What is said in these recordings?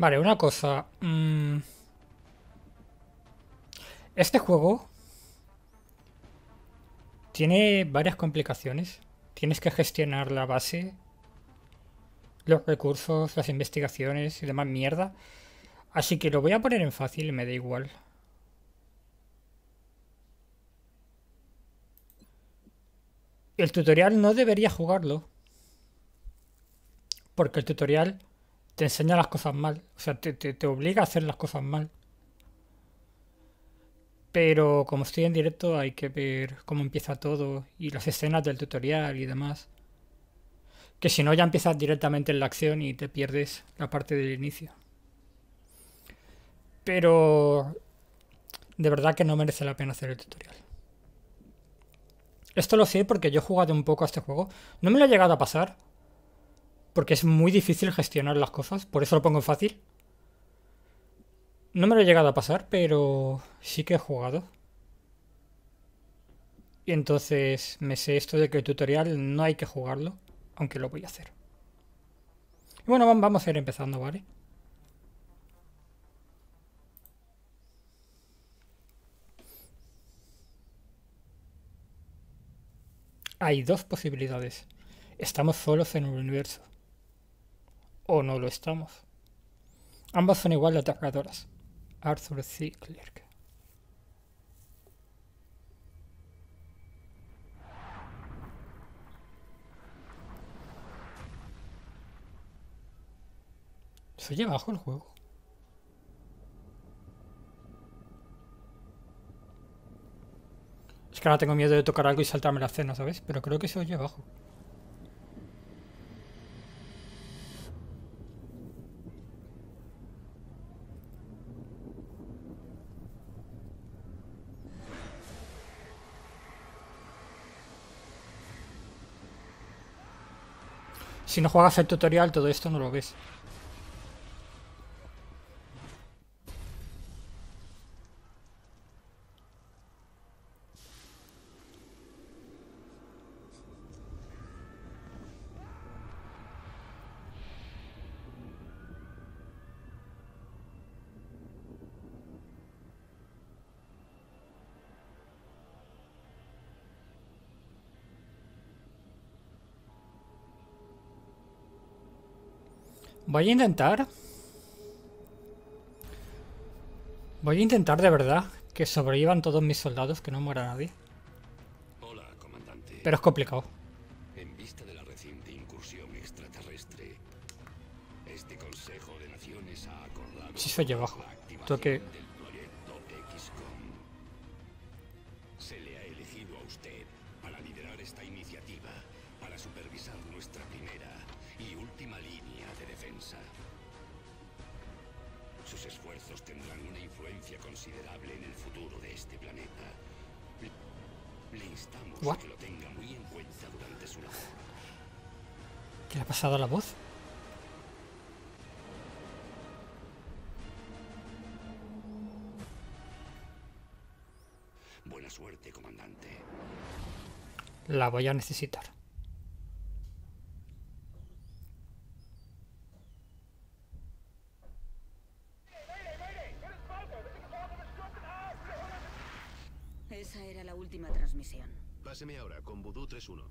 Vale, una cosa. Este juego tiene varias complicaciones. Tienes que gestionar la base, los recursos, las investigaciones y demás mierda. Así que lo voy a poner en fácil y me da igual. El tutorial no debería jugarlo, porque el tutorial te enseña las cosas mal. O sea, te obliga a hacer las cosas mal. Pero como estoy en directo hay que ver cómo empieza todo y las escenas del tutorial y demás. Que si no ya empiezas directamente en la acción y te pierdes la parte del inicio. Pero de verdad que no merece la pena hacer el tutorial. Esto lo sé porque yo he jugado un poco a este juego. No me lo he llegado a pasar. Porque es muy difícil gestionar las cosas. Por eso lo pongo en fácil. No me lo he llegado a pasar, pero sí que he jugado. Y entonces me sé esto de que el tutorial no hay que jugarlo. Aunque lo voy a hacer. Y bueno, vamos a ir empezando, ¿vale? Hay dos posibilidades. Estamos solos en el universo. O no lo estamos. Ambas son igual de aterradoras. Arthur C. Clarke. ¿Se oye bajo el juego? Es que ahora tengo miedo de tocar algo y saltarme la escena, ¿sabes? Pero creo que se oye bajo. Si no juegas el tutorial, todo esto no lo ves. Voy a intentar. Voy a intentar de verdad que sobrevivan todos mis soldados, que no muera nadie. Hola, comandante. Pero es complicado. En vista de la reciente incursión extraterrestre, este Consejo de Naciones ha acordado Si se oye bajo. la Tengo activación que... del proyecto XCOM. Se le ha elegido a usted para liderar esta iniciativa, para supervisar nuestra primera y última línea de defensa. Sus esfuerzos tendrán una influencia considerable en el futuro de este planeta. Le instamos ¿What? a que lo tenga muy en cuenta durante su labor. ¿Qué le ha pasado a la voz? Buena suerte, comandante. La voy a necesitar. Esa era la última transmisión. Páseme ahora con Voodoo 3-1.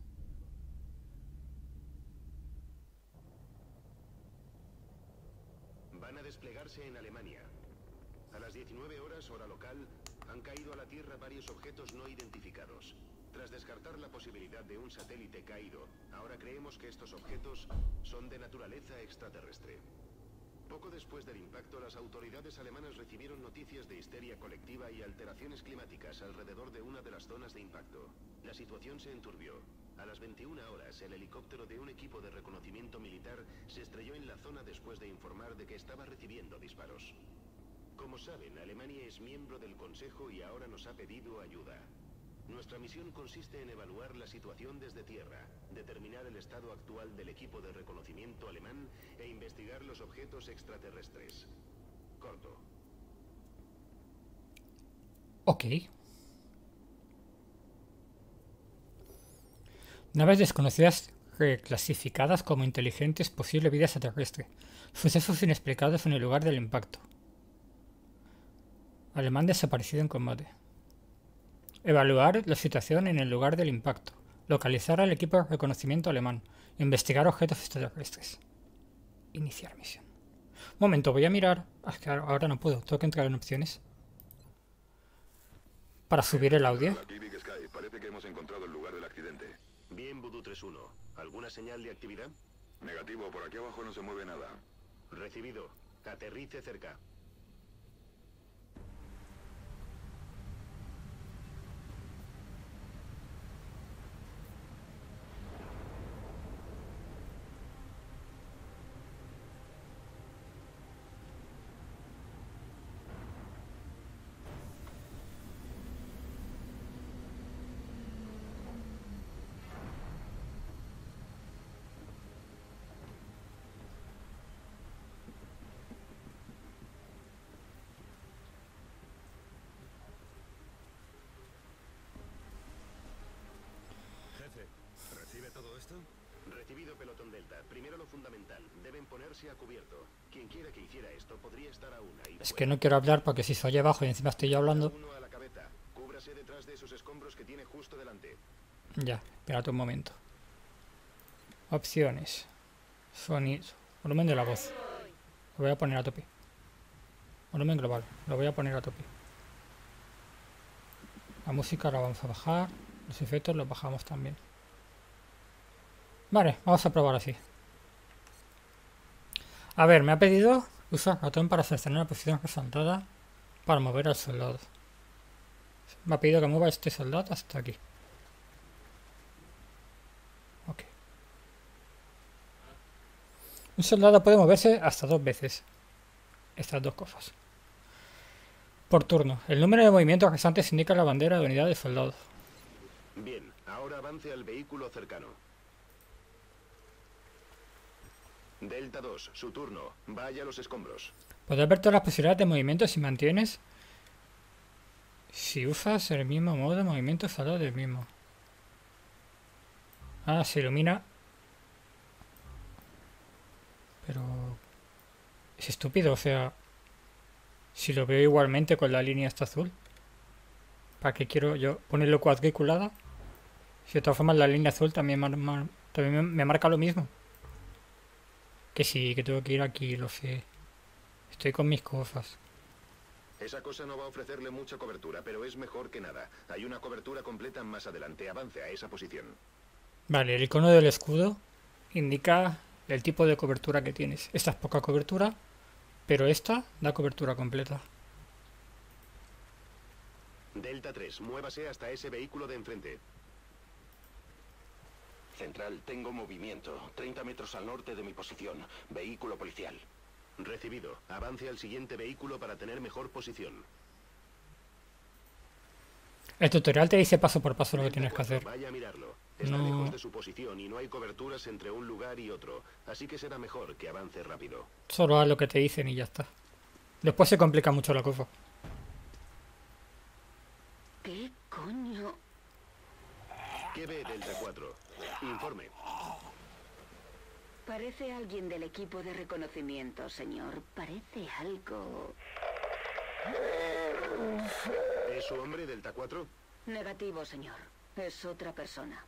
Van a desplegarse en Alemania. A las 19 horas, hora local, han caído a la Tierra varios objetos no identificados. Tras descartar la posibilidad de un satélite caído, ahora creemos que estos objetos son de naturaleza extraterrestre. Poco después del impacto, las autoridades alemanas recibieron noticias de histeria colectiva y alteraciones climáticas alrededor de una de las zonas de impacto. La situación se enturbió. A las 21 horas, el helicóptero de un equipo de reconocimiento militar se estrelló en la zona después de informar de que estaba recibiendo disparos. Como saben, Alemania es miembro del Consejo y ahora nos ha pedido ayuda. Nuestra misión consiste en evaluar la situación desde tierra, determinar el estado actual del equipo de reconocimiento alemán e investigar los objetos extraterrestres. Corto. Ok. Naves desconocidas reclasificadas como inteligentes posible vida extraterrestre. Sucesos inexplicados en el lugar del impacto. Alemán desaparecido en combate. Evaluar la situación en el lugar del impacto. Localizar al equipo de reconocimiento alemán. Investigar objetos extraterrestres. Iniciar misión. Momento, voy a mirar. Es que ahora no puedo, tengo que entrar en opciones. Para subir el audio. Aquí Big Sky, parece que hemos encontrado el lugar del accidente. Bien, Voodoo 3-1. ¿Alguna señal de actividad? Negativo, por aquí abajo no se mueve nada. Recibido. Aterrice cerca. Jefe, ¿recibe todo esto? Recibido, pelotón Delta. Primero lo fundamental. Deben ponerse a cubierto. Quien quiera que hiciera esto podría estar aún ahí. Es que no quiero hablar porque si se oye abajo y encima estoy yo hablando. Uno a la cabeza. Cúbrase detrás de esos escombros que tiene justo delante. Ya, espérate un momento. Opciones. Sonido. Volumen de la voz. Lo voy a poner a tope. Volumen global. Lo voy a poner a tope. La música la vamos a bajar. Los efectos los bajamos también. Vale, vamos a probar así. A ver, me ha pedido usar ratón para seleccionar la posición resaltada para mover al soldado. Me ha pedido que mueva este soldado hasta aquí. Ok. Un soldado puede moverse hasta 2 veces. Estas dos cosas. Por turno. El número de movimientos restantes indica la bandera de unidad de soldados. Bien, ahora avance al vehículo cercano. Delta 2, su turno. Vaya a los escombros. Puedes ver todas las posibilidades de movimiento si mantienes. Si usas el mismo modo de movimiento, sale del mismo. Ah, se ilumina. Pero es estúpido, o sea, si lo veo igualmente con la línea esta azul, ¿para qué quiero yo ponerlo cuadriculada? Si de todas formas la línea azul también me marca lo mismo. Que sí, que tengo que ir aquí, lo sé. Estoy con mis cosas. Esa cosa no va a ofrecerle mucha cobertura, pero es mejor que nada. Hay una cobertura completa más adelante. Avance a esa posición. Vale, el icono del escudo indica el tipo de cobertura que tienes. Esta es poca cobertura, pero esta da cobertura completa. Delta 3, muévase hasta ese vehículo de enfrente. Central, tengo movimiento. 30 metros al norte de mi posición. Vehículo policial. Recibido. Avance al siguiente vehículo para tener mejor posición. El tutorial te dice paso por paso lo que tienes que hacer. Vaya a mirarlo. Está No. lejos de su posición y no hay coberturas entre un lugar y otro. Así que será mejor que avance rápido. Solo haz lo que te dicen y ya está. Después se complica mucho la cosa. ¿Qué coño? ¿Qué ve Delta 4? Informe. Parece alguien del equipo de reconocimiento, señor. Parece algo... ¿Es su hombre Delta 4? Negativo, señor. Es otra persona.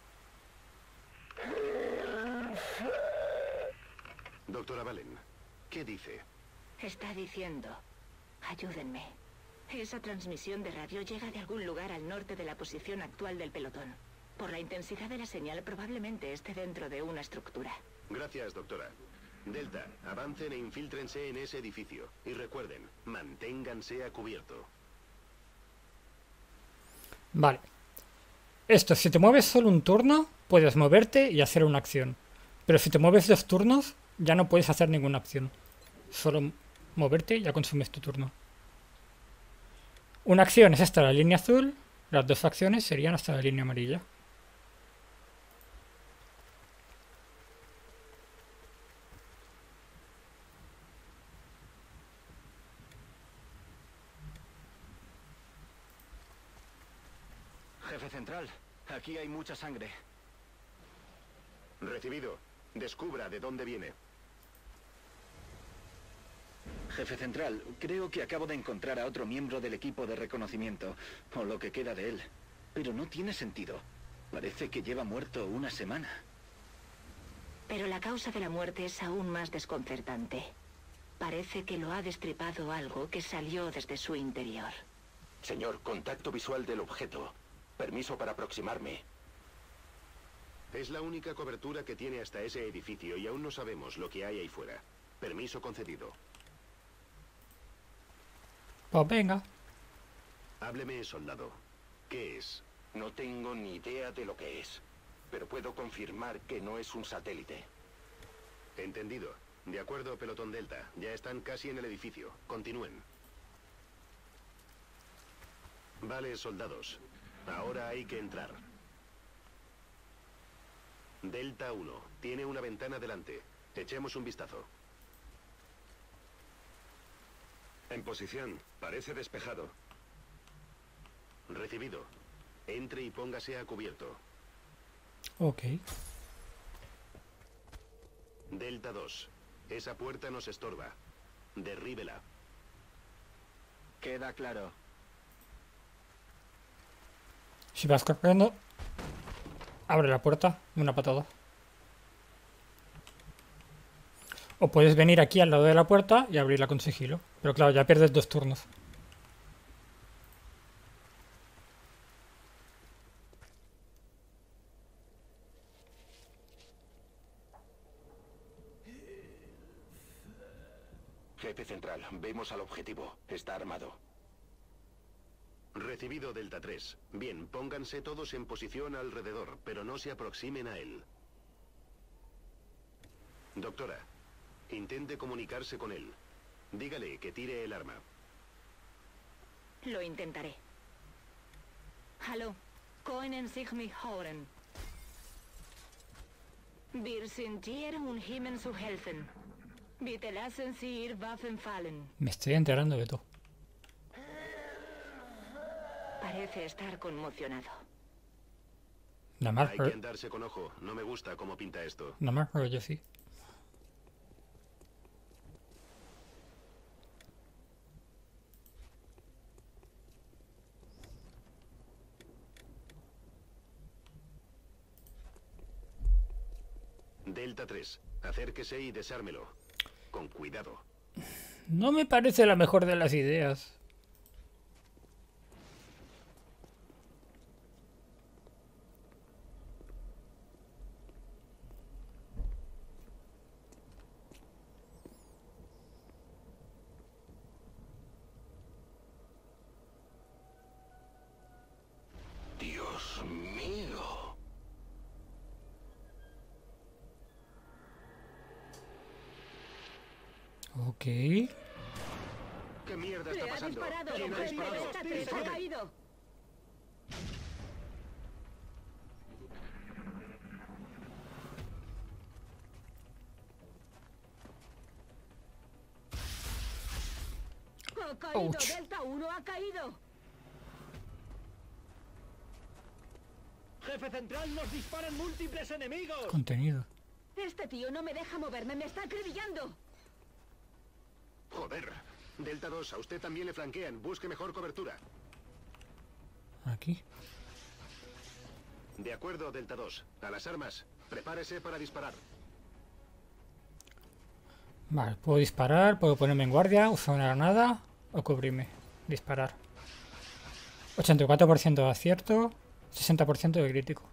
Doctora Valen, ¿qué dice? Está diciendo, ayúdenme. Esa transmisión de radio llega de algún lugar al norte de la posición actual del pelotón. Por la intensidad de la señal, probablemente esté dentro de una estructura. Gracias, doctora. Delta, avancen e infíltrense en ese edificio. Y recuerden, manténganse a cubierto. Vale. Esto, si te mueves solo un turno, puedes moverte y hacer una acción. Pero si te mueves 2 turnos, ya no puedes hacer ninguna acción. Solo moverte y ya consumes tu turno. Una acción es hasta la línea azul, las 2 acciones serían hasta la línea amarilla. Jefe Central, aquí hay mucha sangre. Recibido. Descubra de dónde viene. Jefe Central, creo que acabo de encontrar a otro miembro del equipo de reconocimiento, o lo que queda de él. Pero no tiene sentido. Parece que lleva muerto una semana. Pero la causa de la muerte es aún más desconcertante. Parece que lo ha destripado algo que salió desde su interior. Señor, contacto visual del objeto. Permiso para aproximarme. Es la única cobertura que tiene hasta ese edificio y aún no sabemos lo que hay ahí fuera. Permiso concedido. Pues venga. Hábleme, soldado. ¿Qué es? No tengo ni idea de lo que es, pero puedo confirmar que no es un satélite. Entendido. De acuerdo, pelotón Delta. Ya están casi en el edificio. Continúen. Vale, soldados. Ahora hay que entrar. Delta 1. Tiene una ventana delante. Echemos un vistazo. En posición. Parece despejado. Recibido. Entre y póngase a cubierto. Ok. Delta 2. Esa puerta nos estorba. Derríbela. Queda claro. Si vas corriendo, abre la puerta de una patada. O puedes venir aquí al lado de la puerta y abrirla con sigilo. Pero claro, ya pierdes 2 turnos. Jefe Central, vemos al objetivo. Está armado. Recibido, Delta 3. Bien, pónganse todos en posición alrededor, pero no se aproximen a él. Doctora, intente comunicarse con él. Dígale que tire el arma. Lo intentaré. Hallo, können sich mich hören? Wir sind hier, um Ihnen zu helfen. Bitte lassen Sie Ihre Waffen fallen. Me estoy enterando de todo. Parece estar conmocionado. Nada más, Hay que andarse con ojo. No me gusta cómo pinta esto. nada más, pero yo sí. Delta 3. Acérquese y desármelo. Con cuidado. No me parece la mejor de las ideas. Dios mío. Ok. ¿Qué mierda está ¡Le ha pasando? disparado! ¿Quién ha ¡El disparado? Delta 3 ha ¡Informe! caído! ¡Ha caído! Ouch. ¡Delta 1 ha caído! Jefe Central, nos disparan múltiples enemigos. Contenido. Este tío no me deja moverme, me está acribillando. Joder. Delta 2, a usted también le flanquean. Busque mejor cobertura. Aquí. De acuerdo, Delta 2. A las armas. Prepárese para disparar. Vale, puedo disparar, puedo ponerme en guardia, usar una granada o cubrirme. Disparar. 84% de acierto, 60% de crítico.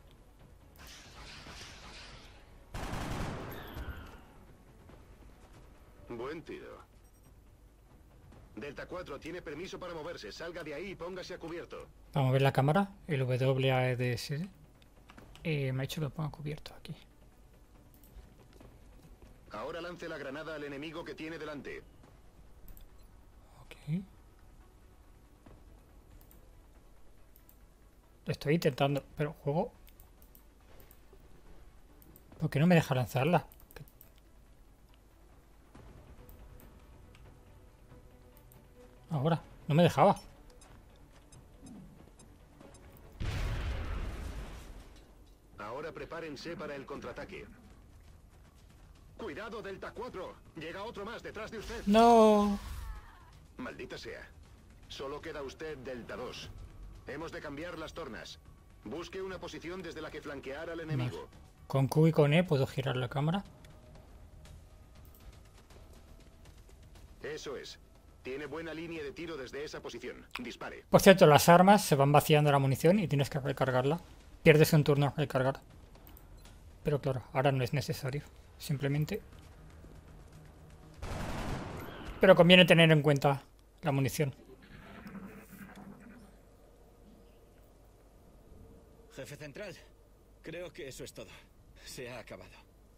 Buen tiro. Delta 4 tiene permiso para moverse. Salga de ahí y póngase a cubierto. Vamos a ver la cámara, el WASD. Me ha dicho que lo ponga cubierto aquí. Ahora lance la granada al enemigo que tiene delante. Ok. Lo estoy intentando, pero juego. ¿Por qué no me deja lanzarla? Ahora, no me dejaba. Ahora prepare Prepárense para el contraataque. ¡Cuidado, Delta 4! Llega otro más detrás de usted. No. Maldita sea. Solo queda usted, Delta 2. Hemos de cambiar las tornas. Busque una posición desde la que flanquear al enemigo. Con Q y con E puedo girar la cámara. Eso es. Tiene buena línea de tiro desde esa posición. Dispare. Por cierto, las armas se van vaciando la munición y tienes que recargarla. Pierdes un turno a recargar. Pero claro, ahora no es necesario. Simplemente... Pero conviene tener en cuenta la munición. Jefe central, creo que eso es todo. Se ha acabado.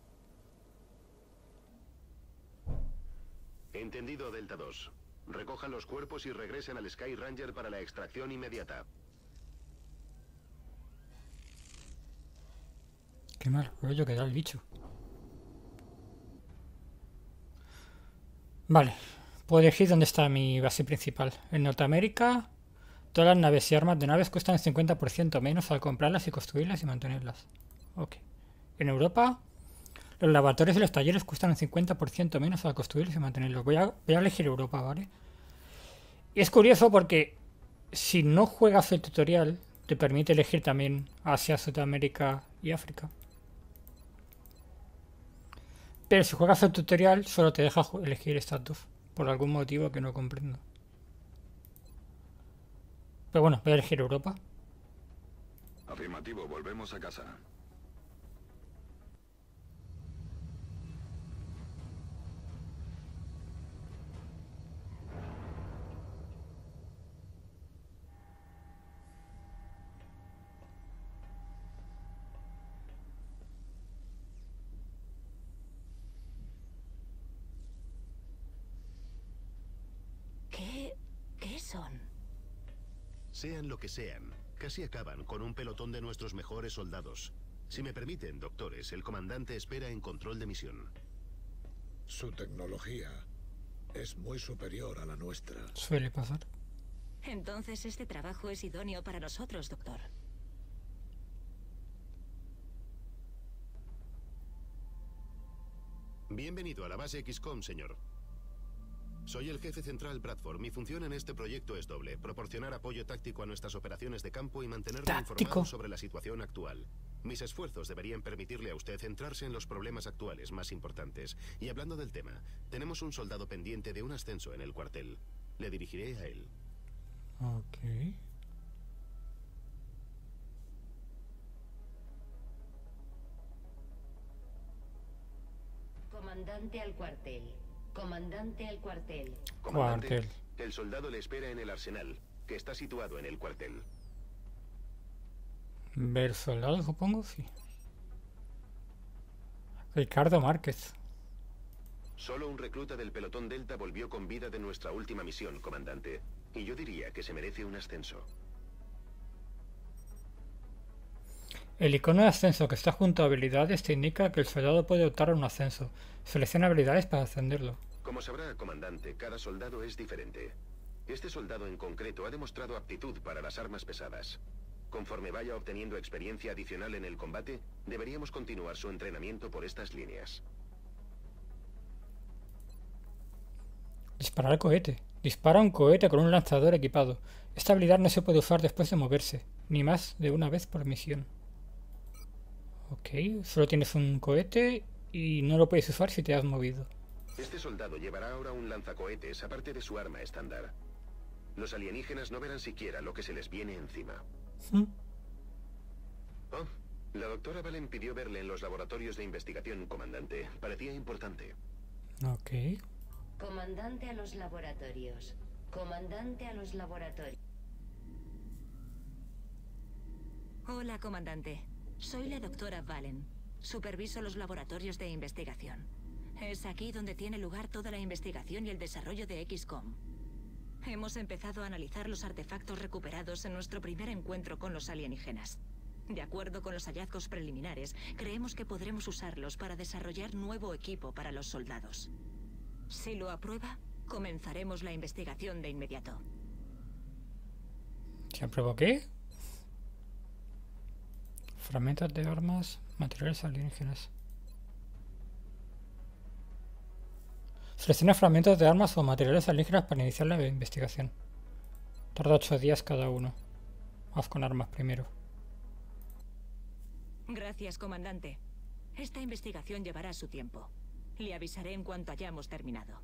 Entendido, Delta 2. Recojan los cuerpos y regresen al Sky Ranger para la extracción inmediata. Qué mal rollo que da el bicho. Vale, puedo elegir dónde está mi base principal. En Norteamérica, todas las naves y armas de naves cuestan el 50% menos al comprarlas y construirlas y mantenerlas. Ok. En Europa, los laboratorios y los talleres cuestan un 50% menos al construirlos y mantenerlos. Voy a elegir Europa, ¿vale? Y es curioso porque si no juegas el tutorial, te permite elegir también Asia, Sudamérica y África. Pero si juegas el tutorial, solo te deja elegir estas dos. Por algún motivo que no comprendo. Pero bueno, voy a elegir Europa. Afirmativo, volvemos a casa. ¿Qué son? Sean lo que sean, casi acaban con un pelotón de nuestros mejores soldados. Si me permiten, doctores, el comandante espera en control de misión. Su tecnología es muy superior a la nuestra. Suele pasar. Entonces este trabajo es idóneo para nosotros, doctor. Bienvenido a la base XCOM, señor. Soy el jefe central Bradford. Mi función en este proyecto es doble: proporcionar apoyo táctico a nuestras operaciones de campo y mantenerlo informado sobre la situación actual. Mis esfuerzos deberían permitirle a usted centrarse en los problemas actuales más importantes. Y hablando del tema, tenemos un soldado pendiente de un ascenso en el cuartel. Le dirigiré a él. Ok. Comandante al cuartel. Comandante al cuartel. Comandante, Cuartel. el soldado le espera en el arsenal, que está situado en el cuartel. Ver soldado, supongo, sí. Ricardo Márquez. Solo un recluta del pelotón Delta volvió con vida de nuestra última misión, comandante. Y yo diría que se merece un ascenso. El icono de ascenso que está junto a habilidades te indica que el soldado puede optar a un ascenso. Selecciona habilidades para ascenderlo. Como sabrá, comandante, cada soldado es diferente. Este soldado en concreto ha demostrado aptitud para las armas pesadas. Conforme vaya obteniendo experiencia adicional en el combate, deberíamos continuar su entrenamiento por estas líneas. Disparar cohete. Dispara un cohete con un lanzador equipado. Esta habilidad no se puede usar después de moverse, ni más de una vez por misión. Ok, solo tienes un cohete y no lo puedes usar si te has movido. Este soldado llevará ahora un lanzacohetes aparte de su arma estándar. Los alienígenas no verán siquiera lo que se les viene encima. Oh, la doctora Valen pidió verle en los laboratorios de investigación, comandante. Parecía importante. Ok. Comandante a los laboratorios. Comandante a los laboratorios. Hola, comandante. Soy la doctora Valen. Superviso los laboratorios de investigación. Es aquí donde tiene lugar toda la investigación y el desarrollo de XCOM. Hemos empezado a analizar los artefactos recuperados en nuestro primer encuentro con los alienígenas. De acuerdo con los hallazgos preliminares, creemos que podremos usarlos para desarrollar nuevo equipo para los soldados. Si lo aprueba, comenzaremos la investigación de inmediato. ¿Se aprueba qué? Fragmentos de armas. Materiales alienígenas. Selecciona fragmentos de armas o materiales alienígenas para iniciar la investigación. Tarda 8 días cada uno. Vamos con armas primero. Gracias, comandante. Esta investigación llevará su tiempo. Le avisaré en cuanto hayamos terminado.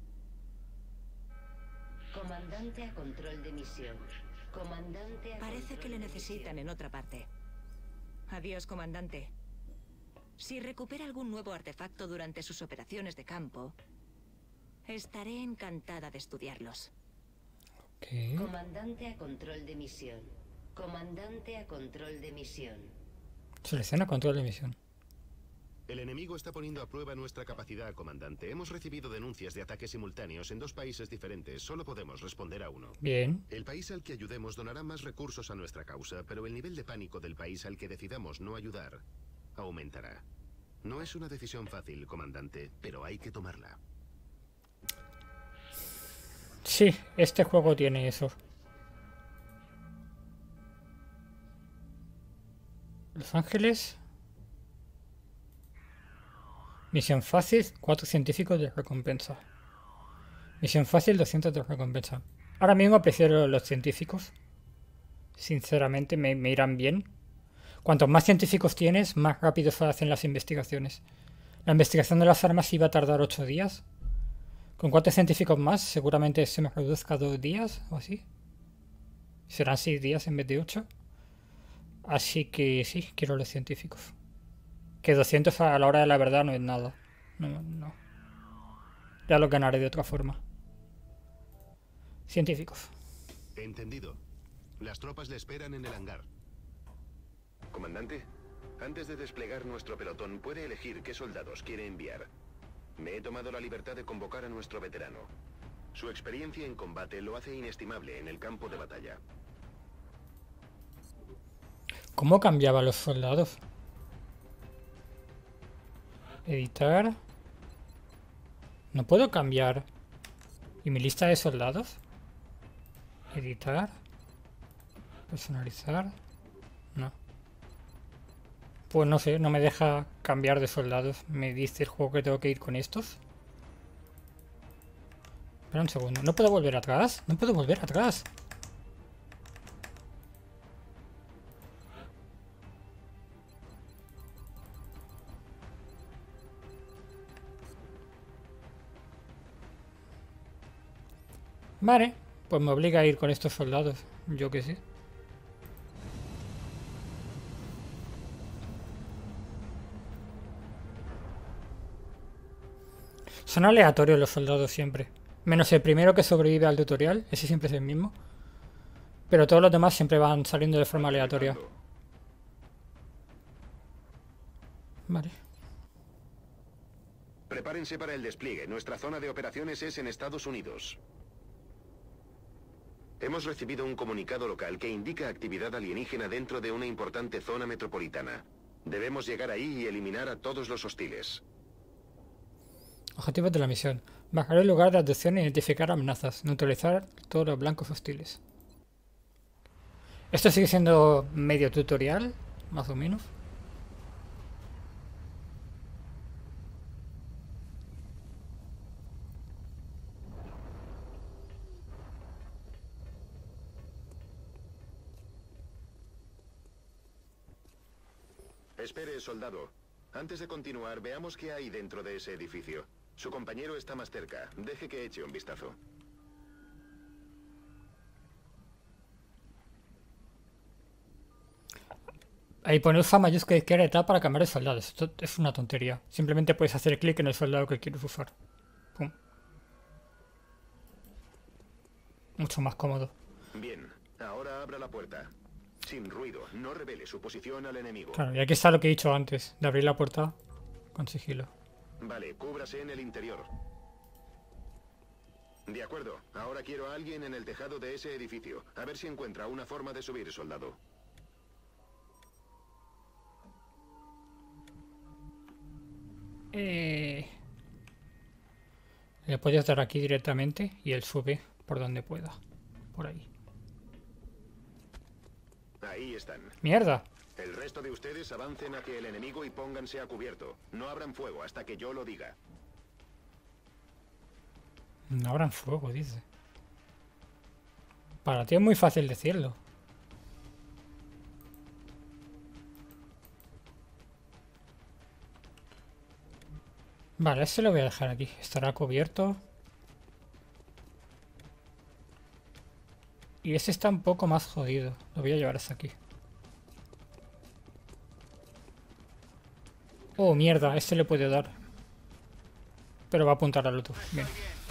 Comandante a control de misión. Comandante a Parece control que le de necesitan misión. en otra parte. Adiós, comandante. Si recupera algún nuevo artefacto durante sus operaciones de campo, estaré encantada de estudiarlos. Okay. Comandante a control de misión. Comandante a control de misión. Selecciona control de misión. El enemigo está poniendo a prueba nuestra capacidad, comandante. Hemos recibido denuncias de ataques simultáneos en 2 países diferentes. Solo podemos responder a uno. Bien. El país al que ayudemos donará más recursos a nuestra causa, pero el nivel de pánico del país al que decidamos no ayudar aumentará. No es una decisión fácil, comandante, pero hay que tomarla. Sí, este juego tiene eso. Los Ángeles. Misión fácil, 4 científicos de recompensa. Misión fácil, 200 de recompensa. Ahora mismo prefiero los científicos. Sinceramente me irán bien. Cuantos más científicos tienes, más rápido se hacen las investigaciones. La investigación de las armas iba a tardar 8 días. Con 4 científicos más, seguramente se me reduzca a 2 días o así. Serán 6 días en vez de 8. Así que sí, quiero los científicos. Que 200 a la hora de la verdad no es nada. No. Ya lo ganaré de otra forma. Científicos. Entendido. Las tropas le esperan en el hangar. Comandante, antes de desplegar nuestro pelotón, puede elegir qué soldados quiere enviar. Me he tomado la libertad de convocar a nuestro veterano. Su experiencia en combate lo hace inestimable en el campo de batalla. ¿Cómo cambiaba los soldados? Editar. No puedo cambiar. ¿Y mi lista de soldados? Editar. Personalizar. No. Pues no sé, no me deja cambiar de soldados. Me dice el juego que tengo que ir con estos. Espera un segundo. ¿No puedo volver atrás? No puedo volver atrás. Vale, pues me obliga a ir con estos soldados. Yo que sé. Son aleatorios los soldados siempre. Menos el primero que sobrevive al tutorial. Ese siempre es el mismo. Pero todos los demás siempre van saliendo de forma aleatoria. Vale. Prepárense para el despliegue. Nuestra zona de operaciones es en Estados Unidos. Hemos recibido un comunicado local que indica actividad alienígena dentro de una importante zona metropolitana. Debemos llegar ahí y eliminar a todos los hostiles. Objetivos de la misión. Bajar el lugar de abducción e identificar amenazas. Neutralizar todos los blancos hostiles. Esto sigue siendo medio tutorial, más o menos. Espere, soldado. Antes de continuar, veamos qué hay dentro de ese edificio. Su compañero está más cerca. Deje que eche un vistazo. Ahí pone usa mayúscula izquierda y tal para cambiar de soldados. Esto es una tontería. Simplemente puedes hacer clic en el soldado que quieres usar. Pum. Mucho más cómodo. Bien, ahora abra la puerta. Sin ruido, no revele su posición al enemigo. Claro, y aquí está lo que he dicho antes, de abrir la puerta con sigilo. Vale, cúbrase en el interior. De acuerdo, ahora quiero a alguien en el tejado de ese edificio. A ver si encuentra una forma de subir, soldado. Le puedes dar aquí directamente y él sube por donde pueda. Por ahí. Ahí están. ¡Mierda! El resto de ustedes avancen hacia el enemigo y pónganse a cubierto. No abran fuego hasta que yo lo diga. No abran fuego, dice. Para ti es muy fácil decirlo. Vale, este lo voy a dejar aquí. Estará cubierto. Y ese está un poco más jodido. Lo voy a llevar hasta aquí. Oh, mierda. Este le puede dar. Pero va a apuntar al otro. Bien.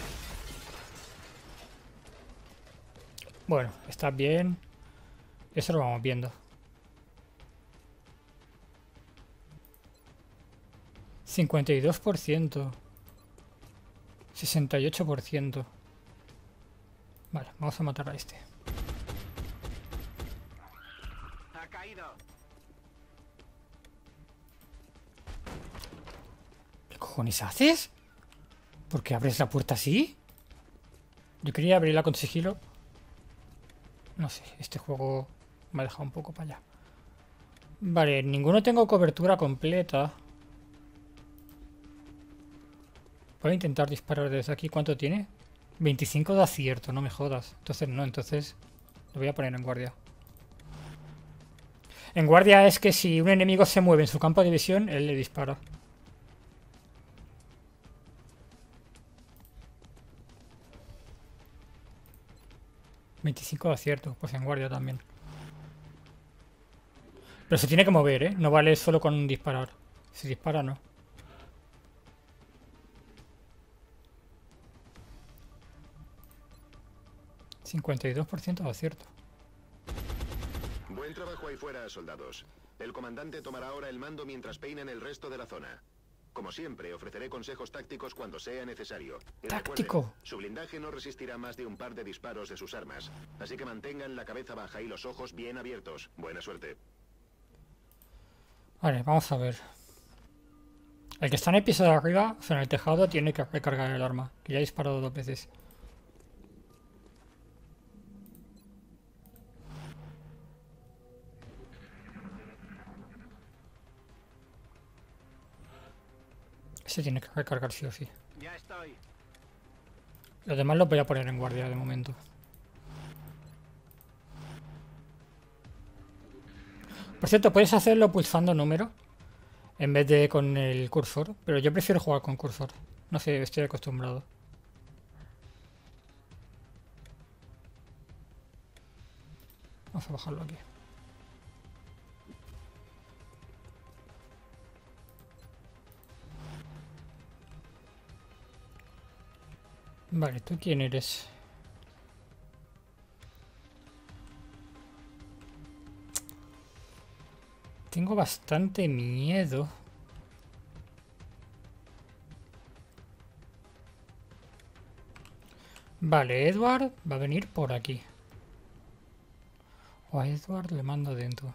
Bueno, está bien. Eso lo vamos viendo. 52%. 68%. Vale, vamos a matar a este. Ha caído. ¿Qué cojones haces? ¿Por qué abres la puerta así? Yo quería abrirla con sigilo. No sé, este juego me ha dejado un poco para allá. Vale, ninguno tengo cobertura completa. Voy a intentar disparar desde aquí. ¿Cuánto tiene? 25 de acierto, no me jodas. Entonces no, entonces lo voy a poner en guardia. En guardia es que si un enemigo se mueve en su campo de visión, él le dispara. ...25 de acierto, pues en guardia también. Pero se tiene que mover, ¿eh? No vale solo con disparar. Si dispara, no. ...52% de acierto. Buen trabajo ahí fuera, soldados. El comandante tomará ahora el mando mientras peinan el resto de la zona. Como siempre, ofreceré consejos tácticos cuando sea necesario. Y ¡Táctico! recuerden, su blindaje no resistirá más de un par de disparos de sus armas. Así que mantengan la cabeza baja y los ojos bien abiertos. Buena suerte. Vale, vamos a ver. El que está en el piso de arriba, o sea, en el tejado, tiene que recargar el arma. Que ya he disparado 2 veces. Ese tiene que recargar sí o sí. Ya estoy. Los demás los voy a poner en guardia de momento. Por cierto, puedes hacerlo pulsando número en vez de con el cursor, pero yo prefiero jugar con cursor. No sé, estoy acostumbrado. Vamos a bajarlo aquí. Vale, ¿tú quién eres? Tengo bastante miedo. Vale, Edward va a venir por aquí. O a Edward le mando dentro.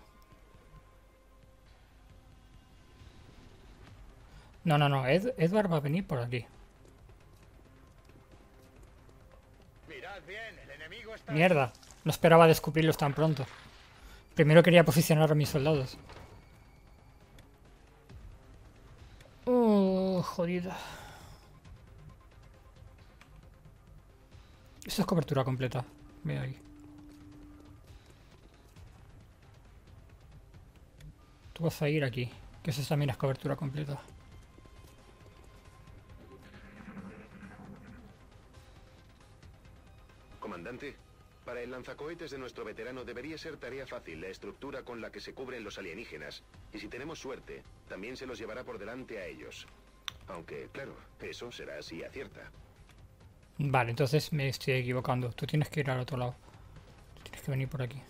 No, no, no. Edward va a venir por aquí. Mirad bien, el enemigo está... Mierda. No esperaba descubrirlos tan pronto. Primero quería posicionar a mis soldados. Jodida. Esto es cobertura completa. Ve ahí. Tú vas a ir aquí. Que eso también es cobertura completa. Comandante, para el lanzacohetes de nuestro veterano debería ser tarea fácil la estructura con la que se cubren los alienígenas. Y si tenemos suerte, también se los llevará por delante a ellos. Aunque, claro, eso será si acierta. Vale, entonces me estoy equivocando. Tú tienes que ir al otro lado. Tú tienes que venir por aquí.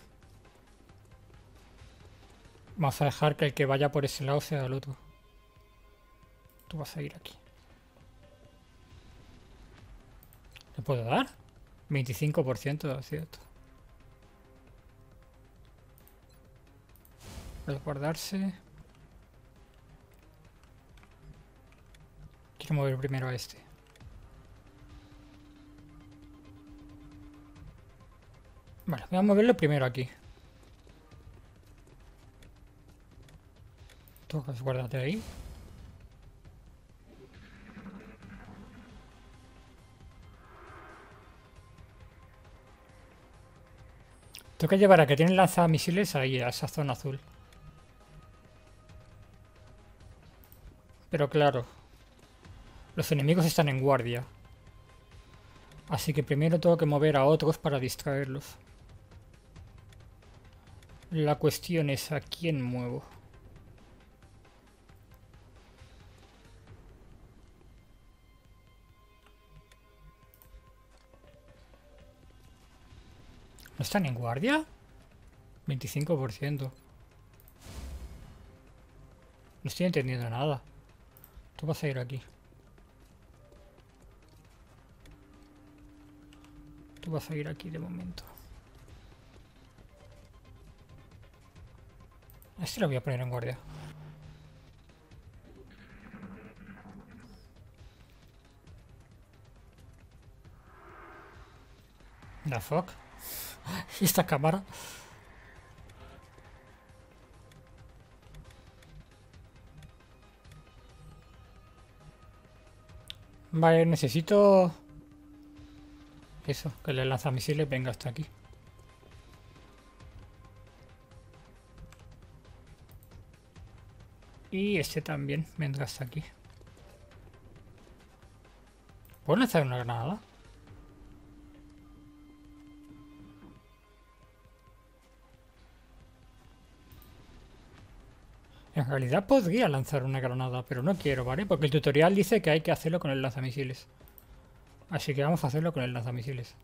Vamos a dejar que el que vaya por ese lado sea el otro. Tú vas a ir aquí. ¿Le puedo dar? 25% de acierto. Puede guardarse. Quiero mover primero a este. Vale, voy a moverlo primero aquí. Tú resguárdate ahí. Tengo que llevar a que tienen lanzamisiles ahí, a esa zona azul. Pero claro, los enemigos están en guardia. Así que primero tengo que mover a otros para distraerlos. La cuestión es a quién muevo. ¿No están en guardia? 25%. No estoy entendiendo nada. Tú vas a ir aquí. Tú vas a ir aquí de momento. A este lo voy a poner en guardia. La fuck. ¿Y esta cámara? Vale, necesito... Eso, que el lanzamisiles venga hasta aquí. Y este también vendrá hasta aquí. ¿Puedo lanzar una granada? En realidad podría lanzar una granada, pero no quiero, ¿vale? Porque el tutorial dice que hay que hacerlo con el lanzamisiles. Así que vamos a hacerlo con el lanzamisiles.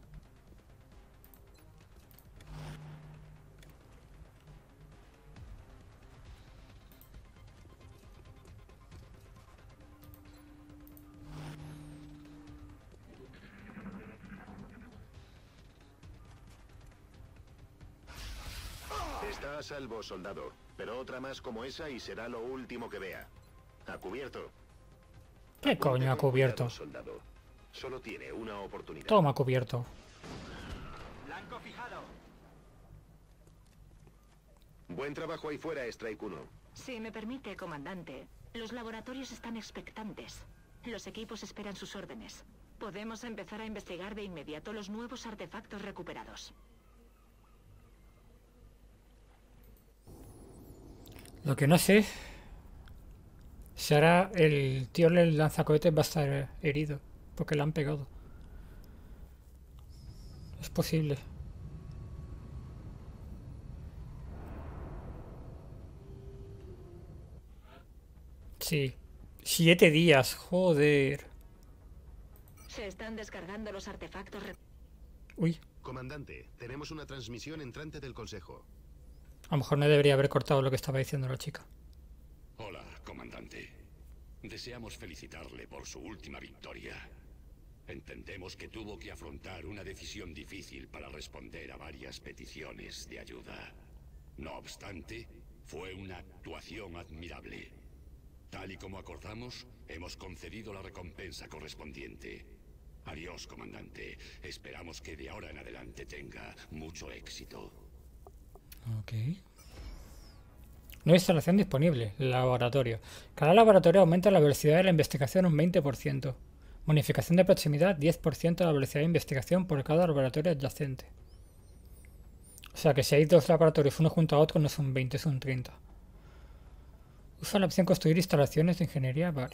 Está a salvo, soldado. Pero otra más como esa y será lo último que vea. A cubierto. ¿Qué coño ha cubierto? Cuidado, soldado. Solo tiene una oportunidad. Toma, cubierto. Blanco fijado. Buen trabajo ahí fuera, Strike 1. Si me permite, comandante, los laboratorios están expectantes. Los equipos esperan sus órdenes. Podemos empezar a investigar de inmediato los nuevos artefactos recuperados. Lo que no sé si ahora el tío del lanzacohetes va a estar herido porque le han pegado. Es posible. Sí. 7 días, joder. Se están descargando los artefactos. Uy, Comandante, tenemos una transmisión entrante del Consejo. a lo mejor no debería haber cortado lo que estaba diciendo la chica. Hola, comandante. Deseamos felicitarle por su última victoria. Entendemos que tuvo que afrontar una decisión difícil para responder a varias peticiones de ayuda. No obstante, fue una actuación admirable. Tal y como acordamos, hemos concedido la recompensa correspondiente. Adiós, comandante. Esperamos que de ahora en adelante tenga mucho éxito. Ok. Nueva instalación disponible. Laboratorio. Cada laboratorio aumenta la velocidad de la investigación un 20%. Bonificación de proximidad 10% de la velocidad de investigación por cada laboratorio adyacente. O sea que si hay dos laboratorios uno junto a otro no es un 20, es un 30. Usa la opción construir instalaciones de ingeniería. Vale.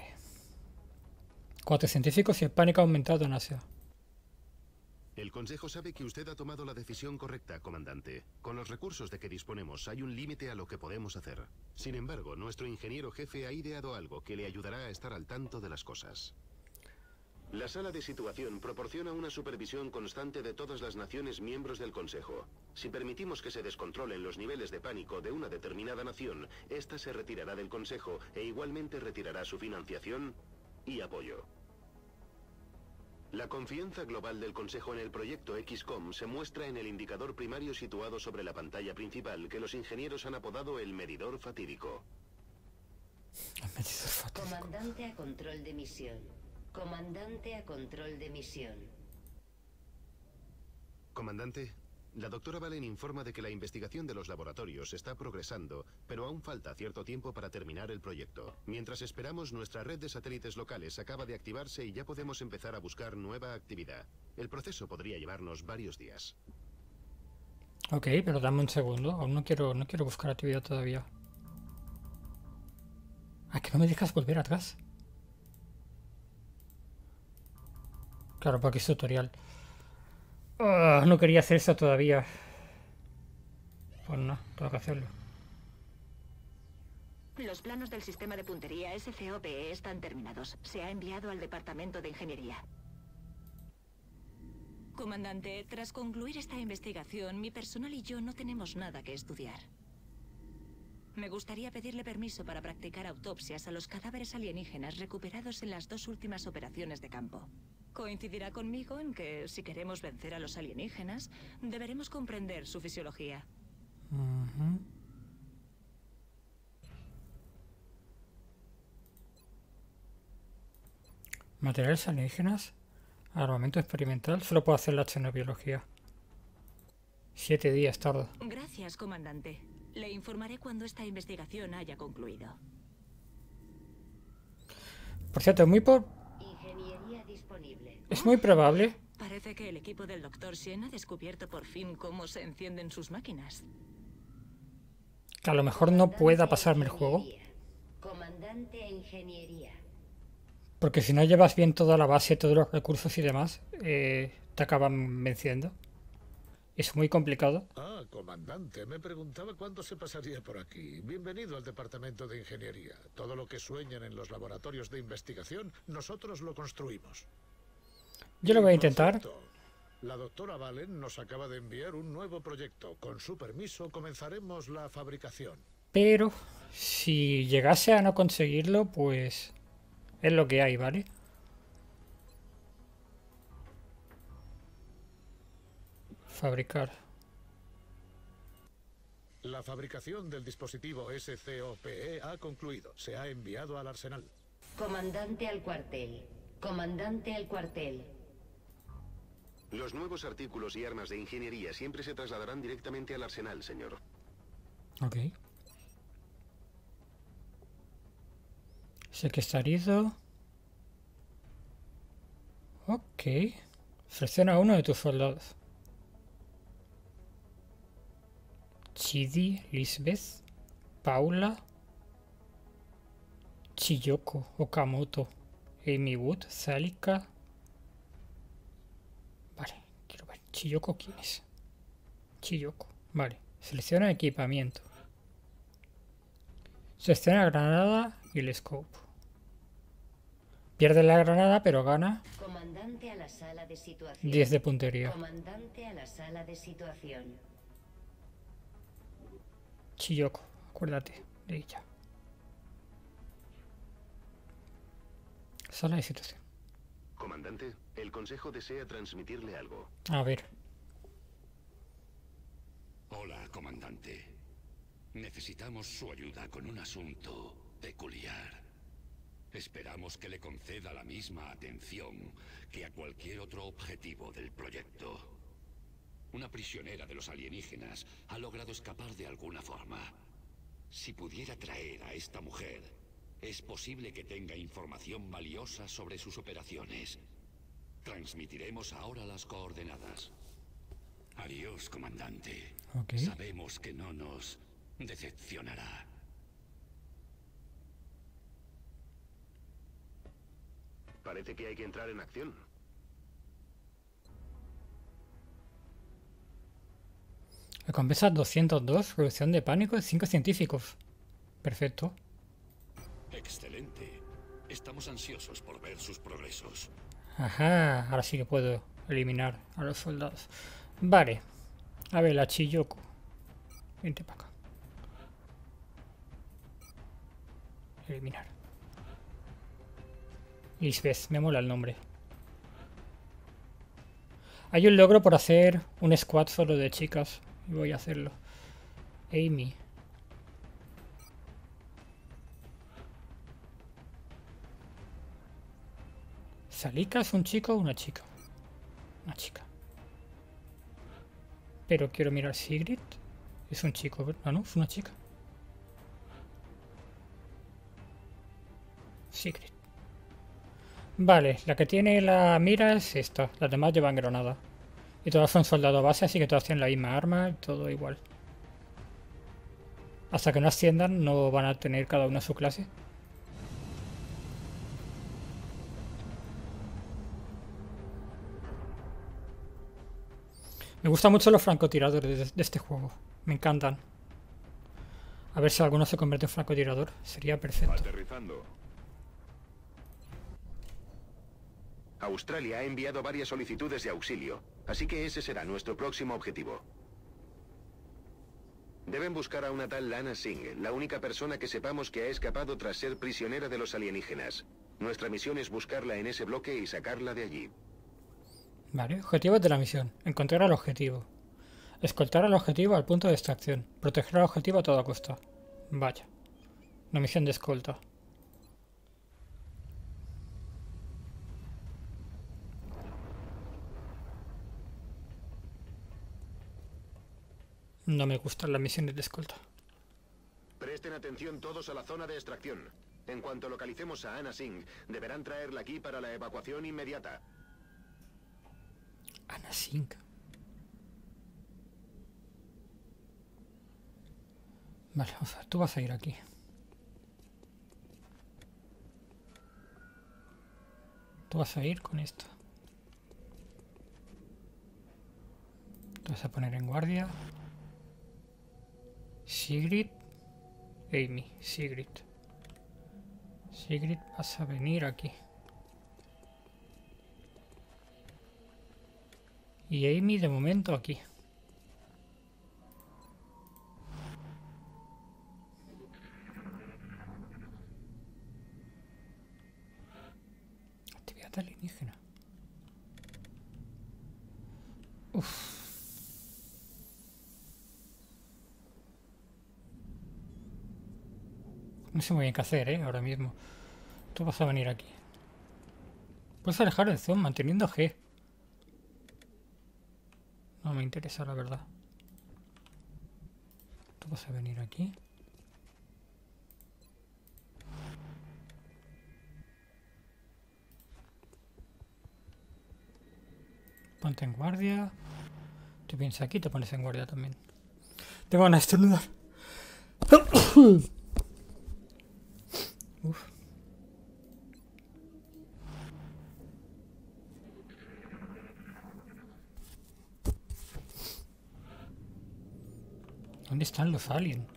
4 científicos y el pánico ha aumentado en Asia. El Consejo sabe que usted ha tomado la decisión correcta, comandante. Con los recursos de que disponemos hay un límite a lo que podemos hacer. Sin embargo, nuestro ingeniero jefe ha ideado algo que le ayudará a estar al tanto de las cosas. La sala de situación proporciona una supervisión constante de todas las naciones miembros del Consejo. Si permitimos que se descontrolen los niveles de pánico de una determinada nación, ésta se retirará del Consejo e igualmente retirará su financiación y apoyo. La confianza global del Consejo en el proyecto XCOM se muestra en el indicador primario situado sobre la pantalla principal que los ingenieros han apodado el medidor fatídico. Comandante a control de misión. Comandante a control de misión. Comandante, La doctora Valen informa de que la investigación de los laboratorios está progresando, pero aún falta cierto tiempo para terminar el proyecto. Mientras esperamos, nuestra red de satélites locales acaba de activarse y ya podemos empezar a buscar nueva actividad. El proceso podría llevarnos varios días. Ok, pero dame un segundo. Aún no quiero buscar actividad todavía. ¿A que no me dejas volver atrás? Claro, porque es tutorial. No quería hacer eso todavía. Pues no, tengo que hacerlo. Los planos del sistema de puntería SCOPE están terminados. Se ha enviado al Departamento de Ingeniería. Comandante, tras concluir esta investigación, mi personal y yo no tenemos nada que estudiar. Me gustaría pedirle permiso para practicar autopsias a los cadáveres alienígenas recuperados en las 2 últimas operaciones de campo. Coincidirá conmigo en que, si queremos vencer a los alienígenas, deberemos comprender su fisiología. Materiales alienígenas. Armamento experimental. Solo puedo hacer la xenobiología. 7 días tardo. Gracias, comandante. Le informaré cuando esta investigación haya concluido. Por cierto, Ingeniería disponible. es muy probable Parece que el equipo del Dr. Shen ha descubierto por fin cómo se encienden sus máquinas. que a lo mejor no pueda pasarme el juego. Comandante e Ingeniería. Porque si no llevas bien toda la base, todos los recursos y demás, te acaban venciendo. Es muy complicado. Ah, comandante, me preguntaba cuándo se pasaría por aquí. Bienvenido al Departamento de Ingeniería. Todo lo que sueñan en los laboratorios de investigación, nosotros lo construimos. Yo lo voy a Por intentar. cierto, la doctora Valen nos acaba de enviar un nuevo proyecto. Con su permiso comenzaremos la fabricación. Pero si llegase a no conseguirlo, pues es lo que hay, ¿vale? Fabricar. La fabricación del dispositivo SCOPE ha concluido. Se ha enviado al arsenal. Comandante al cuartel. Comandante al cuartel. Los nuevos artículos y armas de ingeniería siempre se trasladarán directamente al arsenal, señor. Ok. Sé que está herido. Ok. Selecciona a uno de tus soldados. Chidi, Lisbeth, Paula, Chiyoko, Okamoto, Amy Wood, Salika. Vale, quiero ver. Chiyoko, ¿quién es? Chiyoko. Vale, selecciona equipamiento. Selecciona la granada y el scope. Pierde la granada, pero gana Comandante a la sala de situación. 10 de puntería. Comandante a la sala de situación. Chiyoko, acuérdate de ella. Sala de situación. Comandante, el Consejo desea transmitirle algo. A ver. Hola, comandante. Necesitamos su ayuda con un asunto peculiar. Esperamos que le conceda la misma atención que a cualquier otro objetivo del proyecto. Una prisionera de los alienígenas ha logrado escapar de alguna forma. Si pudiera traer a esta mujer, es posible que tenga información valiosa sobre sus operaciones. Transmitiremos ahora las coordenadas. Adiós, comandante. Ok. Sabemos que no nos decepcionará. Parece que hay que entrar en acción. Recompensa 202, reducción de pánico de 5 científicos. Perfecto. Excelente. Estamos ansiosos por ver sus progresos. Ajá, ahora sí que puedo eliminar a los soldados. Vale. A ver, la Chiyoko. Vente para acá. Eliminar. Lisbeth, me mola el nombre. Hay un logro por hacer un squad solo de chicas. Y voy a hacerlo. Amy. ¿Salika es un chico o una chica? Una chica. Pero quiero mirar Sigrid. Es un chico, ¿verdad? No, es una chica. Sigrid. Vale, la que tiene la mira es esta. Las demás llevan granada. Y todas son soldados base, así que todas tienen la misma arma y todo igual. Hasta que no asciendan no van a tener cada una su clase. Me gustan mucho los francotiradores de este juego. Me encantan. A ver si alguno se convierte en francotirador. Sería perfecto. Aterrizando. Australia ha enviado varias solicitudes de auxilio, así que ese será nuestro próximo objetivo. Deben buscar a una tal Lana Singh, la única persona que sepamos que ha escapado tras ser prisionera de los alienígenas. Nuestra misión es buscarla en ese bloque y sacarla de allí. Vale, objetivos de la misión. Encontrar al objetivo. Escoltar al objetivo al punto de extracción. Proteger al objetivo a toda costa. Vaya. Una misión de escolta. No me gustan las misiones de escolta. Presten atención todos a la zona de extracción. En cuanto localicemos a Anna Singh, deberán traerla aquí para la evacuación inmediata. Anna Singh. Vale, vamos a ver, tú vas a ir aquí. Tú vas a ir con esto. Te vas a poner en guardia. Sigrid. Amy, Sigrid. Sigrid, vas a venir aquí. Y Amy de momento aquí. Actividad alienígena. Uff. No sé muy bien qué hacer, ahora mismo. Tú vas a venir aquí. Puedes alejar el zoom manteniendo G. No me interesa, la verdad. Tú vas a venir aquí. Ponte en guardia. Tú vienes aquí y te pones en guardia también. Te van a estornudar. Uf. ¿Dónde están los aliens?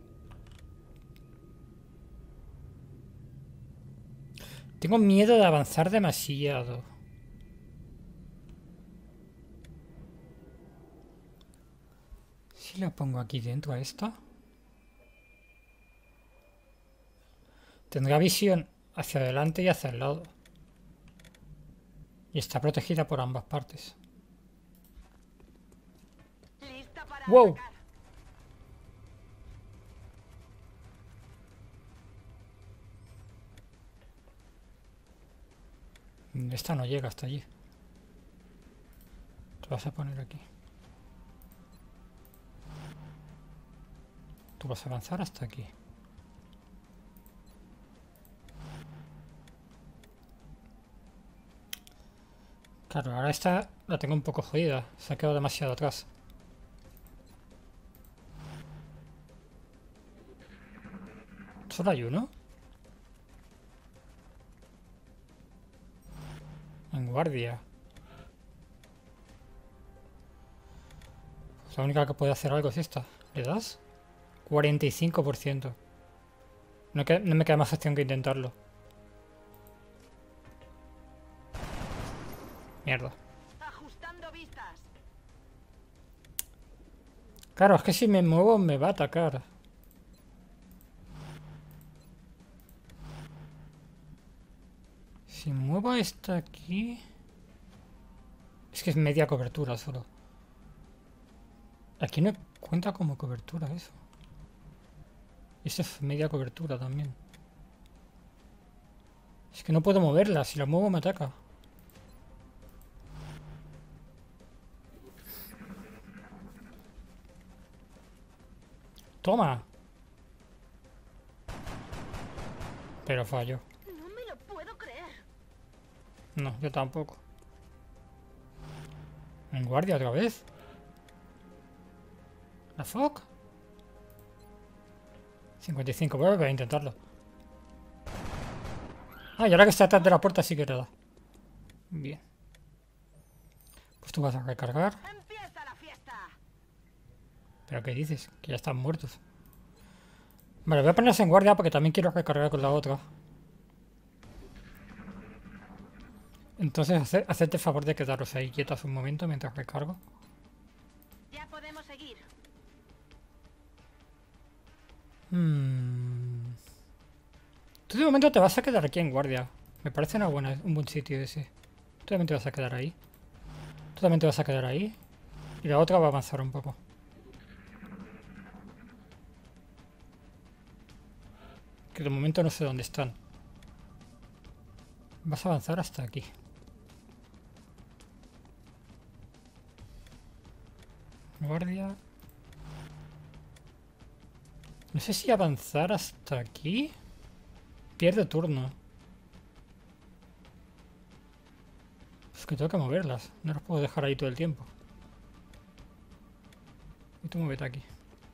Tengo miedo de avanzar demasiado. Si la pongo aquí dentro a esta, tendrá visión hacia adelante y hacia el lado. Y está protegida por ambas partes. ¡Wow! Esta no llega hasta allí. Te vas a poner aquí. Tú vas a avanzar hasta aquí. Claro, ahora esta la tengo un poco jodida. Se ha quedado demasiado atrás. ¿Solo hay uno? En guardia. La única que puede hacer algo es esta. ¿Le das? 45%. No me queda más opción que intentarlo. Mierda. Ajustando vistas. Claro, es que si me muevo me va a atacar. Si muevo esta aquí... Es que es media cobertura solo. Aquí no cuenta como cobertura eso. Esto es media cobertura también. Es que no puedo moverla. Si la muevo me ataca. Toma. Pero falló. No me lo puedo creer. No, yo tampoco. En guardia otra vez. ¿La FOC? 55, voy a intentarlo. Ah, y ahora que está atrás de la puerta sí que te da. Bien. Pues tú vas a recargar. ¡Empieza la fiesta! ¿Pero qué dices? Que ya están muertos. Vale, voy a ponerse en guardia porque también quiero recargar con la otra. Entonces, hacerte el favor de quedaros ahí quietos un momento mientras recargo. Ya podemos seguir. Tú de momento te vas a quedar aquí en guardia. Me parece un buen sitio ese. Tú también te vas a quedar ahí. Tú también te vas a quedar ahí. Y la otra va a avanzar un poco. Que de momento no sé dónde están. Vas a avanzar hasta aquí. Guardia. No sé si avanzar hasta aquí. Pierde turno. Es que tengo que moverlas. No las puedo dejar ahí todo el tiempo. Y tú muévete aquí.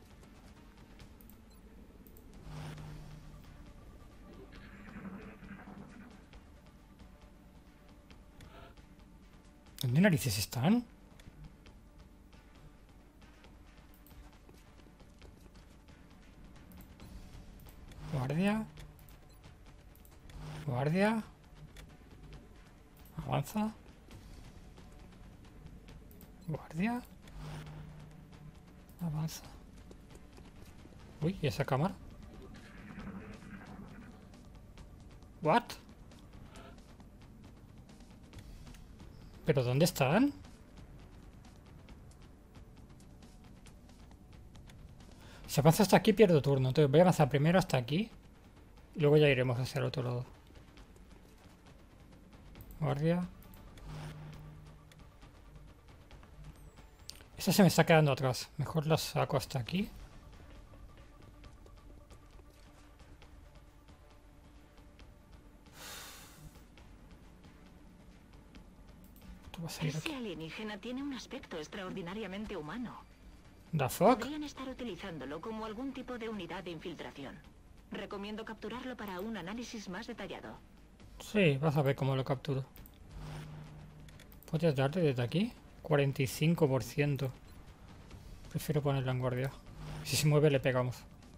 ¿Dónde narices están? Guardia. Guardia. Avanza. Guardia. Avanza. Uy, ¿y esa cámara? ¿What? ¿Pero dónde están? Si avanza hasta aquí pierdo turno. Entonces voy a avanzar primero hasta aquí. Y luego ya iremos hacia el otro lado. Guardia. Esta se me está quedando atrás. Mejor la saco hasta aquí. Tú vas a ir aquí. Ese alienígena tiene un aspecto extraordinariamente humano. ¿The fuck? Podrían estar utilizándolo como algún tipo de unidad de infiltración. Recomiendo capturarlo para un análisis más detallado. Sí, vas a ver cómo lo capturo. ¿Puedes darte desde aquí? 45%. Prefiero ponerla en guardia. Si se mueve le pegamos.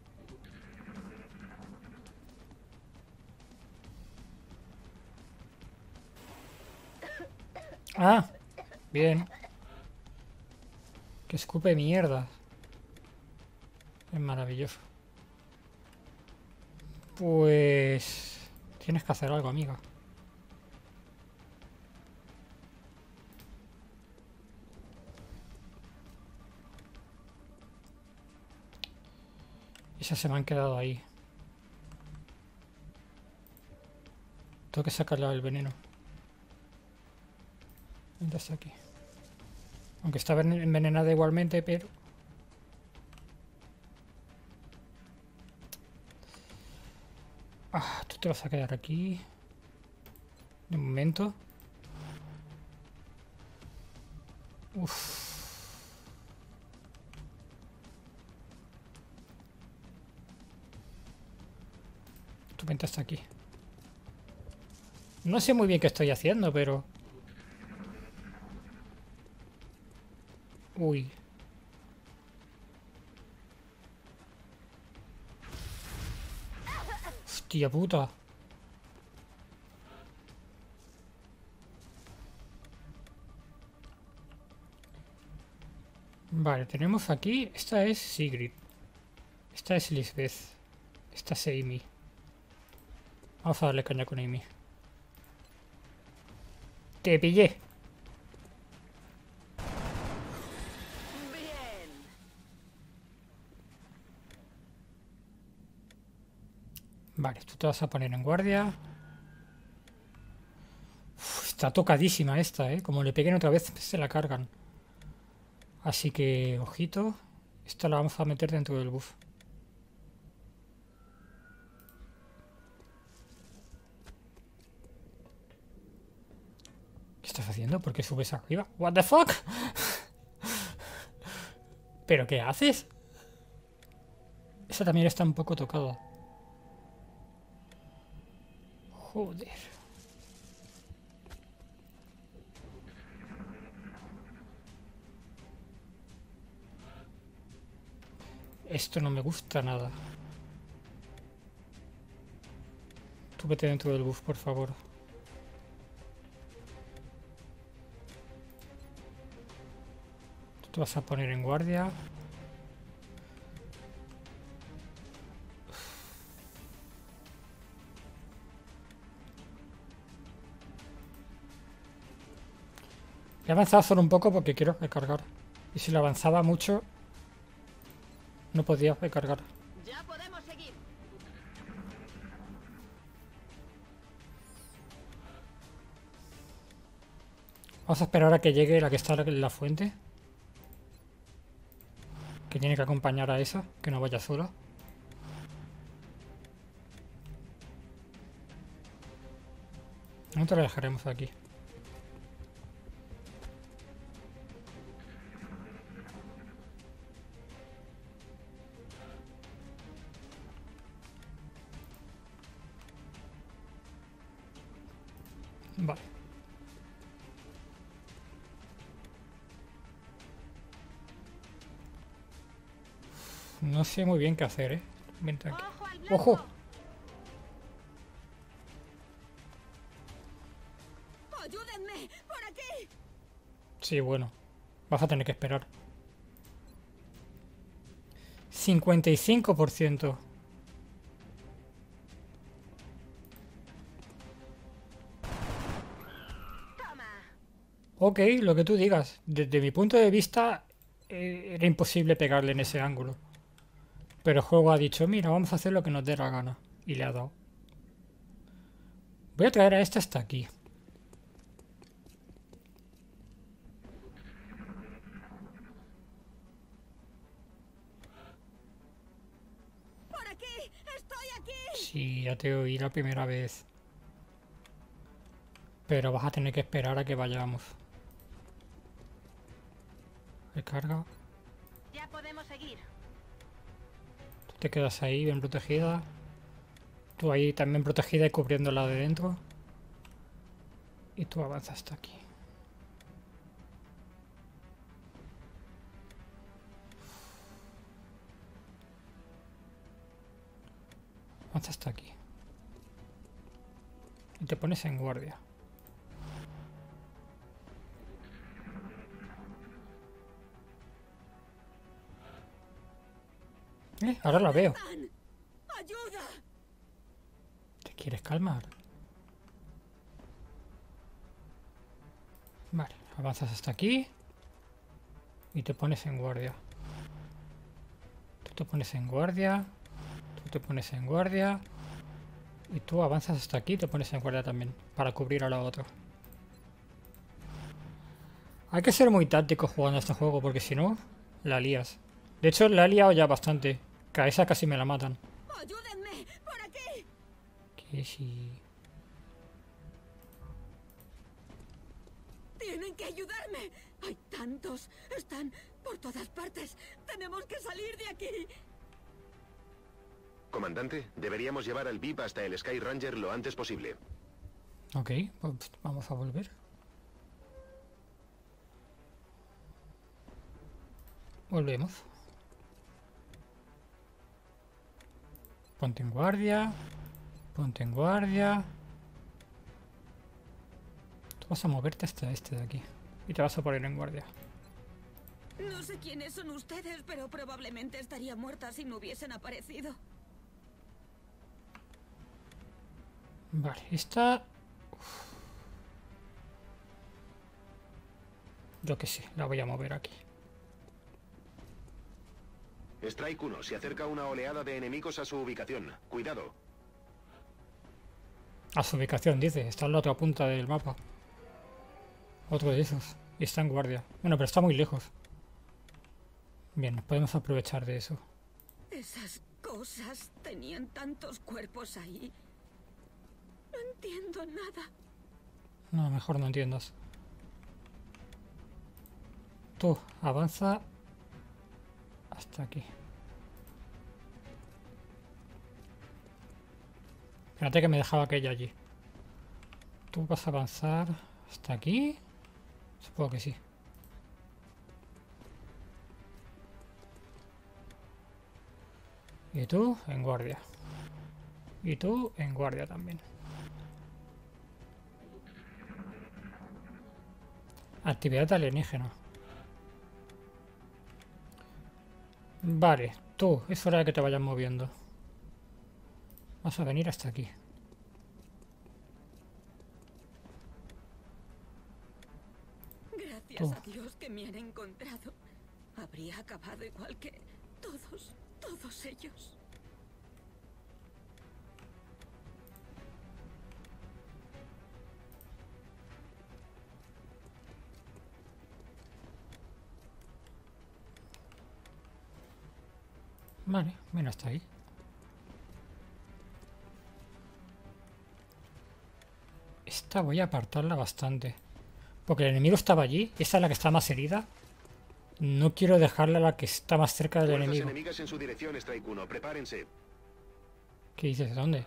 Ah, bien. Que escupe mierda. Es maravilloso. Pues... tienes que hacer algo, amiga. Esas se me han quedado ahí. Tengo que sacarle el veneno. Ya está aquí. Aunque está envenenada igualmente, pero... Ah, tú te vas a quedar aquí. De momento. Uff. Tu venta está aquí. No sé muy bien qué estoy haciendo, pero... Uy. Hostia puta. Vale, tenemos aquí... Esta es Sigrid. Esta es Lisbeth. Esta es Amy. Vamos a darle caña con Amy. ¡Te pillé! Bien. Vale, tú te vas a poner en guardia. Uf, está tocadísima esta, ¿eh? Como le peguen otra vez, se la cargan. Así que, ojito. Esta la vamos a meter dentro del buff. estás haciendo? ¿Por qué subes arriba? What the fuck? ¿Pero qué haces? Esa también está un poco tocada. Joder. Esto no me gusta nada. Tú vete dentro del bus, por favor. Tú te vas a poner en guardia. He avanzado solo un poco porque quiero recargar. Y si lo avanzaba mucho, no podía recargar. Ya podemos seguir. Vamos a esperar a que llegue la que está en la fuente. Que tiene que acompañar a esa, que no vaya sola. No te la dejaremos aquí. Vale. No sé muy bien qué hacer, ¿eh? Vente aquí. ¡Ojo al blanco! ¡Ojo! ¡Ayúdenme! ¡Por aquí! Sí, bueno. Vas a tener que esperar. 55%. ¡Toma! Ok, lo que tú digas. Desde mi punto de vista, era imposible pegarle en ese ángulo. Pero el juego ha dicho, mira, vamos a hacer lo que nos dé la gana. Y le ha dado. Voy a traer a este hasta aquí. ¡Por aquí! ¡Estoy aquí! Sí, ya te oí la primera vez. Pero vas a tener que esperar a que vayamos. Recarga. Ya podemos seguir. Tú te quedas ahí bien protegida. Tú ahí también protegida y cubriéndola de dentro. Y tú avanzas hasta aquí. Avanza hasta aquí. Y te pones en guardia. Ahora la veo. ¡Ayuda! ¿Te quieres calmar? Vale, avanzas hasta aquí. Y te pones en guardia. Tú te pones en guardia. Tú te pones en guardia. Y tú avanzas hasta aquí y te pones en guardia también. Para cubrir a la otra. Hay que ser muy táctico jugando a este juego. Porque si no, la lías. De hecho, la he liado ya bastante. Que a esa casi me la matan. ¡Ayúdenme! ¡Por aquí! Que sí. ¡Tienen que ayudarme! ¡Hay tantos! ¡Están por todas partes! ¡Tenemos que salir de aquí! Comandante, deberíamos llevar al VIP hasta el Sky Ranger lo antes posible. Ok, pues vamos a volver. Volvemos. Ponte en guardia. Ponte en guardia. Tú vas a moverte hasta este de aquí. Y te vas a poner en guardia. No sé quiénes son ustedes, pero probablemente estaría muerta si no hubiesen aparecido. Vale, esta... Yo qué sé, la voy a mover aquí. Strike 1, se acerca una oleada de enemigos a su ubicación. Cuidado. A su ubicación, dice. Está en la otra punta del mapa. Otro de esos. Y está en guardia. Bueno, pero está muy lejos. Bien, podemos aprovechar de eso. Esas cosas tenían tantos cuerpos ahí. No entiendo nada. No, mejor no entiendas. Tú, avanza hasta aquí. Espérate que me dejaba aquella allí. Tú vas a avanzar hasta aquí. Supongo que sí. Y tú en guardia. Y tú en guardia también. Actividad alienígena. Vale, tú, es hora de que te vayas moviendo. Vas a venir hasta aquí. Gracias a Dios que me han encontrado. Habría acabado igual que todos ellos. Vale, ven hasta ahí. Esta voy a apartarla bastante. Porque el enemigo estaba allí. Esta es la que está más herida. No quiero dejarla a la que está más cerca del Fuerzas enemigo. enemigas en su dirección, Strike 1. Prepárense. ¿Qué dices? ¿De dónde?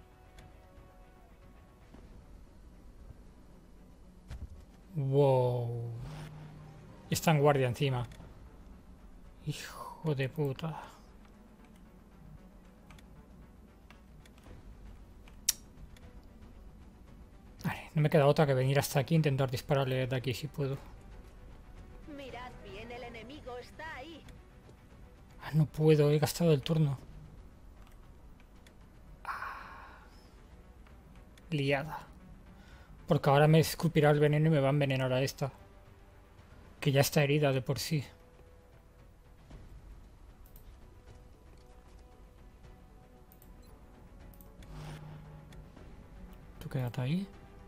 Wow. Está en guardia encima. Hijo de puta. Vale, no me queda otra que venir hasta aquí e intentar dispararle de aquí si puedo. Mirad bien, el enemigo está ahí. Ah, no puedo, he gastado el turno. Liada. Porque ahora me escupirá el veneno y me va a envenenar a esta. Que ya está herida de por sí. Tú quédate ahí.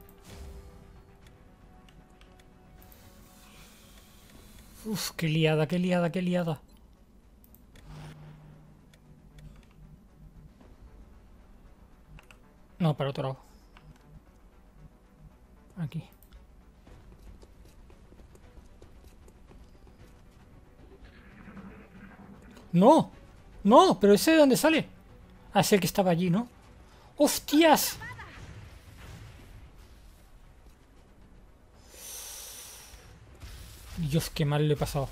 Uf, qué liada, qué liada, qué liada. No, para otro lado. Aquí. ¡No! ¡No! ¿Pero ese de dónde sale? Ah, es el que estaba allí, ¿no? ¡Hostias! Dios, qué mal le he pasado.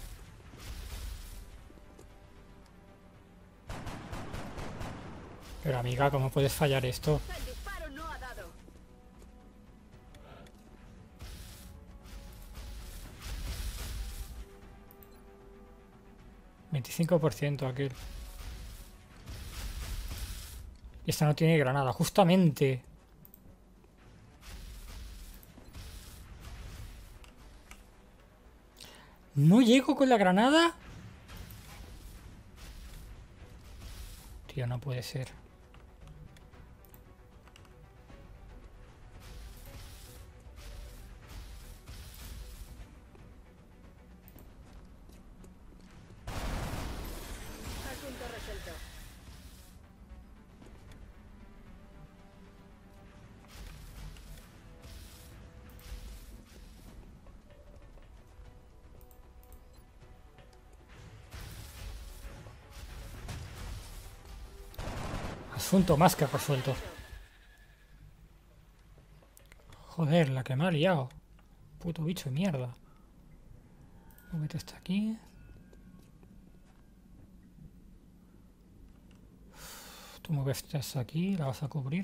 Pero amiga, ¿cómo puedes fallar esto? El disparo no ha dado. %, aquel. Y esta no tiene granada, justamente. ¿No llego con la granada? Tío, no puede ser. Asunto resuelto. Asunto más que resuelto. Joder, la que me ha liado. Puto bicho de mierda. Móvete hasta aquí. Tú muévete hasta aquí, la vas a cubrir.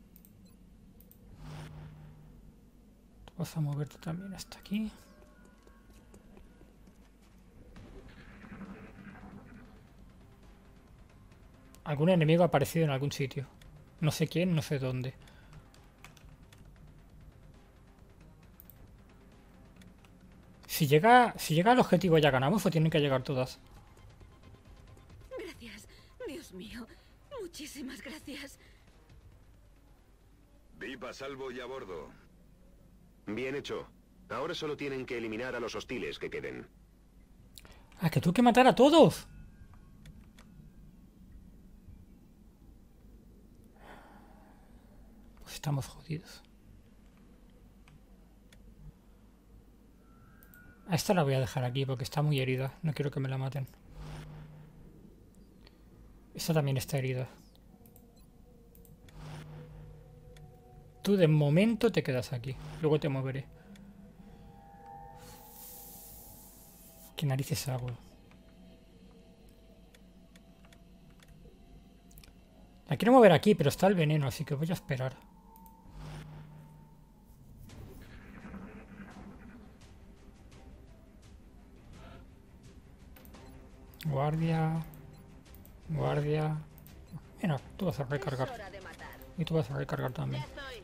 Tú vas a moverte también hasta aquí. Algún enemigo ha aparecido en algún sitio. No sé quién, no sé dónde. Si llega al objetivo ya ganamos o tienen que llegar todas. Gracias. Dios mío. Muchísimas gracias. VIP a salvo y a bordo. Bien hecho. Ahora solo tienen que eliminar a los hostiles que queden. Ah, que tengo que matar a todos. Pues estamos jodidos. A esta la voy a dejar aquí porque está muy herida. No quiero que me la maten. Esta también está herida. Tú de momento te quedas aquí. Luego te moveré. ¿Qué narices hago? La quiero mover aquí, pero está el veneno, así que voy a esperar. Guardia. Guardia. Mira, tú vas a recargar. Y tú vas a recargar también.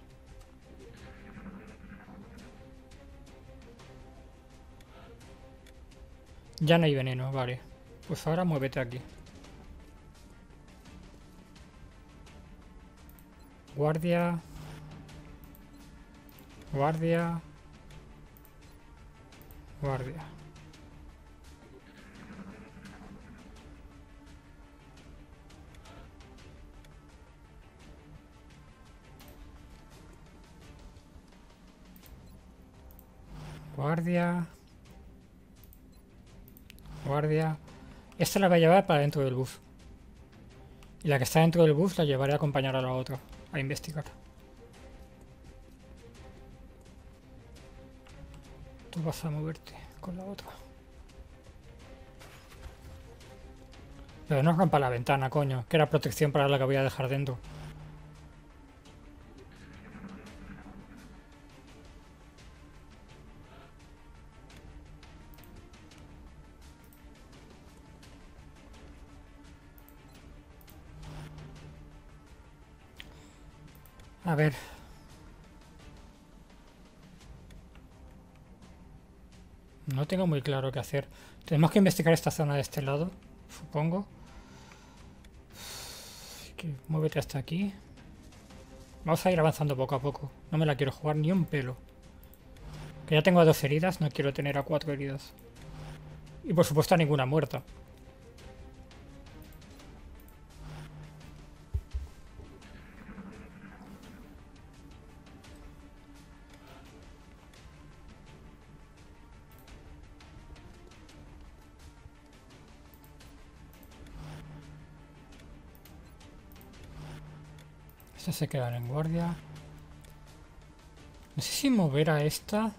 Ya no hay veneno, vale. Pues ahora muévete aquí. Guardia. Guardia. Guardia. Guardia. Guardia. Esta la voy a llevar para dentro del bus. Y la que está dentro del bus la llevaré a acompañar a la otra. A investigar. Tú vas a moverte con la otra. Pero no rompa la ventana, coño. Que era protección para la que voy a dejar dentro. A ver. No tengo muy claro qué hacer. Tenemos que investigar esta zona de este lado, supongo. Muévete hasta aquí. Vamos a ir avanzando poco a poco. No me la quiero jugar ni un pelo. Que ya tengo a 2 heridas, no quiero tener a 4 heridas. Y por supuesto a ninguna muerta. Estas se quedan en guardia. No sé si mover a esta.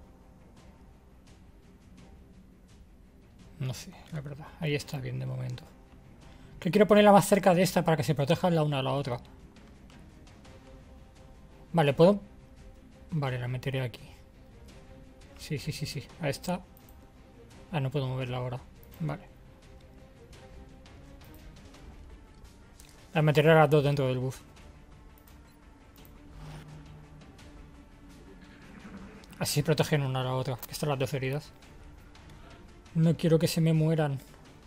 No sé, la verdad. Ahí está bien de momento. Que quiero ponerla más cerca de esta para que se protejan la una a la otra. Vale, ¿puedo? Vale, la meteré aquí. Sí, sí, sí, sí. A esta. Ah, no puedo moverla ahora. Vale. La meteré a las dos dentro del bus. Así protegen una a la otra. Que están las 2 heridas. No quiero que se me mueran.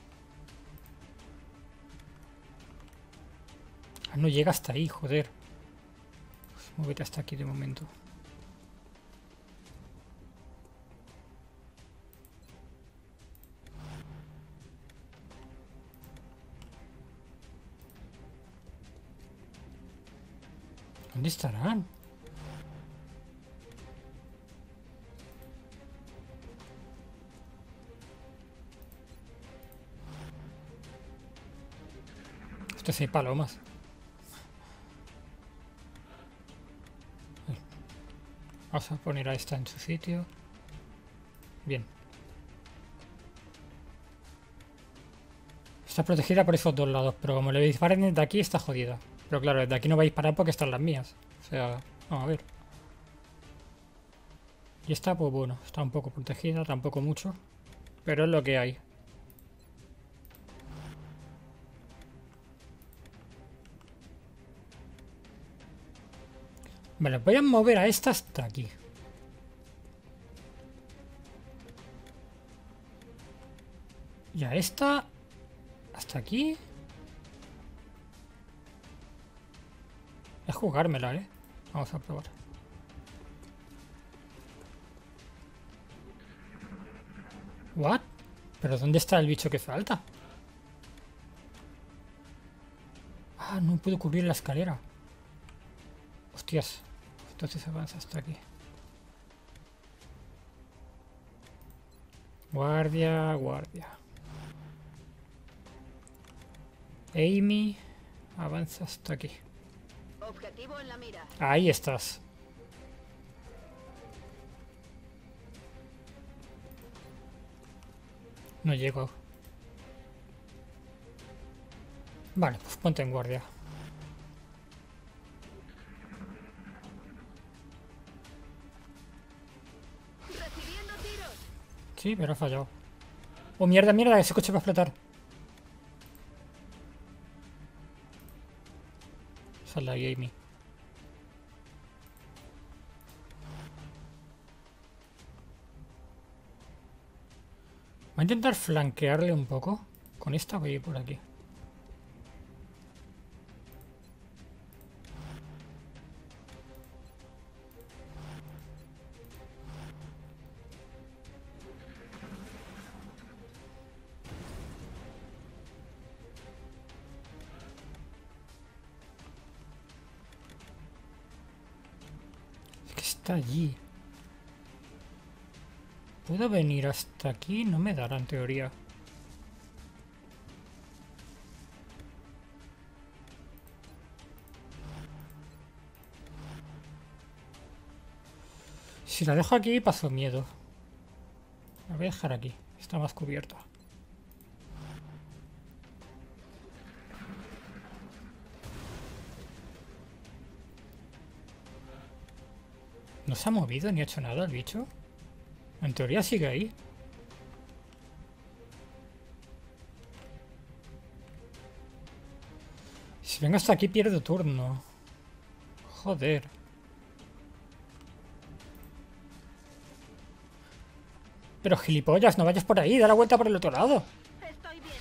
Ah, no llega hasta ahí, joder. Pues muévete hasta aquí de momento. ¿Dónde estarán? Esto sí hay palomas. Vamos a poner a esta en su sitio. Bien. Está protegida por esos dos lados, pero como le disparen desde aquí está jodida. Pero claro, desde aquí no va a disparar porque están las mías. O sea, vamos a ver. Y esta, pues bueno, está un poco protegida, tampoco mucho. Pero es lo que hay. Vale, voy a mover a esta hasta aquí. Y a esta hasta aquí. Es jugármela, ¿eh? Vamos a probar. ¿What? ¿Pero dónde está el bicho que falta? Ah, no puedo cubrir la escalera. Hostias. Entonces avanza hasta aquí. Guardia, guardia. Amy, avanza hasta aquí. Objetivo en la mira. Ahí estás. No llego. Vale, pues ponte en guardia. Recibiendo tiros. Sí, pero ha fallado. Oh, mierda, mierda, ese coche va a explotar. Sal de ahí, Amy. Voy a intentar flanquearle un poco. Con esta voy a ir por aquí. Es que está allí. ¿Puedo venir hasta aquí? No me dará en teoría. Si la dejo aquí, paso miedo. La voy a dejar aquí. Está más cubierta. ¿No se ha movido ni ha hecho nada el bicho? En teoría sigue ahí. Si vengo hasta aquí pierdo turno. Joder. Pero gilipollas, no vayas por ahí, da la vuelta por el otro lado. Estoy bien.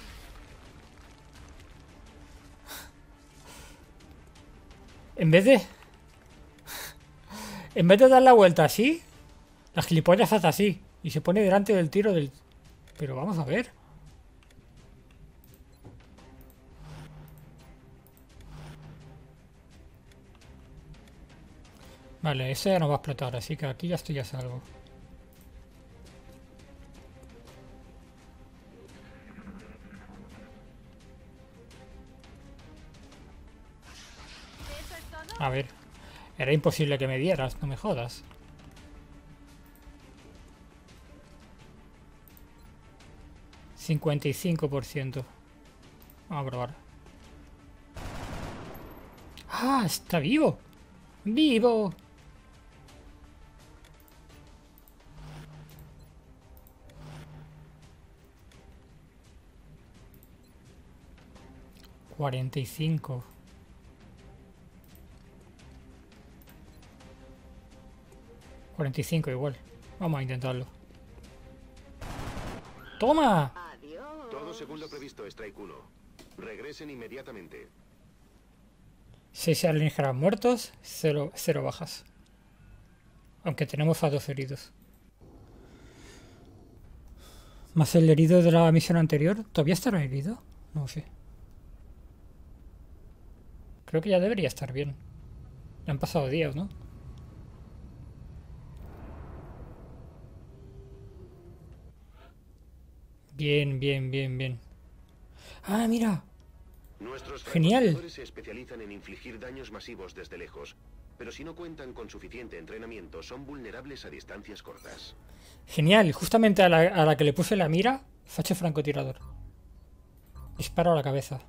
En vez de dar la vuelta así, la gilipollas hace así y se pone delante del tiro del... Pero vamos a ver. Vale, ese ya no va a explotar, así que aquí ya estoy a salvo. ¿Eso es todo? A ver, era imposible que me dieras, no me jodas. ...55%. Vamos a probar. ¡Ah! ¡Está vivo! ¡Vivo! ...45... 45 igual. Vamos a intentarlo. ¡Toma! Adiós. Todo según lo previsto, Strike 1. Regresen inmediatamente. 6 alienígenas muertos, 0 bajas. Aunque tenemos a 2 heridos. ¿Más el herido de la misión anterior? ¿Todavía estará herido? No sé. Creo que ya debería estar bien. Ya han pasado días, ¿no? Bien, bien, bien, bien. ¡Ah, mira! Nuestros Genial. francotiradores se especializan en infligir daños masivos desde lejos, pero si no cuentan con suficiente entrenamiento, son vulnerables a distancias cortas. Genial. Justamente a la que le puse la mira, fache francotirador. Disparo a la cabeza.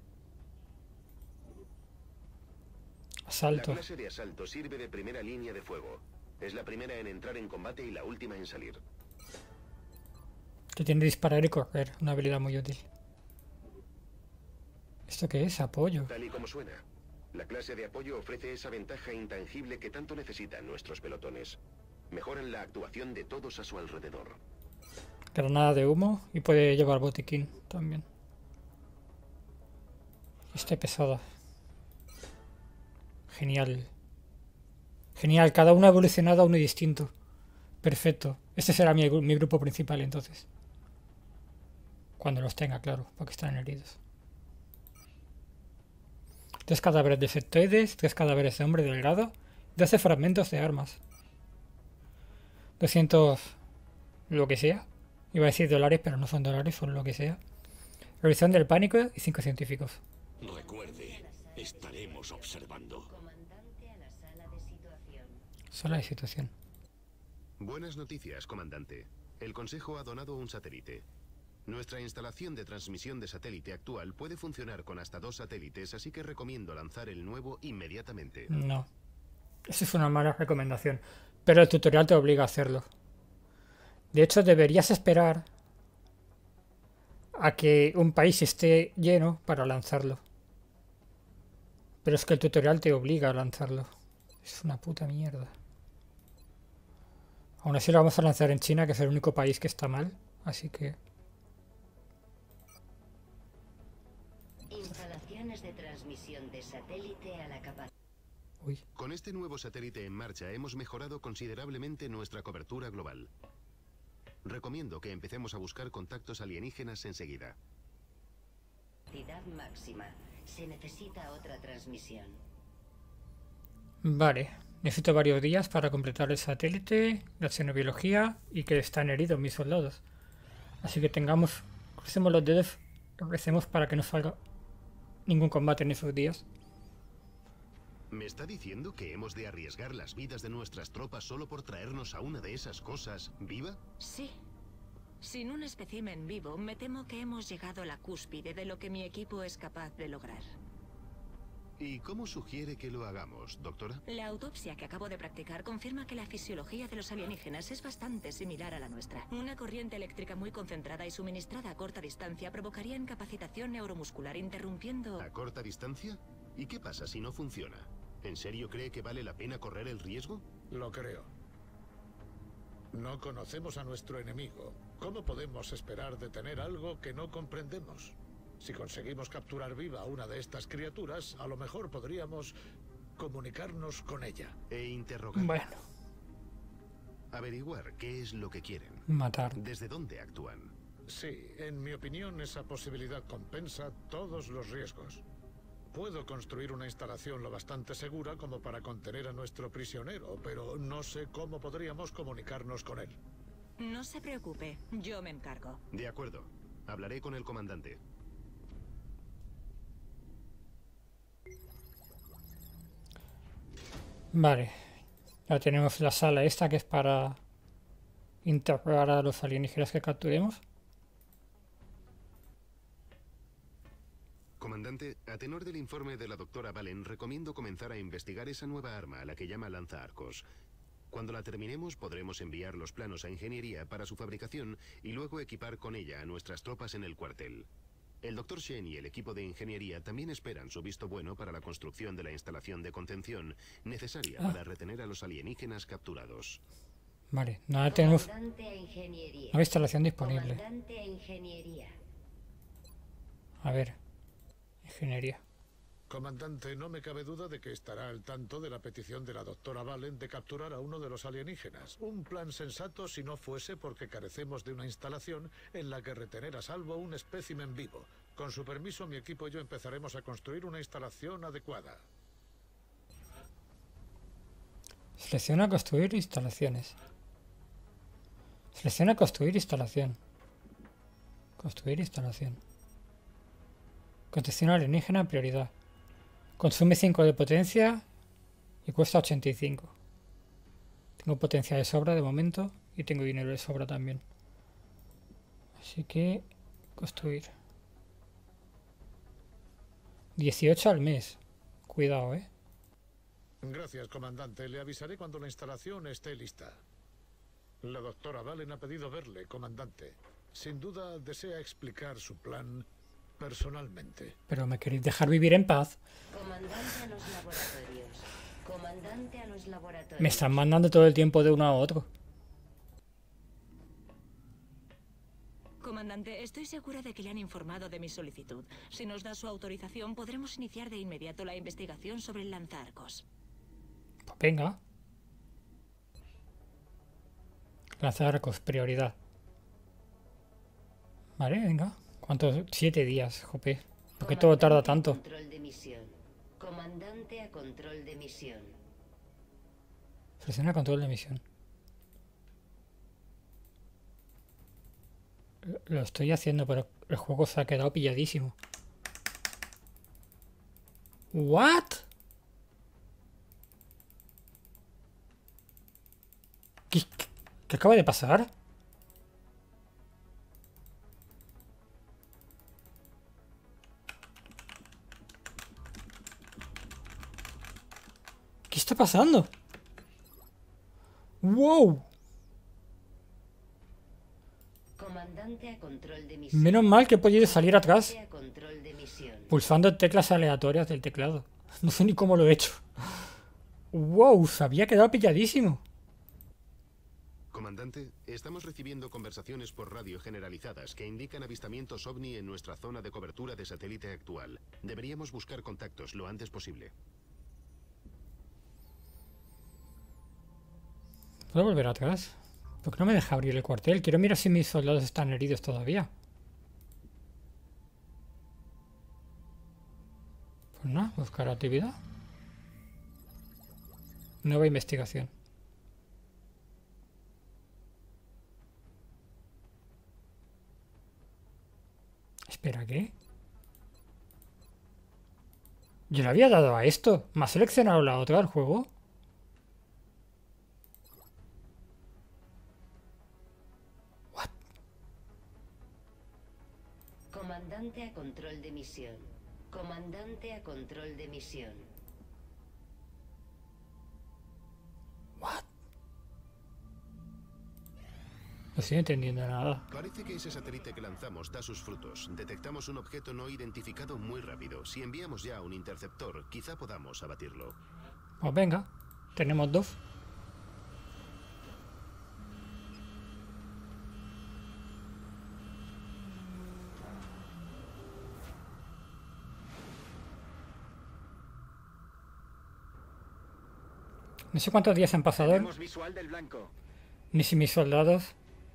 Asalto. La clase de asalto sirve de primera línea de fuego. Es la primera en entrar en combate y la última en salir. Que tiene disparar y correr. Una habilidad muy útil. ¿Esto qué es? Apoyo. Tal y como suena, la clase de apoyo ofrece esa ventaja intangible que tanto necesitan nuestros pelotones. Mejoran la actuación de todos a su alrededor. Granada de humo y puede llevar botiquín también. Está pesada. Genial. Genial, cada uno ha evolucionado a uno distinto. Perfecto. Este será mi grupo principal entonces. Cuando los tenga, claro, porque están heridos. 3 cadáveres de sectoides, 3 cadáveres de hombre delgado, 12 fragmentos de armas. 200... lo que sea. Iba a decir dólares, pero no son dólares, son lo que sea. Revisión del pánico y 5 científicos. Recuerde, estaremos observando. Sala de situación. Buenas noticias, comandante. El Consejo ha donado un satélite. Nuestra instalación de transmisión de satélite actual puede funcionar con hasta 2 satélites, así que recomiendo lanzar el nuevo inmediatamente. No. Esa es una mala recomendación. Pero el tutorial te obliga a hacerlo. De hecho, deberías esperar a que un país esté lleno para lanzarlo. Pero es que el tutorial te obliga a lanzarlo. Es una puta mierda. Aún así lo vamos a lanzar en China, que es el único país que está mal. Así que... Instalaciones de transmisión de satélite a la capacidad. Uy. Con este nuevo satélite en marcha hemos mejorado considerablemente nuestra cobertura global. Recomiendo que empecemos a buscar contactos alienígenas enseguida. Capacidad máxima. Se necesita otra transmisión. Vale. Necesito varios días para completar el satélite, la xenobiología y que están heridos mis soldados. Así que crucemos los dedos, recemos para que no salga ningún combate en esos días. ¿Me está diciendo que hemos de arriesgar las vidas de nuestras tropas solo por traernos a una de esas cosas viva? Sí. Sin un espécimen vivo, me temo que hemos llegado a la cúspide de lo que mi equipo es capaz de lograr. ¿Y cómo sugiere que lo hagamos, doctora? La autopsia que acabo de practicar confirma que la fisiología de los alienígenas es bastante similar a la nuestra. Una corriente eléctrica muy concentrada y suministrada a corta distancia provocaría incapacitación neuromuscular, interrumpiendo... ¿A corta distancia? ¿Y qué pasa si no funciona? ¿En serio cree que vale la pena correr el riesgo? Lo creo. No conocemos a nuestro enemigo. ¿Cómo podemos esperar detener algo que no comprendemos? Si conseguimos capturar viva a una de estas criaturas, a lo mejor podríamos comunicarnos con ella. E interrogar. Bueno. Averiguar qué es lo que quieren. Matar. ¿Desde dónde actúan? Sí, en mi opinión esa posibilidad compensa todos los riesgos. Puedo construir una instalación lo bastante segura como para contener a nuestro prisionero, pero no sé cómo podríamos comunicarnos con él. No se preocupe, yo me encargo. De acuerdo. Hablaré con el comandante. Vale. Ya tenemos la sala esta que es para interrogar a los alienígenas que capturemos. Comandante, a tenor del informe de la doctora Valen, recomiendo comenzar a investigar esa nueva arma a la que llama lanzaarcos. Cuando la terminemos, podremos enviar los planos a ingeniería para su fabricación y luego equipar con ella a nuestras tropas en el cuartel. El Dr. Shen y el equipo de ingeniería también esperan su visto bueno para la construcción de la instalación de contención necesaria para retener a los alienígenas capturados. Vale, no tenemos Comandante a ingeniería. una instalación disponible. Comandante a ingeniería. A ver. Ingeniería. Comandante, no me cabe duda de que estará al tanto de la petición de la doctora Valen de capturar a uno de los alienígenas. Un plan sensato si no fuese porque carecemos de una instalación en la que retener a salvo un espécimen vivo. Con su permiso, mi equipo y yo empezaremos a construir una instalación adecuada. Selecciona construir instalaciones. Selecciona construir instalación. Construir instalación. Contención alienígena prioridad. Consume 5 de potencia y cuesta 85. Tengo potencia de sobra de momento y tengo dinero de sobra también. Así que construir. 18 al mes. Cuidado, Gracias, comandante. Le avisaré cuando la instalación esté lista. La doctora Valen ha pedido verle, comandante. Sin duda desea explicar su plan personalmente. Pero me queréis dejar vivir en paz. Comandante a los laboratorios. Comandante a los laboratorios. Me están mandando todo el tiempo de uno a otro. Comandante, estoy segura de que le han informado de mi solicitud. Si nos da su autorización, podremos iniciar de inmediato la investigación sobre el lanzaarcos. Pues venga. Lanzaarcos, prioridad. Vale, venga. ¿Cuántos? 7 días, jope. ¿Por qué todo tarda tanto? Control de misión. Comandante a control de misión. Selecciona control de misión. Lo estoy haciendo, pero el juego se ha quedado pilladísimo. ¿What? ¿Qué acaba de pasar? ¿Qué está pasando? ¡Wow! Comandante a control de misión. Menos mal que he podido salir atrás. A control de misión. Pulsando teclas aleatorias del teclado. No sé ni cómo lo he hecho. ¡Wow! Se había quedado pilladísimo. Comandante, estamos recibiendo conversaciones por radio generalizadas que indican avistamientos ovni en nuestra zona de cobertura de satélite actual. Deberíamos buscar contactos lo antes posible. ¿Puedo volver atrás? ¿Por qué no me deja abrir el cuartel? Quiero mirar si mis soldados están heridos todavía. Pues nada, buscar actividad. Nueva investigación. Espera, ¿qué? Yo le había dado a esto. ¿Me ha seleccionado la otra del juego? Comandante a control de misión. Comandante a control de misión. What? No estoy entendiendo nada. Parece que ese satélite que lanzamos da sus frutos. Detectamos un objeto no identificado muy rápido. Si enviamos ya un interceptor, quizá podamos abatirlo. Pues venga, tenemos dos. No sé cuántos días han pasado. Tenemos visual del blanco. Ni si mis soldados.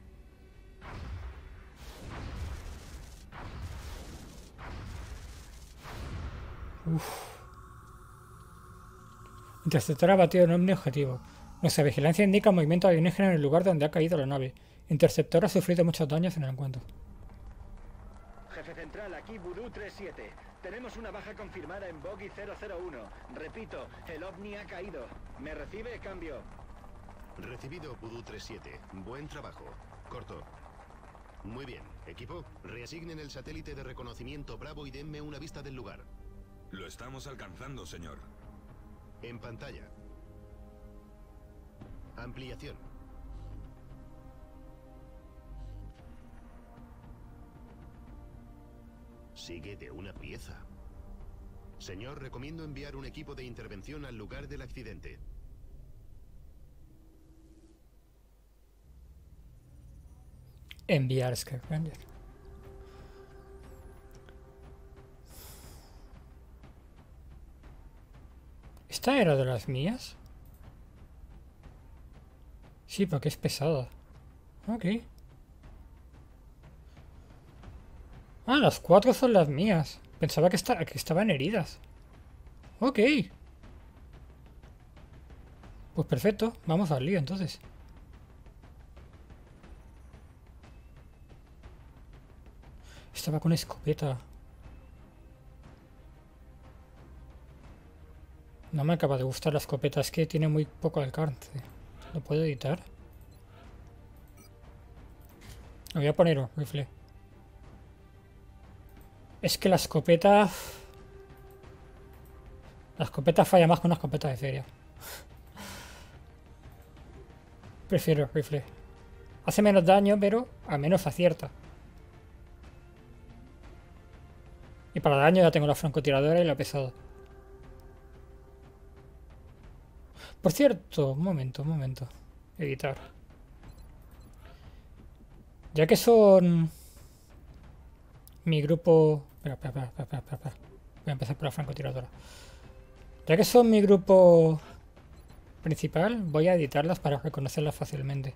Interceptor ha batido en un objetivo. Nuestra vigilancia indica movimiento alienígena en el lugar donde ha caído la nave. Interceptor ha sufrido muchos daños en el encuentro. Jefe central, aquí Voodoo 37. Tenemos una baja confirmada en Boggy 001. Repito, el ovni ha caído. ¿Me recibe? Cambio. Recibido, Voodoo 37. Buen trabajo. Corto. Muy bien. Equipo, reasignen el satélite de reconocimiento Bravo y denme una vista del lugar. Lo estamos alcanzando, señor. En pantalla. Ampliación. Sigue de una pieza. Señor, recomiendo enviar un equipo de intervención al lugar del accidente. Enviar Skyranger. ¿Esta era de las mías? Sí, porque es pesada. Ok. Ah, las 4 son las mías. Pensaba que estaban heridas. Ok. Pues perfecto. Vamos al lío entonces. Estaba con escopeta. No me acaba de gustar la escopeta. Es que tiene muy poco alcance. ¿Lo puedo editar? Me voy a poner un rifle. Es que la escopeta falla más que una escopeta de feria. Prefiero rifle. Hace menos daño, pero al menos acierta. Y para daño ya tengo la francotiradora y la pesada. Por cierto, un momento. Editar. Ya que son mi grupo... Espera. Voy a empezar por la francotiradora. Ya que son mi grupo principal, voy a editarlas para reconocerlas fácilmente.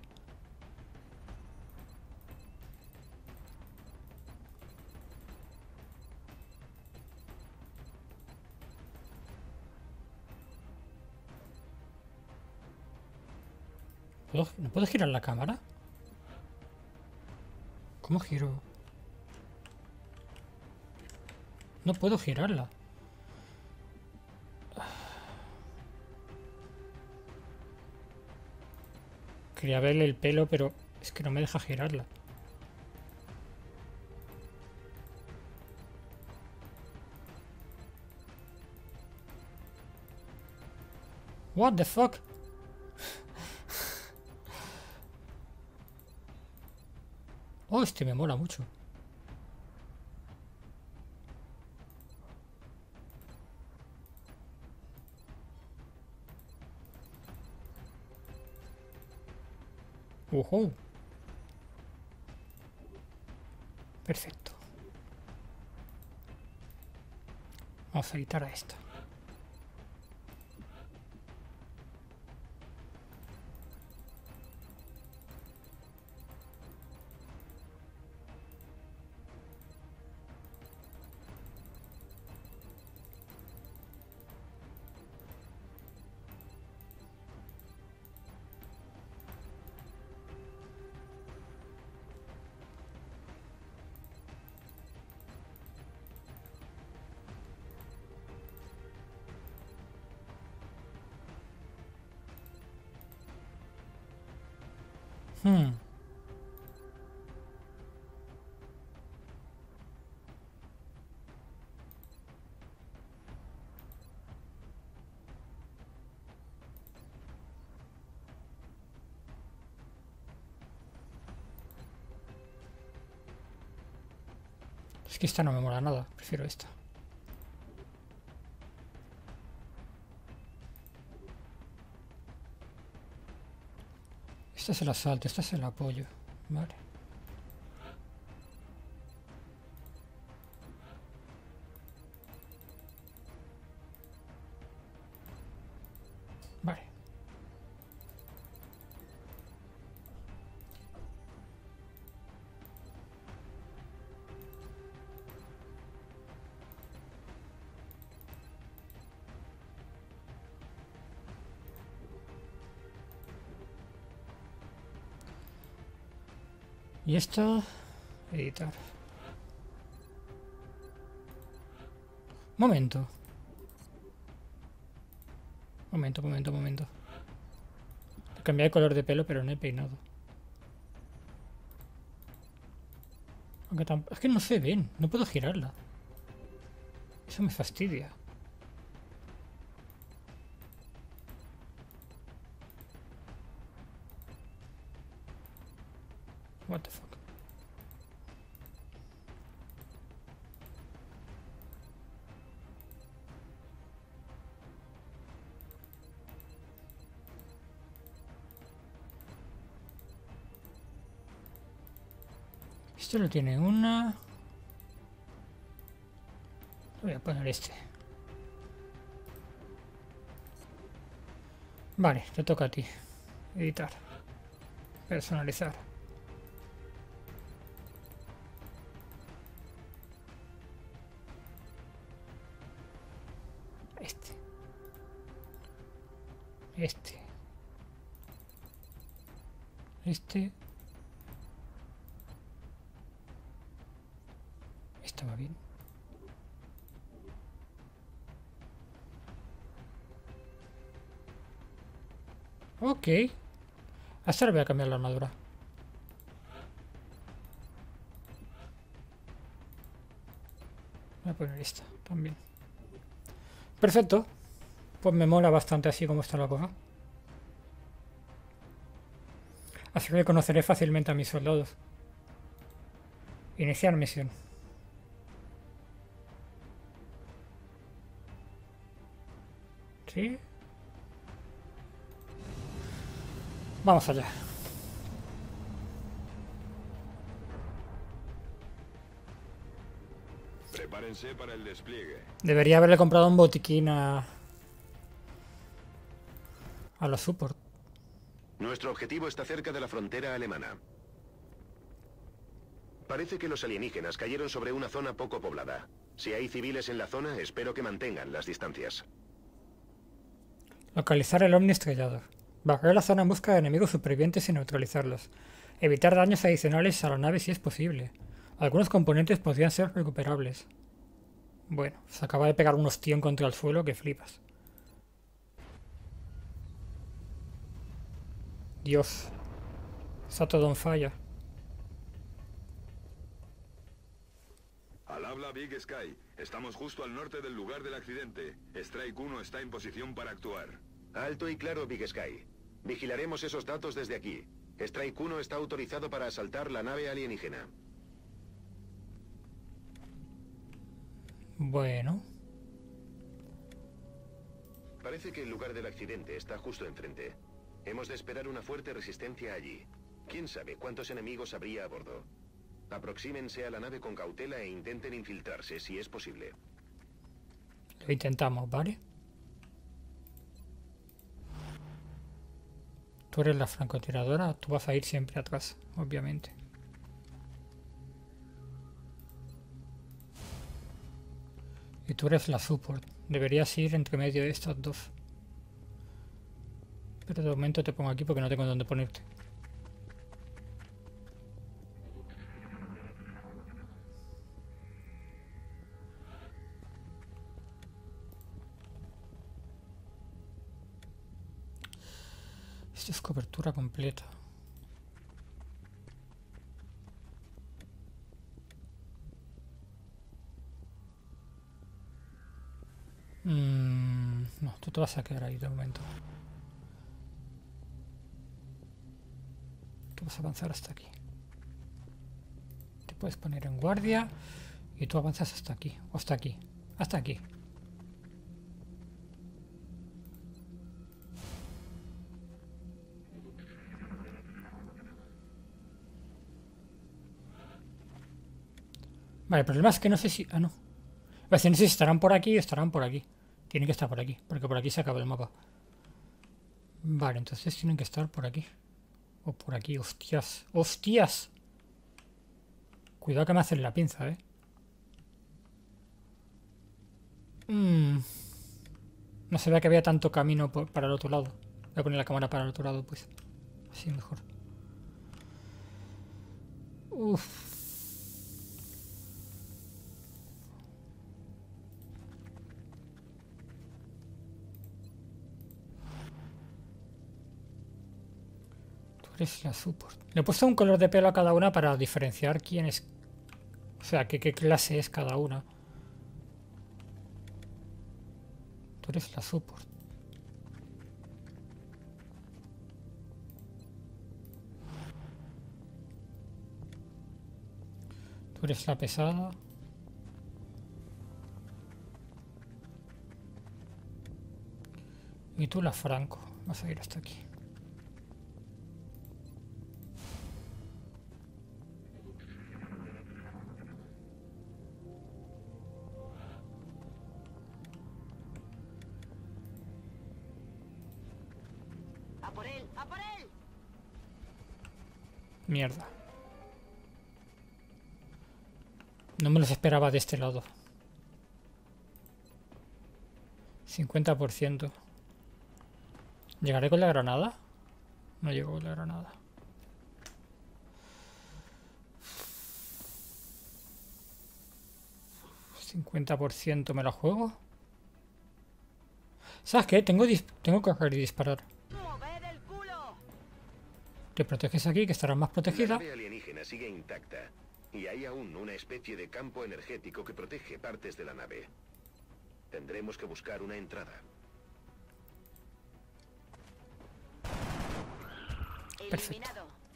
¿No puedo girar la cámara? ¿Cómo giro? No puedo girarla. Quería verle el pelo, pero es que no me deja girarla. What the fuck? Oh, este me mola mucho. Perfecto. Vamos a editar a esta. Es que esta no me mola nada, prefiero esta. Esta se la salto, esta se la apoyo. Vale. Vale. Y esto, editar. Momento. Momento. Cambié de color de pelo, pero no he peinado. Aunque tampoco... Es que no se ven, no puedo girarla. Eso me fastidia. What the fuck. Esto lo tiene una... Voy a poner este. Vale, te toca a ti. Editar. Personalizar. Este. Estaba bien. Ok. Hasta ahora voy a cambiar la armadura. Voy a poner esta también. Perfecto. Pues me mola bastante así como está la cosa. Así que conoceré fácilmente a mis soldados. Iniciar misión. ¿Sí? Vamos allá. Prepárense para el despliegue. Debería haberle comprado un botiquín a los support. Nuestro objetivo está cerca de la frontera alemana. Parece que los alienígenas cayeron sobre una zona poco poblada. Si hay civiles en la zona, espero que mantengan las distancias. Localizar el ovni estrellado. Barrer la zona en busca de enemigos supervivientes y neutralizarlos. Evitar daños adicionales a la nave si es posible. Algunos componentes podrían ser recuperables. Bueno, se acaba de pegar un ostión contra el suelo que flipas. Dios. Está todo en falla. Al habla Big Sky. Estamos justo al norte del lugar del accidente. Strike 1 está en posición para actuar. Alto y claro, Big Sky. Vigilaremos esos datos desde aquí. Strike 1 está autorizado para asaltar la nave alienígena. Bueno. Parece que el lugar del accidente está justo enfrente. Hemos de esperar una fuerte resistencia allí. ¿Quién sabe cuántos enemigos habría a bordo? Aproxímense a la nave con cautela e intenten infiltrarse si es posible. Lo intentamos, ¿vale? Tú eres la francotiradora, tú vas a ir siempre atrás, obviamente. Y tú eres la support. Deberías ir entre medio de estas dos. Pero de momento te pongo aquí porque no tengo dónde ponerte. Esto es cobertura completa. No, tú te vas a quedar ahí de momento. Tú vas a avanzar hasta aquí. Te puedes poner en guardia y tú avanzas hasta aquí, o hasta aquí, hasta aquí. Vale, el problema es que no sé si... Ah, no. No sé si estarán por aquí o estarán por aquí. Tienen que estar por aquí, porque por aquí se acaba el mapa. Vale, entonces tienen que estar por aquí. O por aquí, hostias. ¡Hostias! Cuidado que me hacen la pinza, ¿eh? No se ve que había tanto camino para el otro lado. Voy a poner la cámara para el otro lado, pues. Así mejor. Uff. Es la support. Le he puesto un color de pelo a cada una para diferenciar quién es. O sea, qué clase es cada una. Tú eres la support. Tú eres la pesada. Y tú la franco. Vas a ir hasta aquí. Mierda. No me los esperaba de este lado. 50%. ¿Llegaré con la granada? No llego con la granada. ¿50% me la juego? ¿Sabes qué? Tengo que coger y disparar. Te proteges aquí, que estarás más protegida. La nave alienígena sigue intacta y hay aún una especie de campo energético que protege partes de la nave. Tendremos que buscar una entrada. Perfecto.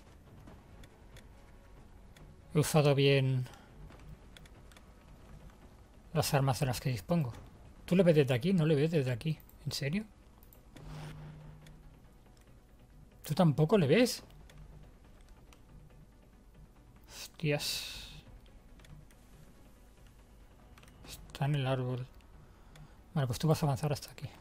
He usado bien las armas de las que dispongo. ¿Tú le ves desde aquí? No le ves desde aquí. ¿En serio? ¿Tú tampoco le ves? Hostias. Está en el árbol. Vale, pues tú vas a avanzar hasta aquí.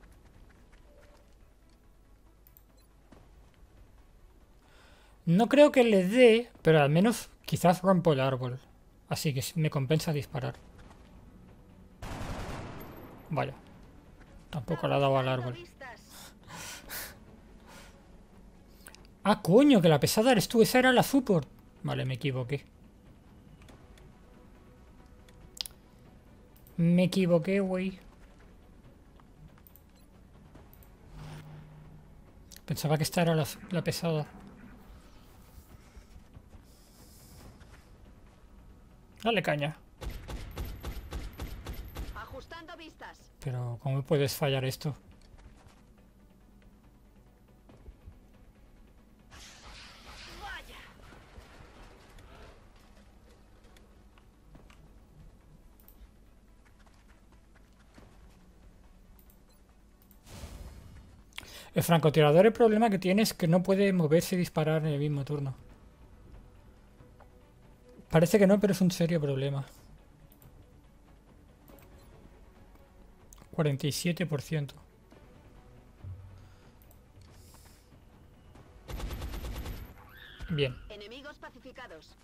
No creo que le dé, pero al menos quizás rompo el árbol. Así que me compensa disparar. Vaya. Tampoco le ha dado al árbol. Ah, coño, que la pesada eres tú. Esa era la support. Vale, me equivoqué. Me equivoqué, güey. Pensaba que esta era la pesada. Dale caña. Ajustando vistas. Pero, ¿cómo puedes fallar esto? Vaya. El francotirador, el problema que tiene es que no puede moverse y disparar en el mismo turno. Parece que no, pero es un serio problema. 47%. Bien. Enemigos pacificados.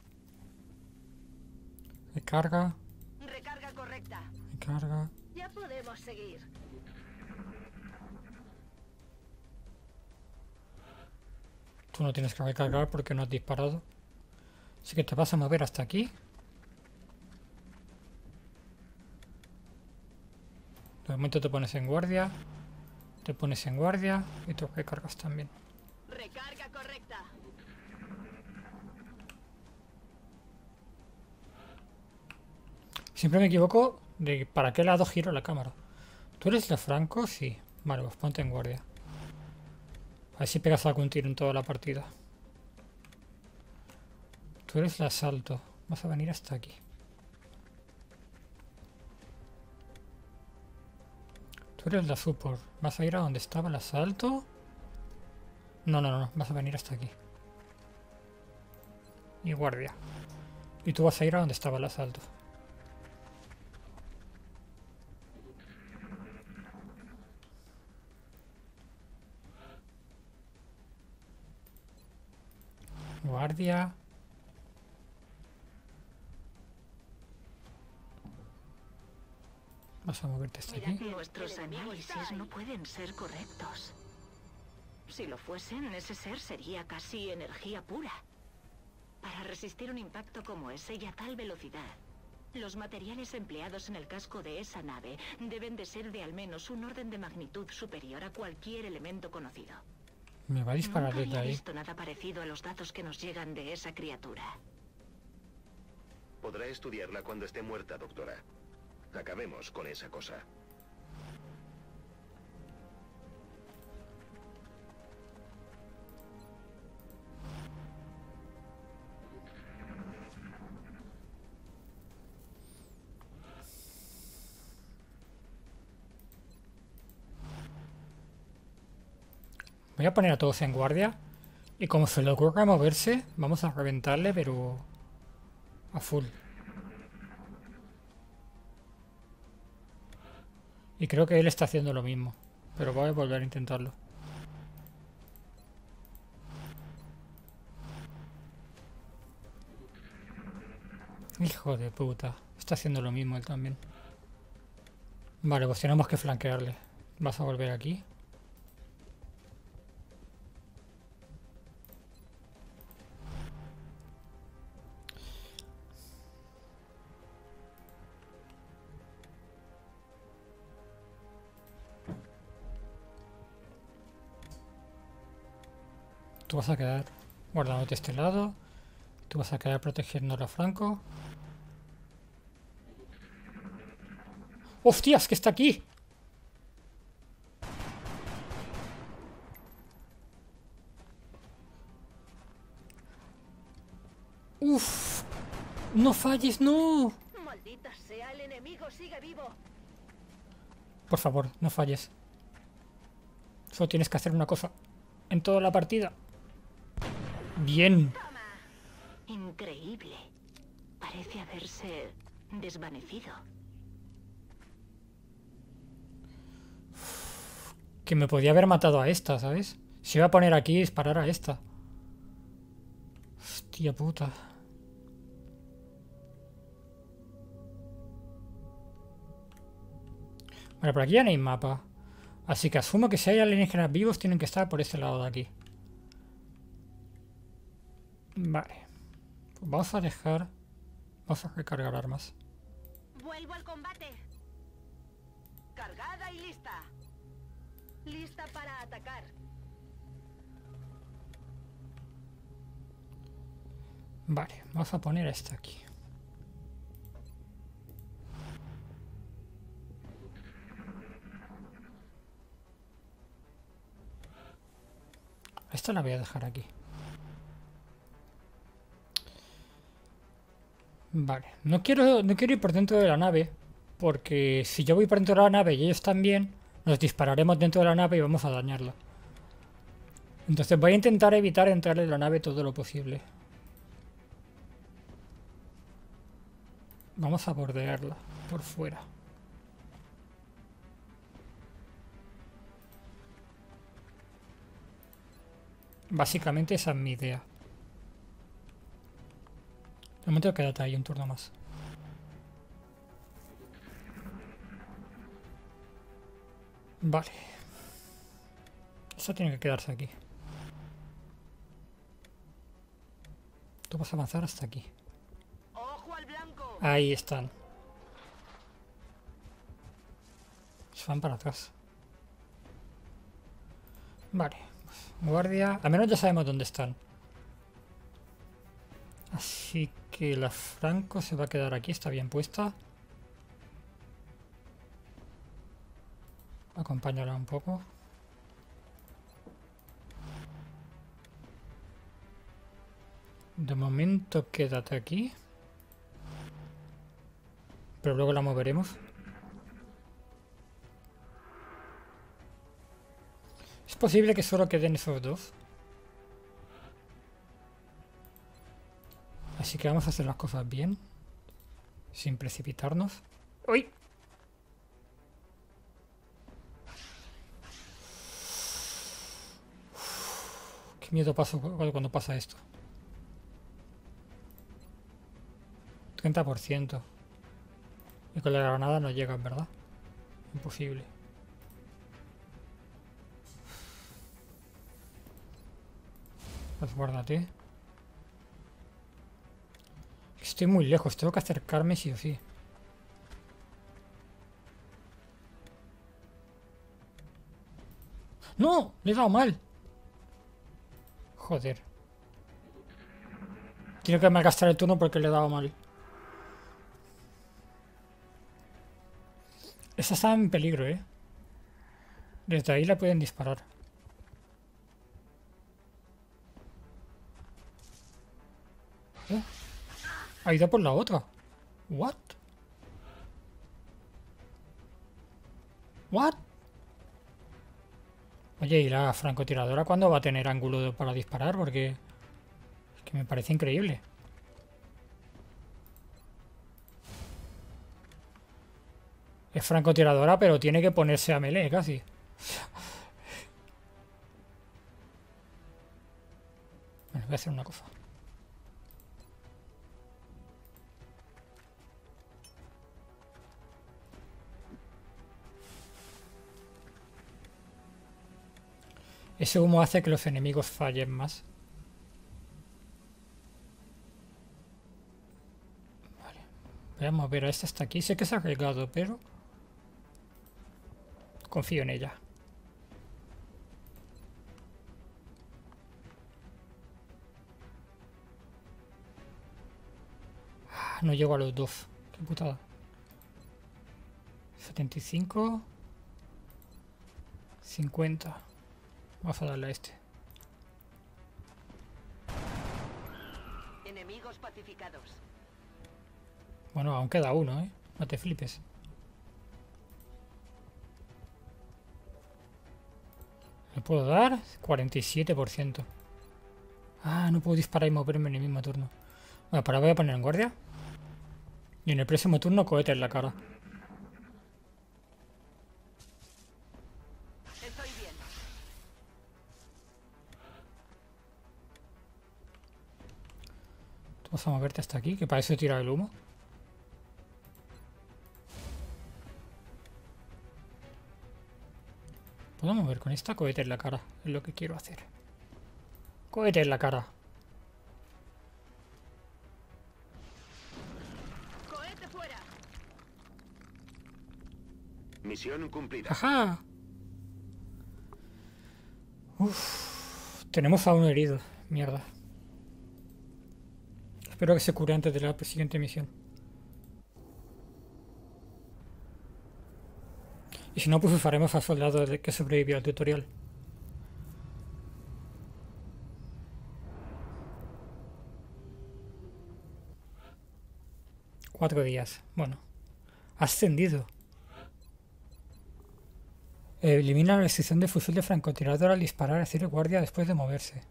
Recarga. Recarga correcta. Recarga. Ya podemos seguir. Tú no tienes que recargar porque no has disparado. Así que te vas a mover hasta aquí. De momento te pones en guardia. Te pones en guardia y tú recargas también. Recarga correcta. Siempre me equivoco de para qué lado giro la cámara. ¿Tú eres la Franco? Sí. Vale, pues ponte en guardia. A ver si pegas algún tiro en toda la partida. Tú eres el asalto. Vas a venir hasta aquí. Tú eres la support. ¿Vas a ir a donde estaba el asalto? No, no, no. Vas a venir hasta aquí. Y guardia. Y tú vas a ir a donde estaba el asalto. Guardia. Vas a moverte hasta aquí. Nuestros análisis no pueden ser correctos. Si lo fuesen, ese ser sería casi energía pura. Para resistir un impacto como ese y a tal velocidad, los materiales empleados en el casco de esa nave deben de ser de al menos un orden de magnitud superior a cualquier elemento conocido. Me va a disparar Nunca desde había ahí. visto nada parecido a los datos que nos llegan de esa criatura. Podrá estudiarla cuando esté muerta, doctora. Acabemos con esa cosa. Voy a poner a todos en guardia. Y como se le ocurra moverse, vamos a reventarle, pero a full. Y creo que él está haciendo lo mismo. Pero voy a volver a intentarlo. Hijo de puta. Está haciendo lo mismo él también. Vale, pues tenemos que flanquearle. Vas a volver aquí. Tú vas a quedar guardándote este lado. Tú vas a quedar protegiendo a Franco. ¡Hostias! ¡Que está aquí! ¡Uf! ¡No falles, no! Maldita sea, el enemigo sigue vivo. Por favor, no falles. Solo tienes que hacer una cosa. En toda la partida. Bien. Increíble. Parece haberse desvanecido. Que me podía haber matado a esta, ¿sabes? Se iba a poner aquí y disparar a esta. Hostia puta. Bueno, por aquí ya no hay mapa. Así que asumo que si hay alienígenas vivos tienen que estar por este lado de aquí. Vale. Pues vamos a dejar... Vamos a recargar armas. Vuelvo al combate. Cargada y lista. Lista para atacar. Vale, vamos a poner esta aquí. Esta la voy a dejar aquí. Vale, no quiero ir por dentro de la nave, porque si yo voy por dentro de la nave y ellos también, nos dispararemos dentro de la nave y vamos a dañarla. Entonces voy a intentar evitar entrar en la nave todo lo posible. Vamos a bordearla por fuera. Básicamente esa es mi idea. De momento quédate ahí un turno más. Vale. Esa tiene que quedarse aquí. Tú vas a avanzar hasta aquí. ¡Ojo al blanco! Ahí están. Se van para atrás. Vale. Guardia. Al menos ya sabemos dónde están. Así que la Franco se va a quedar aquí. Está bien puesta. Acompáñala un poco. De momento quédate aquí. Pero luego la moveremos. Es posible que solo queden esos dos. Así que vamos a hacer las cosas bien. Sin precipitarnos. ¡Uy! Qué miedo paso cuando pasa esto. 30%. Y con la granada no llegan, ¿verdad? Imposible. Pues guárdate. Estoy muy lejos, tengo que acercarme sí o sí. ¡No! Le he dado mal. Joder. Quiero que me gastar el turno porque le he dado mal. Esa está en peligro, ¿eh? Desde ahí la pueden disparar. Ha ido por la otra. What? What? Oye, ¿y la francotiradora cuándo va a tener ángulo para disparar? Porque es que me parece increíble. Es francotiradora, pero tiene que ponerse a melee casi. Bueno, voy a hacer una cosa. Ese humo hace que los enemigos fallen más. Vale. Voy a mover a esta hasta aquí. Sé que se ha arriesgado, pero confío en ella. No llego a los dos. Qué putada. 75. 50. Vamos a darle a este. Enemigos pacificados. Bueno, aún queda uno, ¿eh? No te flipes. ¿Le puedo dar? 47%. Ah, no puedo disparar y moverme en el mismo turno. Bueno, para voy a poner en guardia. Y en el próximo turno cohete en la cara. Estoy bien. Tú vas a moverte hasta aquí, que para eso tira el humo. Puedo mover con esta cohete en la cara. Es lo que quiero hacer. Cohete en la cara. Misión cumplida. ¡Ajá! Uff, tenemos a uno herido. Mierda. Espero que se cure antes de la siguiente misión. Y si no, pues usaremos al soldado que sobrevivió al tutorial. Cuatro días. Bueno. Ascendido. Elimina la restricción de fusil de francotirador al disparar a hacer guardia después de moverse.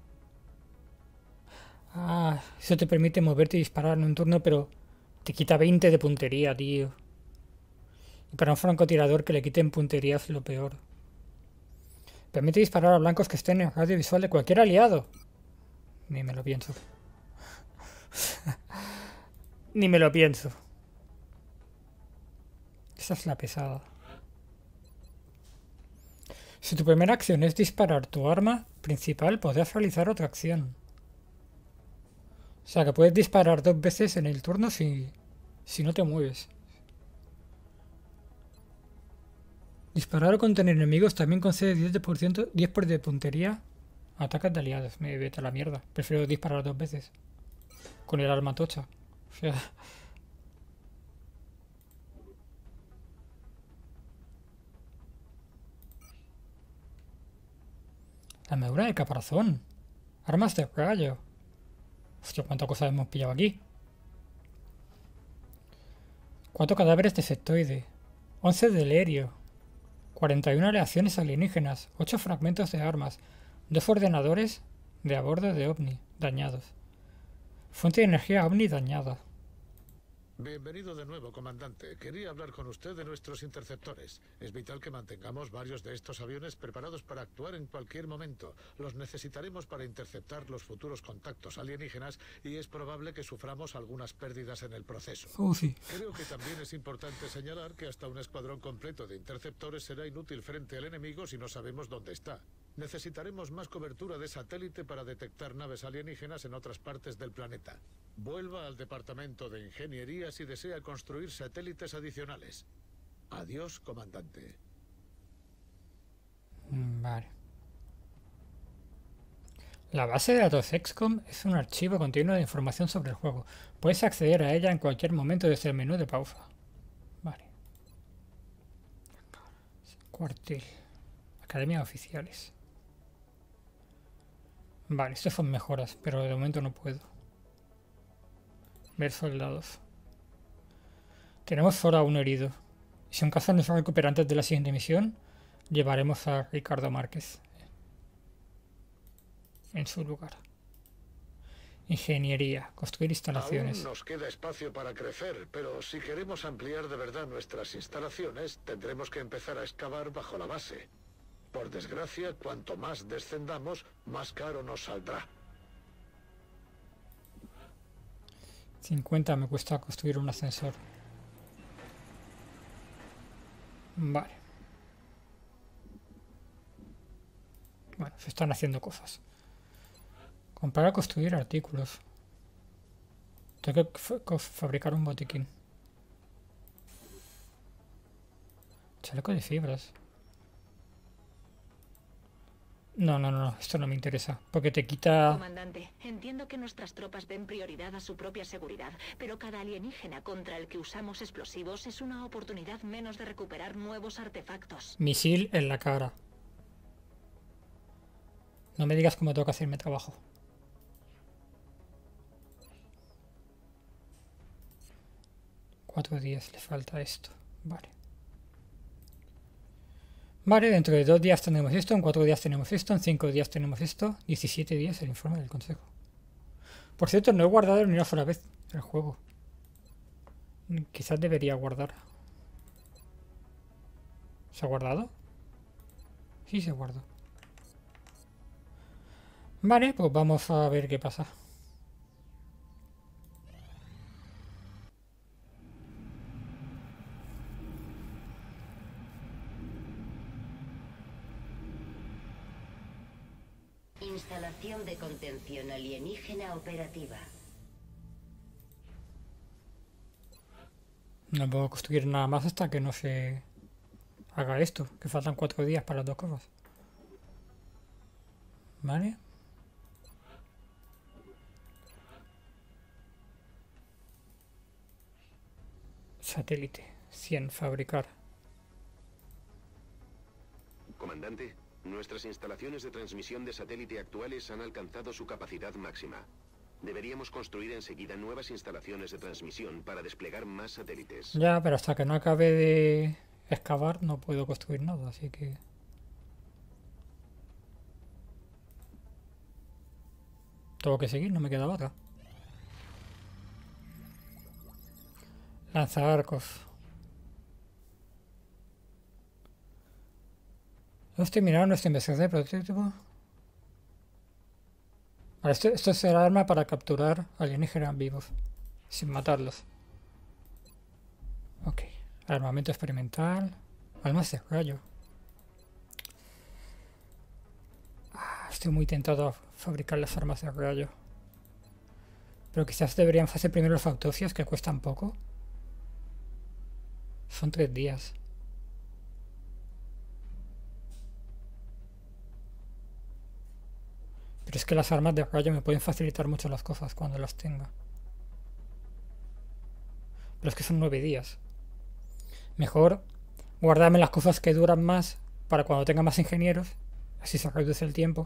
Ah, eso te permite moverte y disparar en un turno, pero te quita 20 de puntería, tío. Y para un francotirador que le quiten puntería es lo peor. Permite disparar a blancos que estén en radio visual de cualquier aliado. Ni me lo pienso. Ni me lo pienso. Esa es la pesada. Si tu primera acción es disparar tu arma principal, podrás realizar otra acción. O sea que puedes disparar 2 veces en el turno si no te mueves. Disparar o contener enemigos también concede 10% de puntería a ataques de aliados. Me vete a la mierda. Prefiero disparar 2 veces. Con el arma tocha. O sea... Armadura de caparazón. Armas de rayo. Hostia, cuántas cosas hemos pillado aquí. 4 cadáveres de sectoide. 11 de Lerio. 41 aleaciones alienígenas. 8 fragmentos de armas. 2 ordenadores de a bordo de OVNI dañados. Fuente de energía OVNI dañada. Bienvenido de nuevo, comandante. Quería hablar con usted de nuestros interceptores. Es vital que mantengamos varios de estos aviones preparados para actuar en cualquier momento. Los necesitaremos para interceptar los futuros contactos alienígenas y es probable que suframos algunas pérdidas en el proceso. Sí. Creo que también es importante señalar que hasta un escuadrón completo de interceptores será inútil frente al enemigo si no sabemos dónde está. Necesitaremos más cobertura de satélite para detectar naves alienígenas en otras partes del planeta. Vuelva al departamento de ingeniería si desea construir satélites adicionales. Adiós, comandante. Vale. La base de datos XCOM es un archivo continuo de información sobre el juego. Puedes acceder a ella en cualquier momento desde el menú de pausa. Vale. Cuartel. Academia de Oficiales. Vale, estas son mejoras, pero de momento no puedo. Ver soldados. Tenemos solo a un herido. Y si un caso no se recupera antes de la siguiente misión, llevaremos a Ricardo Márquez en su lugar. Ingeniería, construir instalaciones. Aún nos queda espacio para crecer, pero si queremos ampliar de verdad nuestras instalaciones, tendremos que empezar a excavar bajo la base. Por desgracia, cuanto más descendamos, más caro nos saldrá. 50 me cuesta construir un ascensor. Vale. Bueno, se están haciendo cosas. Comprar o construir artículos. Tengo que fabricar un botiquín. Chaleco de fibras. No, esto no me interesa, porque te quita... Comandante, entiendo que nuestras tropas den prioridad a su propia seguridad, pero cada alienígena contra el que usamos explosivos es una oportunidad menos de recuperar nuevos artefactos. Misil en la cara. No me digas cómo tengo que hacerme trabajo. Cuatro días le falta esto. Vale. Vale, dentro de 2 días tenemos esto, en 4 días tenemos esto, en 5 días tenemos esto, 17 días el informe del consejo. Por cierto, no he guardado ni una sola vez el juego. Quizás debería guardar. ¿Se ha guardado? Sí, se guardó. Vale, pues vamos a ver qué pasa. Instalación de contención alienígena operativa. No puedo construir nada más hasta que no se haga esto, que faltan 4 días para las 2 cosas. ¿Vale? Satélite. 100. Fabricar. Comandante, nuestras instalaciones de transmisión de satélite actuales han alcanzado su capacidad máxima. Deberíamos construir enseguida nuevas instalaciones de transmisión para desplegar más satélites. Ya, pero hasta que no acabe de excavar no puedo construir nada, así que... tengo que seguir, no me queda otra. Lanzaarcos. No estoy mirando nuestra investigación de prototipo. Vale, esto es el arma para capturar alienígenas vivos, sin matarlos. Ok. Armamento experimental. Armas de rayo. Estoy muy tentado a fabricar las armas de rayo. Pero quizás deberían hacer primero las autopsias, que cuestan poco. Son 3 días. Pero es que las armas de rayo me pueden facilitar mucho las cosas cuando las tenga. Pero es que son 9 días. Mejor guardarme las cosas que duran más para cuando tenga más ingenieros. Así se reduce el tiempo.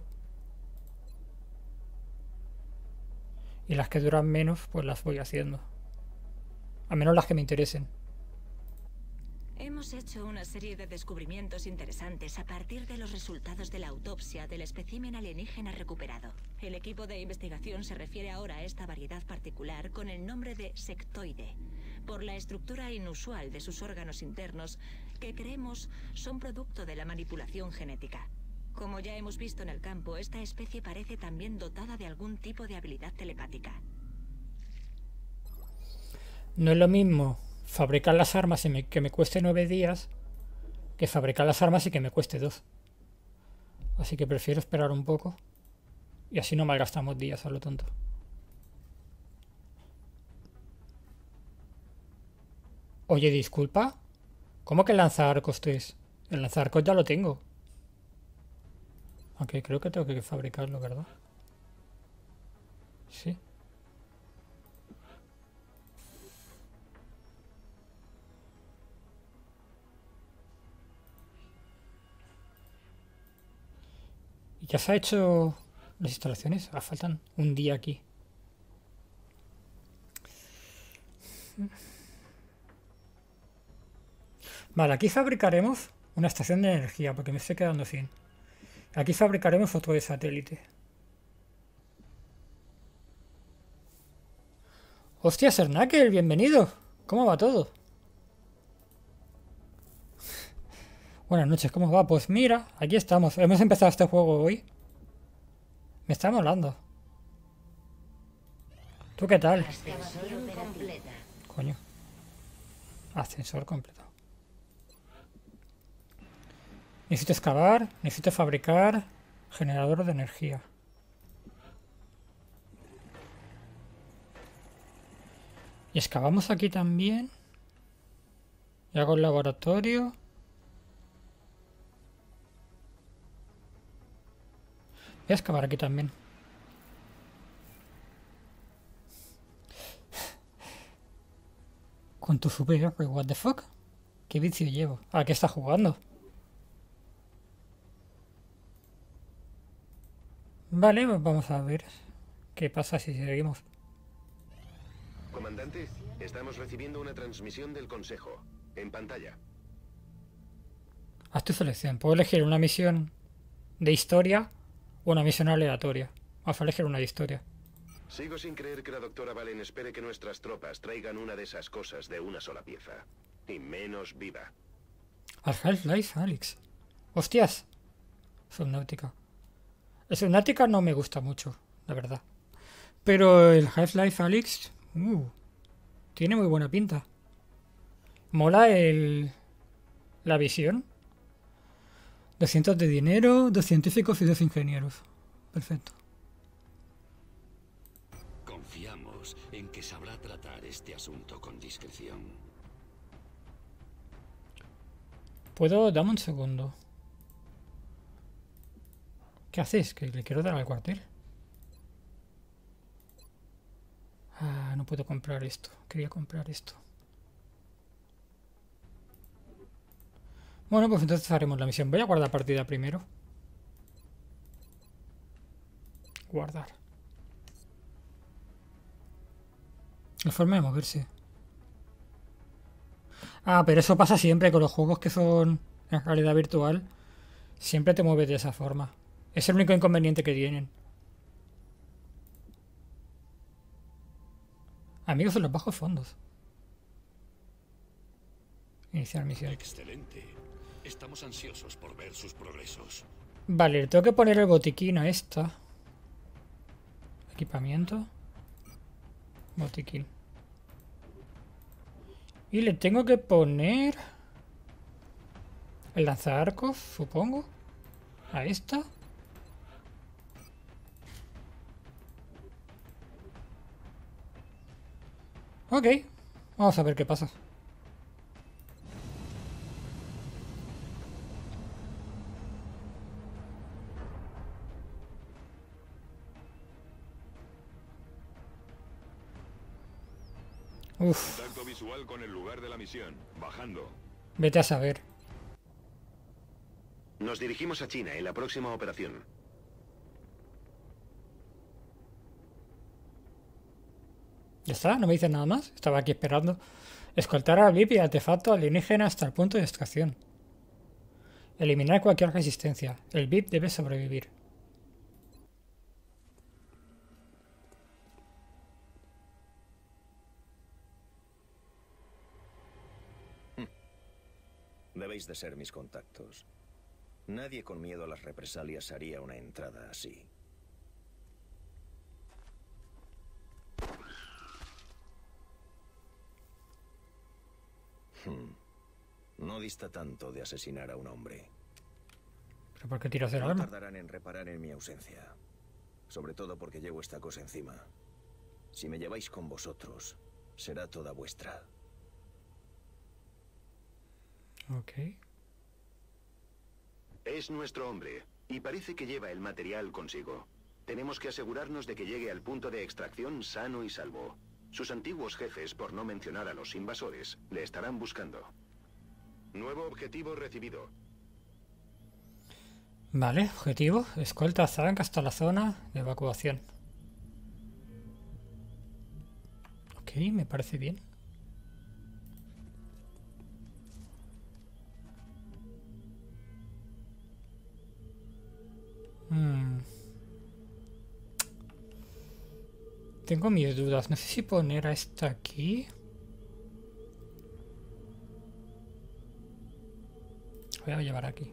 Y las que duran menos, pues las voy haciendo. A menos las que me interesen. Hemos hecho una serie de descubrimientos interesantes a partir de los resultados de la autopsia del espécimen alienígena recuperado. El equipo de investigación se refiere ahora a esta variedad particular con el nombre de sectoide, por la estructura inusual de sus órganos internos que creemos son producto de la manipulación genética. Como ya hemos visto en el campo, esta especie parece también dotada de algún tipo de habilidad telepática. No es lo mismo fabricar las armas y que me cueste 9 días que fabricar las armas y que me cueste 2. Así que prefiero esperar un poco y así no malgastamos días a lo tonto. Oye, disculpa, ¿cómo que lanzaarcos 3? El lanzaarcos ya lo tengo. Aunque creo que tengo que fabricarlo, ¿verdad? Sí. ¿Y ya se ha hecho las instalaciones? Ah, faltan un día aquí. Vale, aquí fabricaremos una estación de energía, porque me estoy quedando sin. Aquí fabricaremos otro de satélite. ¡Hostia, Sernakel! ¡Bienvenido! ¿Cómo va todo? Buenas noches, ¿cómo va? Pues mira, aquí estamos. Hemos empezado este juego hoy. Me está molando. ¿Tú qué tal? Coño. Ascensor completo. Necesito excavar, necesito fabricar generador de energía. Y excavamos aquí también. Y hago el laboratorio. Voy a excavar aquí también. Con tu super, what the fuck? ¿Qué vicio llevo? ¿A qué está jugando? Vale, pues vamos a ver qué pasa si seguimos. Comandante, estamos recibiendo una transmisión del Consejo. En pantalla. Haz tu selección. Puedo elegir una misión de historia o una misión aleatoria. Vamos a elegir una de historia. Sigo sin creer que la doctora Valen espere que nuestras tropas traigan una de esas cosas de una sola pieza. Y menos viva. Al Half-Life Alyx. ¡Hostias! Subnáutica. El Subnáutica no me gusta mucho, la verdad. Pero el Half-Life Alyx... tiene muy buena pinta. Mola la visión. 200 de dinero, 2 científicos y 2 ingenieros. Perfecto. Confiamos en que sabrá tratar este asunto con discreción. Puedo... Dame un segundo. ¿Qué haces? Que le quiero dar al cuartel. Ah, no puedo comprar esto. Quería comprar esto. Bueno, pues entonces haremos la misión. Voy a guardar partida primero. Guardar. La forma de moverse. Ah, pero eso pasa siempre con los juegos que son en realidad virtual. Siempre te mueves de esa forma. Es el único inconveniente que tienen. Amigos en los bajos fondos. Iniciar misión. Excelente. Estamos ansiosos por ver sus progresos. Vale, le tengo que poner el botiquín a esta. Equipamiento. Botiquín. Y le tengo que poner el lanzaarcos, supongo. A esta. Ok. Vamos a ver qué pasa. Uf. Contacto visual con el lugar de la misión. Bajando. Vete a saber. Nos dirigimos a China en la próxima operación. Ya está, no me dicen nada más. Estaba aquí esperando. Escoltar al VIP y artefacto alienígena hasta el punto de extracción. Eliminar cualquier resistencia. El VIP debe sobrevivir. Debéis de ser mis contactos. Nadie con miedo a las represalias haría una entrada así. No dista tanto de asesinar a un hombre. ¿Pero por qué tiras el No arma? tardarán en reparar en mi ausencia. Sobre todo porque llevo esta cosa encima. Si me lleváis con vosotros, será toda vuestra. Ok. Es nuestro hombre, y parece que lleva el material consigo. Tenemos que asegurarnos de que llegue al punto de extracción sano y salvo. Sus antiguos jefes, por no mencionar a los invasores, le estarán buscando. Nuevo objetivo recibido. Vale, objetivo. Escolta a Zank hasta la zona de evacuación. Ok, me parece bien. Tengo mis dudas. No sé si poner a esta aquí. Voy a llevar aquí.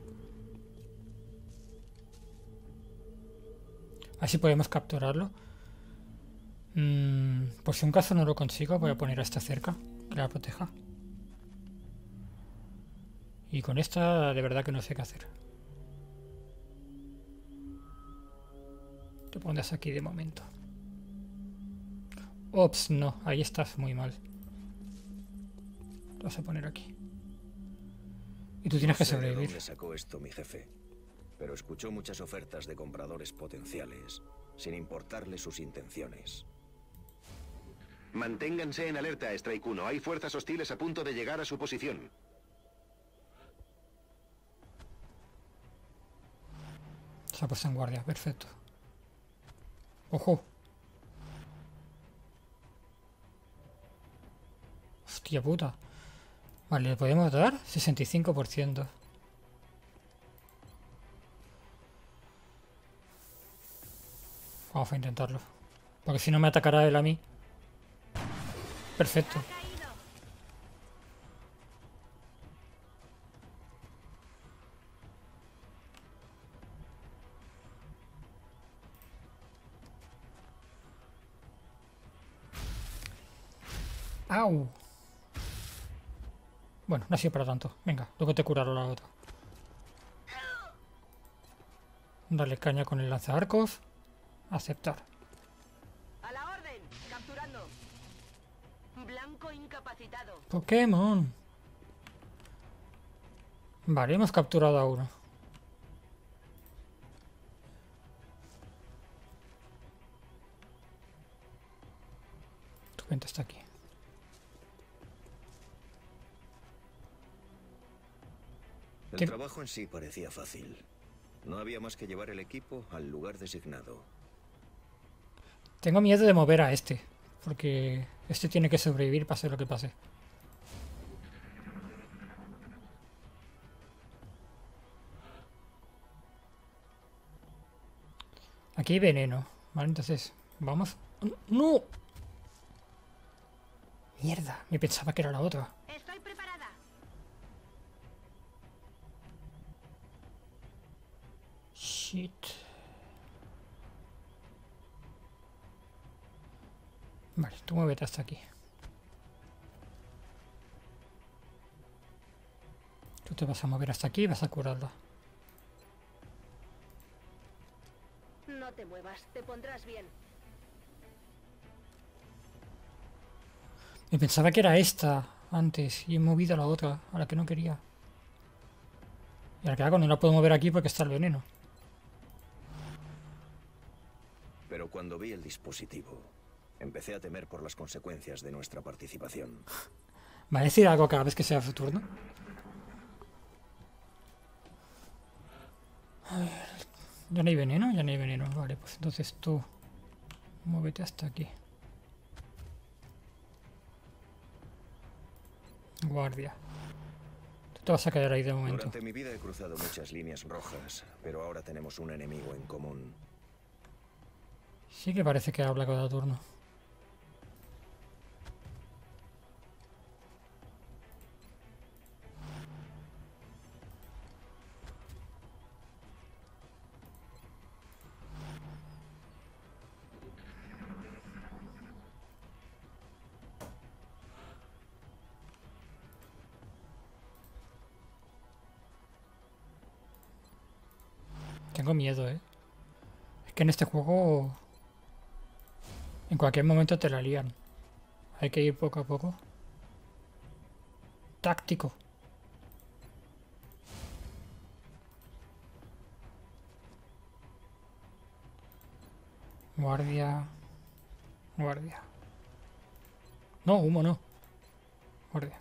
Así podemos capturarlo. Por si un caso no lo consigo, voy a poner a esta cerca, que la proteja. Y con esta de verdad que no sé qué hacer. Te pones aquí de momento. Ops, no, ahí estás muy mal. Lo vas a poner aquí. Y tú tienes que sobrevivir. No sé de dónde sacó esto mi jefe, pero escuchó muchas ofertas de compradores potenciales, sin importarle sus intenciones. Manténganse en alerta, Strike 1. Hay fuerzas hostiles a punto de llegar a su posición. Se ha puesto en guardia, perfecto. ¡Ojo! Hostia puta. Vale, ¿le podemos dar? 65%. Vamos a intentarlo. Porque si no me atacará él a mí. Perfecto. ¡Au! Bueno, no ha sido para tanto. Venga, luego te curaré la otra. Dale caña con el lanzaarcos. Aceptar. A la orden, capturando. Blanco incapacitado. Pokémon. Vale, hemos capturado a uno. Tu gente está aquí. El trabajo en sí parecía fácil. No había más que llevar el equipo al lugar designado. Tengo miedo de mover a este, porque este tiene que sobrevivir pase lo que pase. Aquí hay veneno. Vale, entonces, vamos. ¡No! Mierda, me pensaba que era la otra. Estoy preparada. Shit. Vale, tú muévete hasta aquí. Tú te vas a mover hasta aquí y vas a curarla. No te muevas, te pondrás bien. Me pensaba que era esta antes y he movido a la otra, a la que no quería. Y ahora que hago, no la puedo mover aquí porque está el veneno. Pero cuando vi el dispositivo, empecé a temer por las consecuencias de nuestra participación. ¿Va a decir algo cada vez que sea su turno? A ver, ¿ya no hay veneno? Ya no hay veneno. Vale, pues entonces tú muévete hasta aquí. Guardia. Tú te vas a quedar ahí de momento. Durante mi vida he cruzado muchas líneas rojas, pero ahora tenemos un enemigo en común. Sí que parece que habla cada turno. Tengo miedo, ¿eh? Es que en este juego en cualquier momento te la lían. Hay que ir poco a poco. Táctico. Guardia. Guardia. No, humo no. Guardia.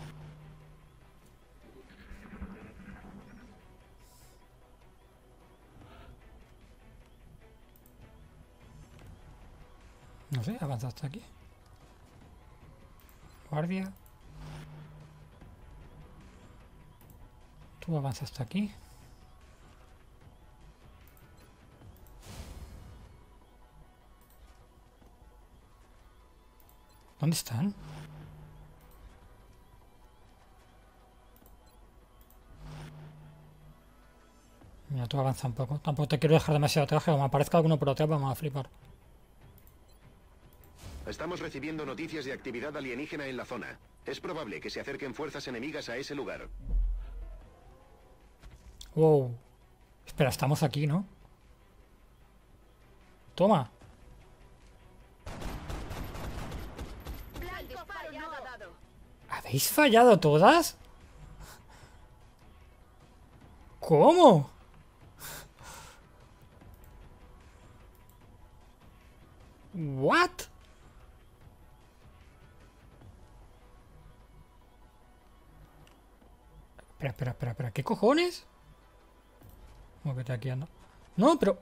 No sé, avanza hasta aquí. Guardia. Tú avanzas hasta aquí. ¿Dónde están? Mira, tú avanza un poco. Tampoco te quiero dejar demasiado traje. Como aparezca alguno por atrás, vamos a flipar. Estamos recibiendo noticias de actividad alienígena en la zona. Es probable que se acerquen fuerzas enemigas a ese lugar. Wow. Espera, estamos aquí, ¿no? Toma. ¿Habéis fallado todas? ¿Cómo? ¿What? Espera. ¿Qué cojones? Muévete aquí, anda. No, pero...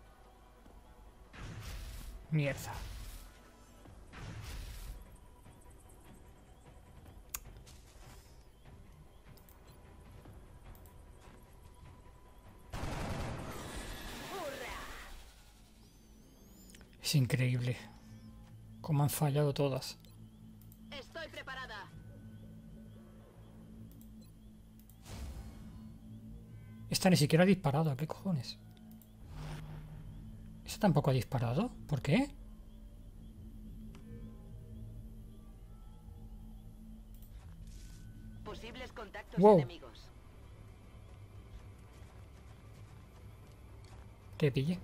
Mierda. Es increíble cómo han fallado todas. Estoy preparada. Esta ni siquiera ha disparado, ¿qué cojones? ¿Esta tampoco ha disparado? ¿Por qué? Posibles contactos Wow. enemigos. Te pillé.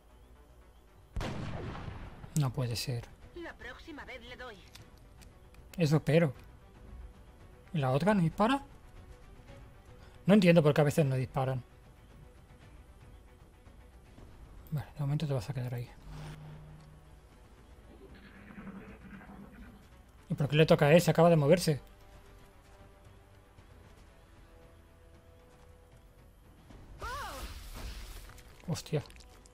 No puede ser. La próxima vez le doy. Eso espero. ¿Y la otra no dispara? No entiendo por qué a veces no disparan. Vale, de momento te vas a quedar ahí. ¿Y por qué le toca a él? Se acaba de moverse. Hostia.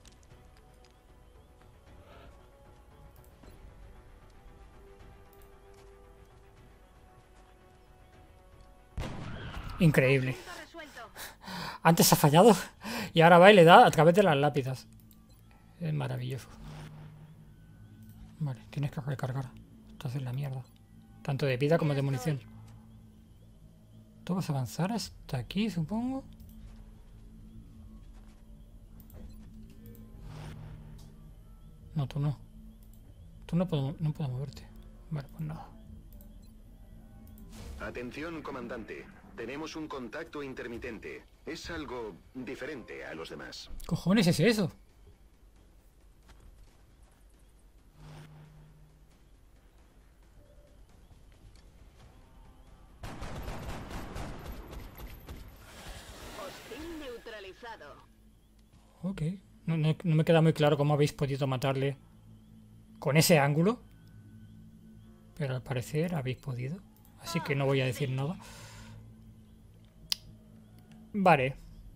Increíble. Antes ha fallado y ahora va y le da a través de las lápidas. Es maravilloso. Vale, tienes que recargar. Estás en la mierda. Tanto de vida como de munición. ¿Tú vas a avanzar hasta aquí, supongo? No, tú no. Tú no puedo moverte. Vale, pues nada. Atención, comandante. Tenemos un contacto intermitente. Es algo diferente a los demás. ¿Qué cojones es eso? Hostil neutralizado. Ok. No me queda muy claro cómo habéis podido matarle con ese ángulo. Pero al parecer habéis podido. Así que no voy a decir nada. Vale.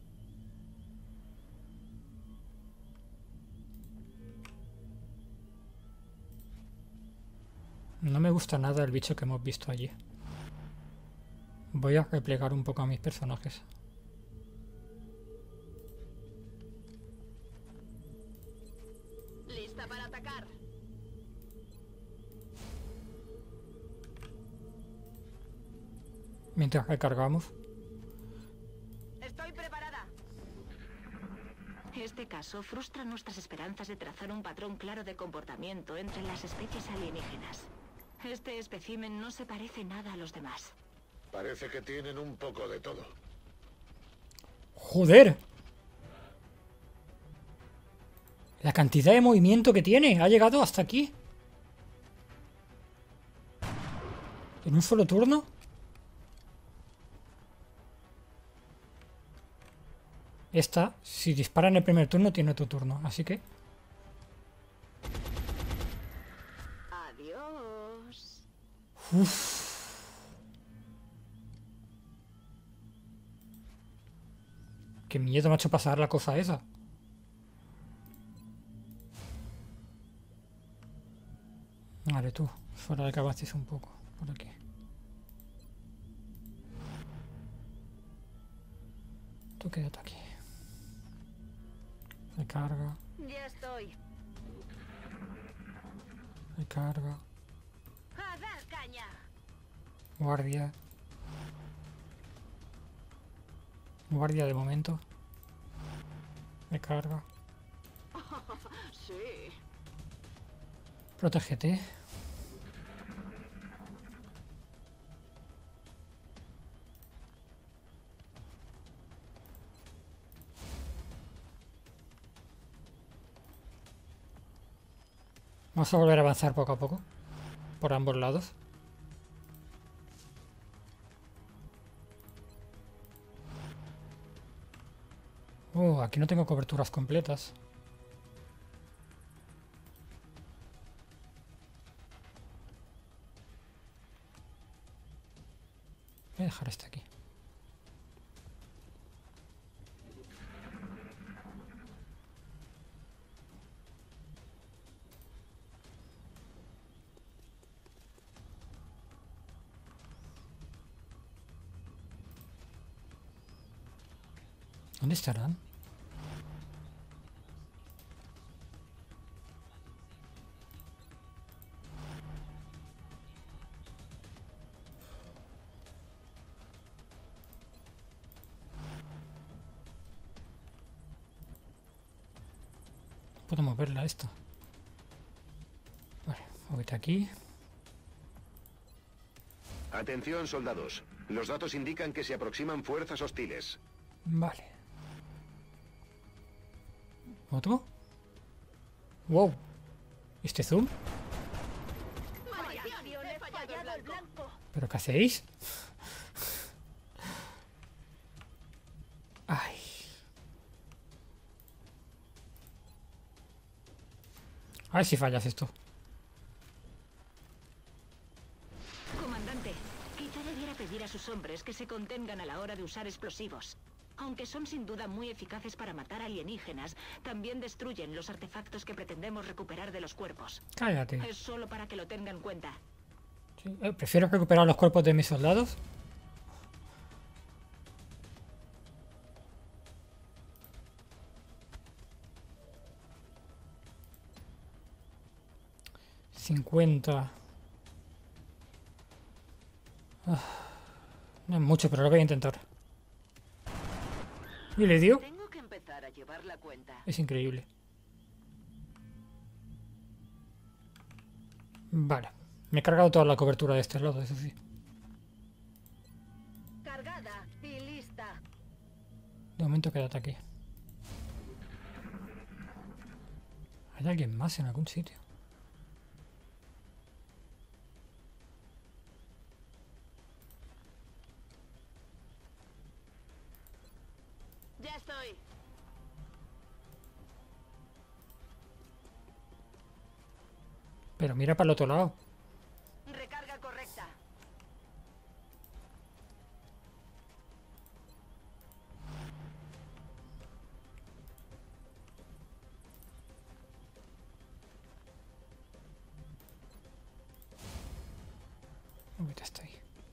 No me gusta nada el bicho que hemos visto allí. Voy a replegar un poco a mis personajes. Lista para atacar. Mientras recargamos. Estoy preparada. Este caso frustra nuestras esperanzas de trazar un patrón claro de comportamiento entre las especies alienígenas. Este espécimen no se parece nada a los demás. Parece que tienen un poco de todo. ¡Joder! La cantidad de movimiento que tiene. Ha llegado hasta aquí. ¿En un solo turno? Esta, si dispara en el primer turno, tiene otro turno. Así que... Adiós. Uf. Qué miedo me ha hecho pasar la cosa esa. Vale, tú. Fuera de que avances un poco. Por aquí. Tú quédate aquí. Recarga. Ya estoy. Recarga. A dar caña. Guardia. Guardia de momento. Recarga. Sí. Protégete. Vamos a volver a avanzar poco a poco. Por ambos lados. Aquí no tengo coberturas completas. Voy a dejar este aquí. ¿Dónde estarán? Puedo moverla esta. Vale, móvete aquí. Atención, soldados. Los datos indican que se aproximan fuerzas hostiles. Vale. ¿Otro? Wow. ¿Este zoom? Maldición, he fallado. fallado el blanco. ¿Pero qué hacéis? Ay. A ver si fallas esto. Comandante, quizá debiera pedir a sus hombres que se contengan a la hora de usar explosivos. Aunque son sin duda muy eficaces para matar alienígenas, también destruyen los artefactos que pretendemos recuperar de los cuerpos. Cállate. Es solo para que lo tengan en cuenta. Sí, prefiero recuperar los cuerpos de mis soldados. $50. No es mucho, pero lo voy a intentar. ¿Y le dio? Tengo que empezar a llevar la cuenta. Es increíble. Vale. Me he cargado toda la cobertura de este lado, eso sí. Cargada y lista. De momento quédate aquí. ¿Hay alguien más en algún sitio? Ya estoy. Pero mira para el otro lado. Recarga correcta. Ahorita está ahí.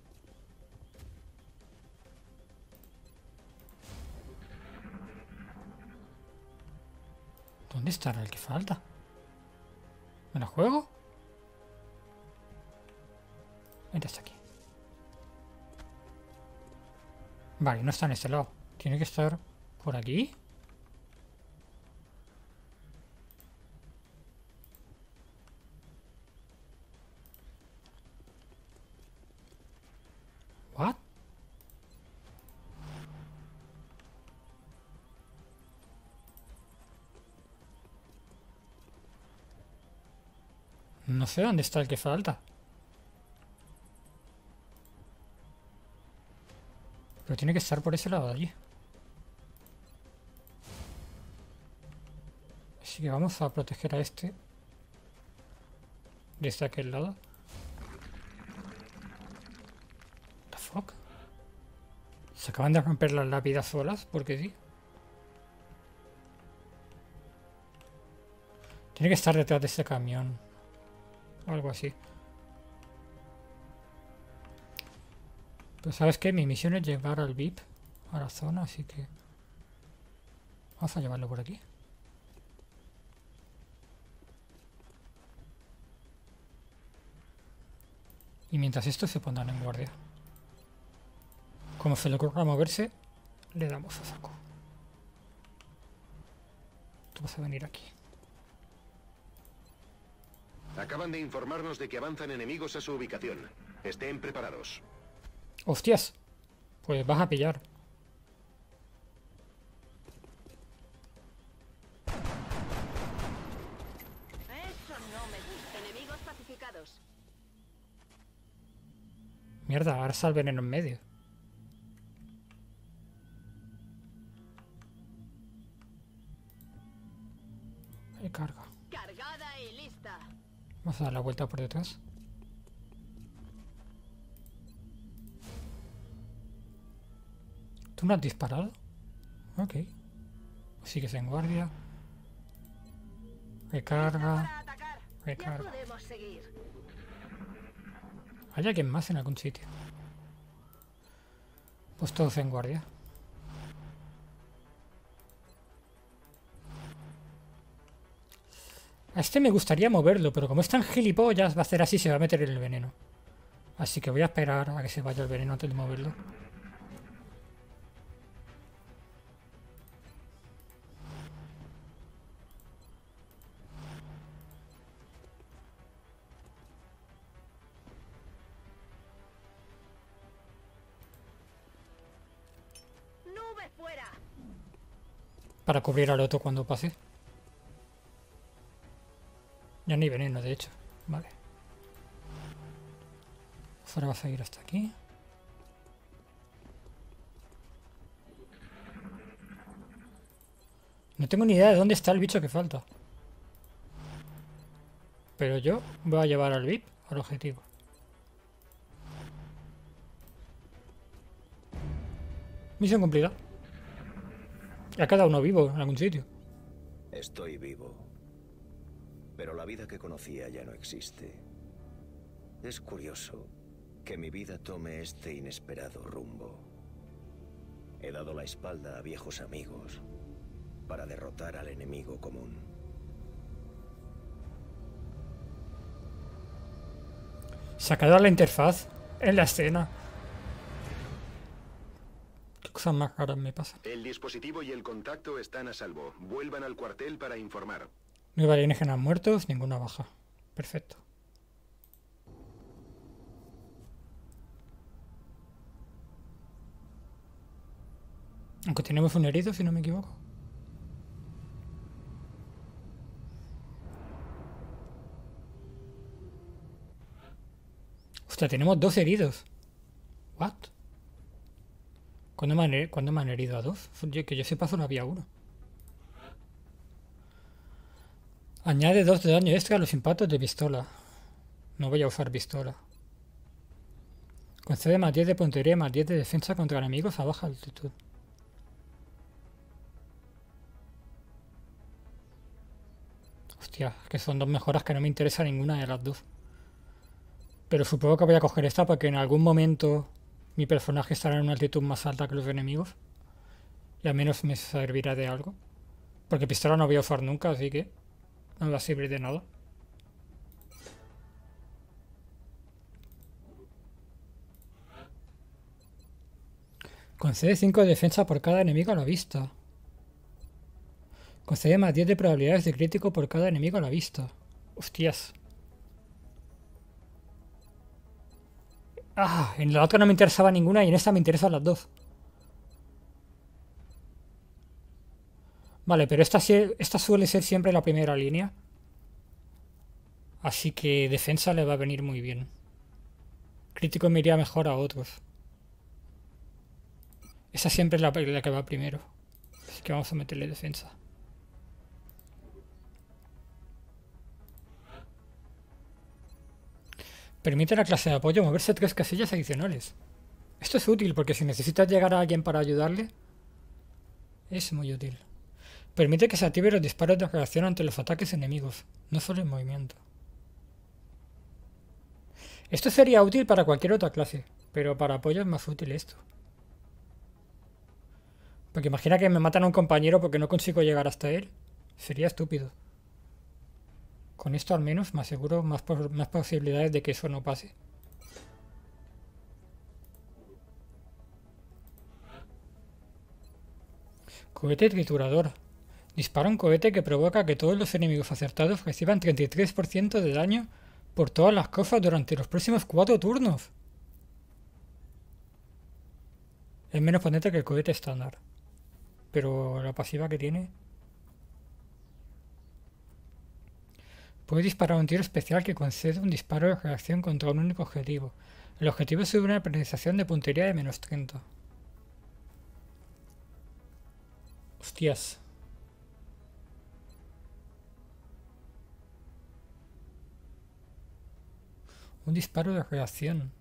¿Dónde estará el que falta? ¿Me la juego? Vente hasta aquí. Vale, no está en este lado. Tiene que estar por aquí. ¿What? No sé dónde está el que falta. Pero tiene que estar por ese lado de allí. Así que vamos a proteger a este. Desde aquel lado. ¿The fuck? Se acaban de romper las lápidas solas, porque sí. Tiene que estar detrás de ese camión. O algo así. Pero ¿sabes qué? Mi misión es llevar al VIP a la zona, así que... Vamos a llevarlo por aquí. Y mientras estos se pondrán en guardia. Como se le ocurra moverse, le damos a saco. Tú vas a venir aquí. Acaban de informarnos de que avanzan enemigos a su ubicación. Estén preparados. ¡Hostias! Pues vas a pillar. Eso no me gusta. Enemigos pacificados. Mierda, ahora está el veneno en medio. Carga. Cargada y lista. Vamos a dar la vuelta por detrás. ¿Tú no has disparado? Ok. Sigues en guardia. Recarga. Recarga. Ya podemos seguir. ¿Hay alguien más en algún sitio? Pues todos en guardia. A este me gustaría moverlo, pero como es tan gilipollas, va a hacer así, se va a meter en el veneno. Así que voy a esperar a que se vaya el veneno antes de moverlo. Nube fuera. Para cubrir al otro cuando pase. Ya ni veneno, de hecho. Vale. Pues ahora vas a ir hasta aquí. No tengo ni idea de dónde está el bicho que falta. Pero yo voy a llevar al VIP al objetivo. Misión cumplida. Ha quedado uno vivo en algún sitio. Estoy vivo. Pero la vida que conocía ya no existe. Es curioso que mi vida tome este inesperado rumbo. He dado la espalda a viejos amigos para derrotar al enemigo común. Se ha quedado la interfaz en la escena. ¿Qué cosas más raras me pasan? El dispositivo y el contacto están a salvo. Vuelvan al cuartel para informar. No hay alienígenas muertos, ninguna baja. Perfecto. Aunque tenemos un herido, si no me equivoco. Hostia, tenemos 2 heridos. ¿What? ¿Cuándo me han herido a 2? Que yo sepa solo había 1. Añade 2 de daño extra a los impactos de pistola. No voy a usar pistola. Concede más 10 de puntería y más 10 de defensa contra enemigos a baja altitud. Hostia, que son 2 mejoras que no me interesa ninguna de las 2. Pero supongo que voy a coger esta porque en algún momento mi personaje estará en una altitud más alta que los enemigos. Y al menos me servirá de algo. Porque pistola no voy a usar nunca, así que no me va a servir de nada. Concede 5 de defensa por cada enemigo a la vista. Concede más 10 de probabilidades de crítico por cada enemigo a la vista. Hostias. Ah, en la otra no me interesaba ninguna y en esta me interesan las 2. Vale, pero esta suele ser siempre la primera línea. Así que defensa le va a venir muy bien. Crítico me iría mejor a otros. Esa siempre es la que va primero. Así que vamos a meterle defensa. Permite a la clase de apoyo moverse 3 casillas adicionales. Esto es útil porque si necesitas llegar a alguien para ayudarle, es muy útil. Permite que se activen los disparos de reacción ante los ataques enemigos, no solo en movimiento. Esto sería útil para cualquier otra clase, pero para apoyo es más útil esto. Porque imagina que me matan a un compañero porque no consigo llegar hasta él. Sería estúpido. Con esto al menos me aseguro más posibilidades de que eso no pase. Cohete triturador. Dispara un cohete que provoca que todos los enemigos acertados reciban 33% de daño por todas las cosas durante los próximos 4 turnos. Es menos potente que el cohete estándar. Pero la pasiva que tiene... Puede disparar un tiro especial que concede un disparo de reacción contra un único objetivo. El objetivo sube una penalización de puntería de menos 30. Hostias. Un disparo de reacción.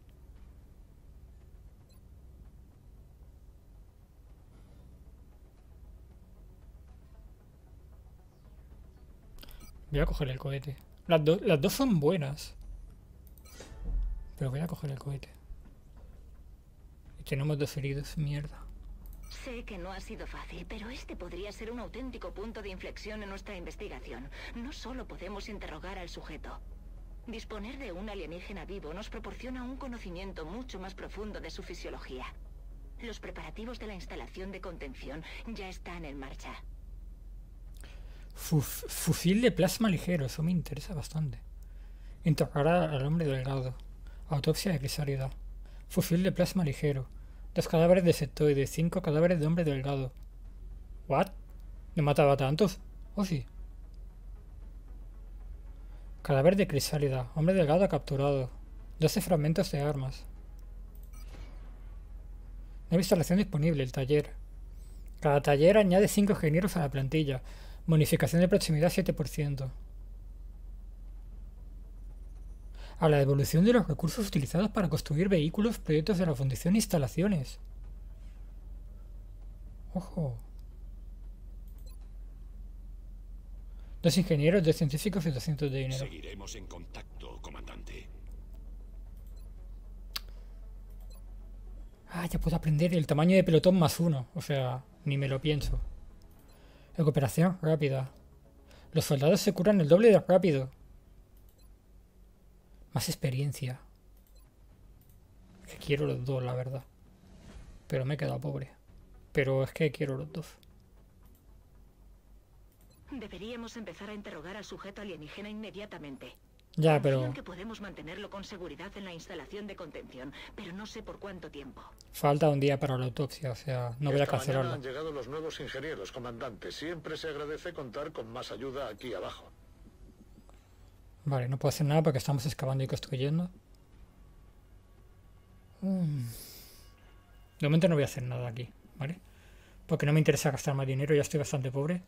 Voy a coger el cohete. Las dos son buenas. Pero voy a coger el cohete. Y tenemos 2 heridos. Mierda. Sé que no ha sido fácil, pero este podría ser un auténtico punto de inflexión en nuestra investigación. No solo podemos interrogar al sujeto. Disponer de un alienígena vivo nos proporciona un conocimiento mucho más profundo de su fisiología. Los preparativos de la instalación de contención ya están en marcha. Fusil de plasma ligero, eso me interesa bastante. Interrogar al hombre delgado. Autopsia de crisálida. Fusil de plasma ligero. 2 cadáveres de sectoide, 5 cadáveres de hombre delgado. ¿What? ¿No mataba a tantos? ¿Oh sí? Cadáver de crisálida. Hombre delgado capturado. 12 fragmentos de armas. Nueva instalación disponible, el taller. Cada taller añade 5 ingenieros a la plantilla. Bonificación de proximidad 7%. A la devolución de los recursos utilizados para construir vehículos, proyectos de la fundición e instalaciones. Ojo. 2 ingenieros, 2 científicos y 200 de dinero. Seguiremos en contacto, comandante. Ah, ya puedo aprender el tamaño de pelotón +1. O sea, ni me lo pienso. Recuperación rápida. Los soldados se curan el doble de rápido. Más experiencia. Que quiero los dos, la verdad. Pero me he quedado pobre. Pero es que quiero los dos. Deberíamos empezar a interrogar al sujeto alienígena inmediatamente. Ya, Confío pero en que podemos mantenerlo con seguridad en la instalación de contención, pero no sé por cuánto tiempo. falta un día para la autopsia, o sea, no voy a Esta mañana cancelarla. han llegado los nuevos ingenieros, comandante. Siempre se agradece contar con más ayuda aquí abajo. Vale, no puedo hacer nada porque estamos excavando y construyendo. De momento no voy a hacer nada aquí, ¿vale? Porque no me interesa gastar más dinero, ya estoy bastante pobre.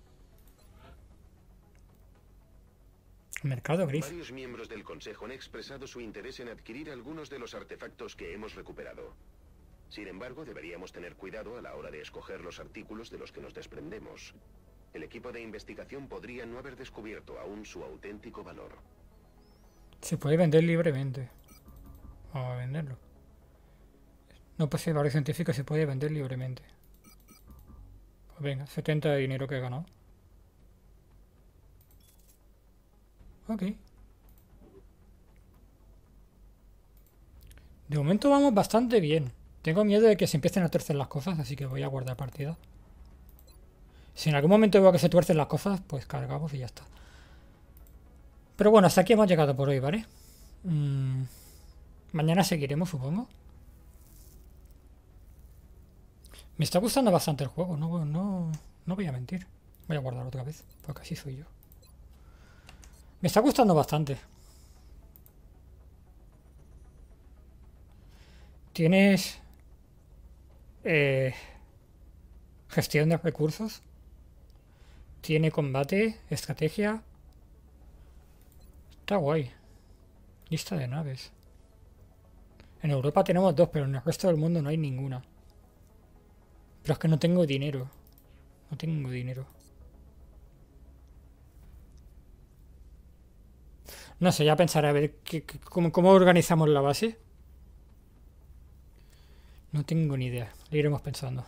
Mercado gris. Varios miembros del Consejo han expresado su interés en adquirir algunos de los artefactos que hemos recuperado. Sin embargo, deberíamos tener cuidado a la hora de escoger los artículos de los que nos desprendemos. El equipo de investigación podría no haber descubierto aún su auténtico valor. Se puede vender libremente. Vamos a venderlo. No posee varios científicos, se puede vender libremente. Pues venga, 70 de dinero que he ganado. Ok. De momento vamos bastante bien. Tengo miedo de que se empiecen a torcer las cosas, así que voy a guardar partida. Si en algún momento veo que se tuercen las cosas, pues cargamos y ya está. Pero bueno, hasta aquí hemos llegado por hoy, ¿vale? Mañana seguiremos, supongo. Me está gustando bastante el juego, no voy a mentir. Voy a guardar otra vez, porque así soy yo. Me está gustando bastante. Tienes gestión de recursos. Tiene combate, estrategia. Está guay. Lista de naves. En Europa tenemos 2, pero en el resto del mundo no hay ninguna. Pero es que no tengo dinero. No tengo dinero. No sé, ya pensaré a ver cómo organizamos la base. No tengo ni idea. Lo iremos pensando.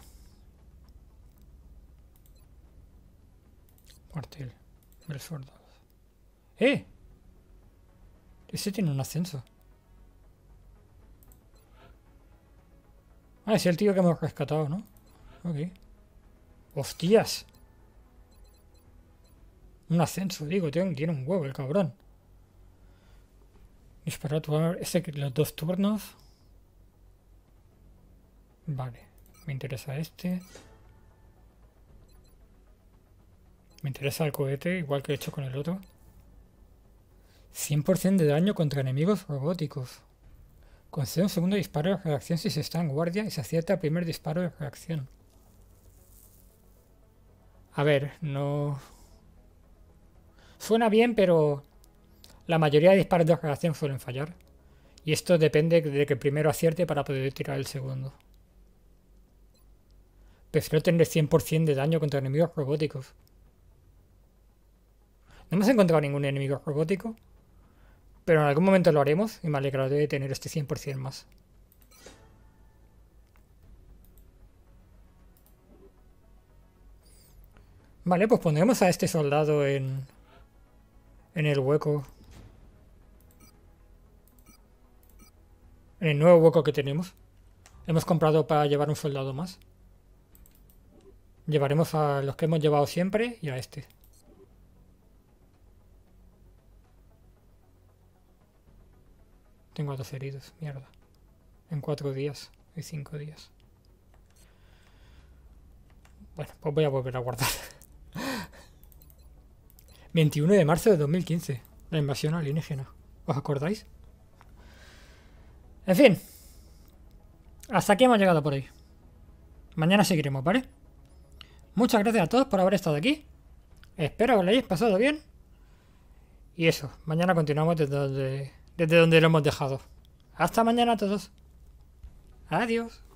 Cuartel. Ver soldados. ¡Eh! Ese tiene un ascenso. Ah, es el tío que hemos rescatado, ¿no? Ok. ¡Hostias! Un ascenso, digo. Tiene un huevo el cabrón. Disparar los 2 turnos. Vale. Me interesa este. Me interesa el cohete, igual que he hecho con el otro. 100% de daño contra enemigos robóticos. Concede un segundo disparo de reacción si se está en guardia y se acierta el primer disparo de reacción. A ver, no... Suena bien, pero... La mayoría de disparos de reacción suelen fallar. Y esto depende de que primero acierte para poder tirar el segundo. Prefiero tener 100% de daño contra enemigos robóticos. No hemos encontrado ningún enemigo robótico. Pero en algún momento lo haremos y me alegraré de tener este 100% más. Vale, pues pondremos a este soldado en el hueco. En el nuevo hueco que tenemos. Hemos comprado para llevar un soldado más. Llevaremos a los que hemos llevado siempre y a este. Tengo a 2 heridos, mierda. En 4 días y 5 días. Bueno, pues voy a volver a guardar. 21 de marzo de 2015. La invasión alienígena. ¿Os acordáis? En fin. Hasta aquí hemos llegado por hoy. Mañana seguiremos, ¿vale? Muchas gracias a todos por haber estado aquí. Espero que lo hayáis pasado bien. Y eso, mañana continuamos desde donde lo hemos dejado. Hasta mañana a todos. Adiós.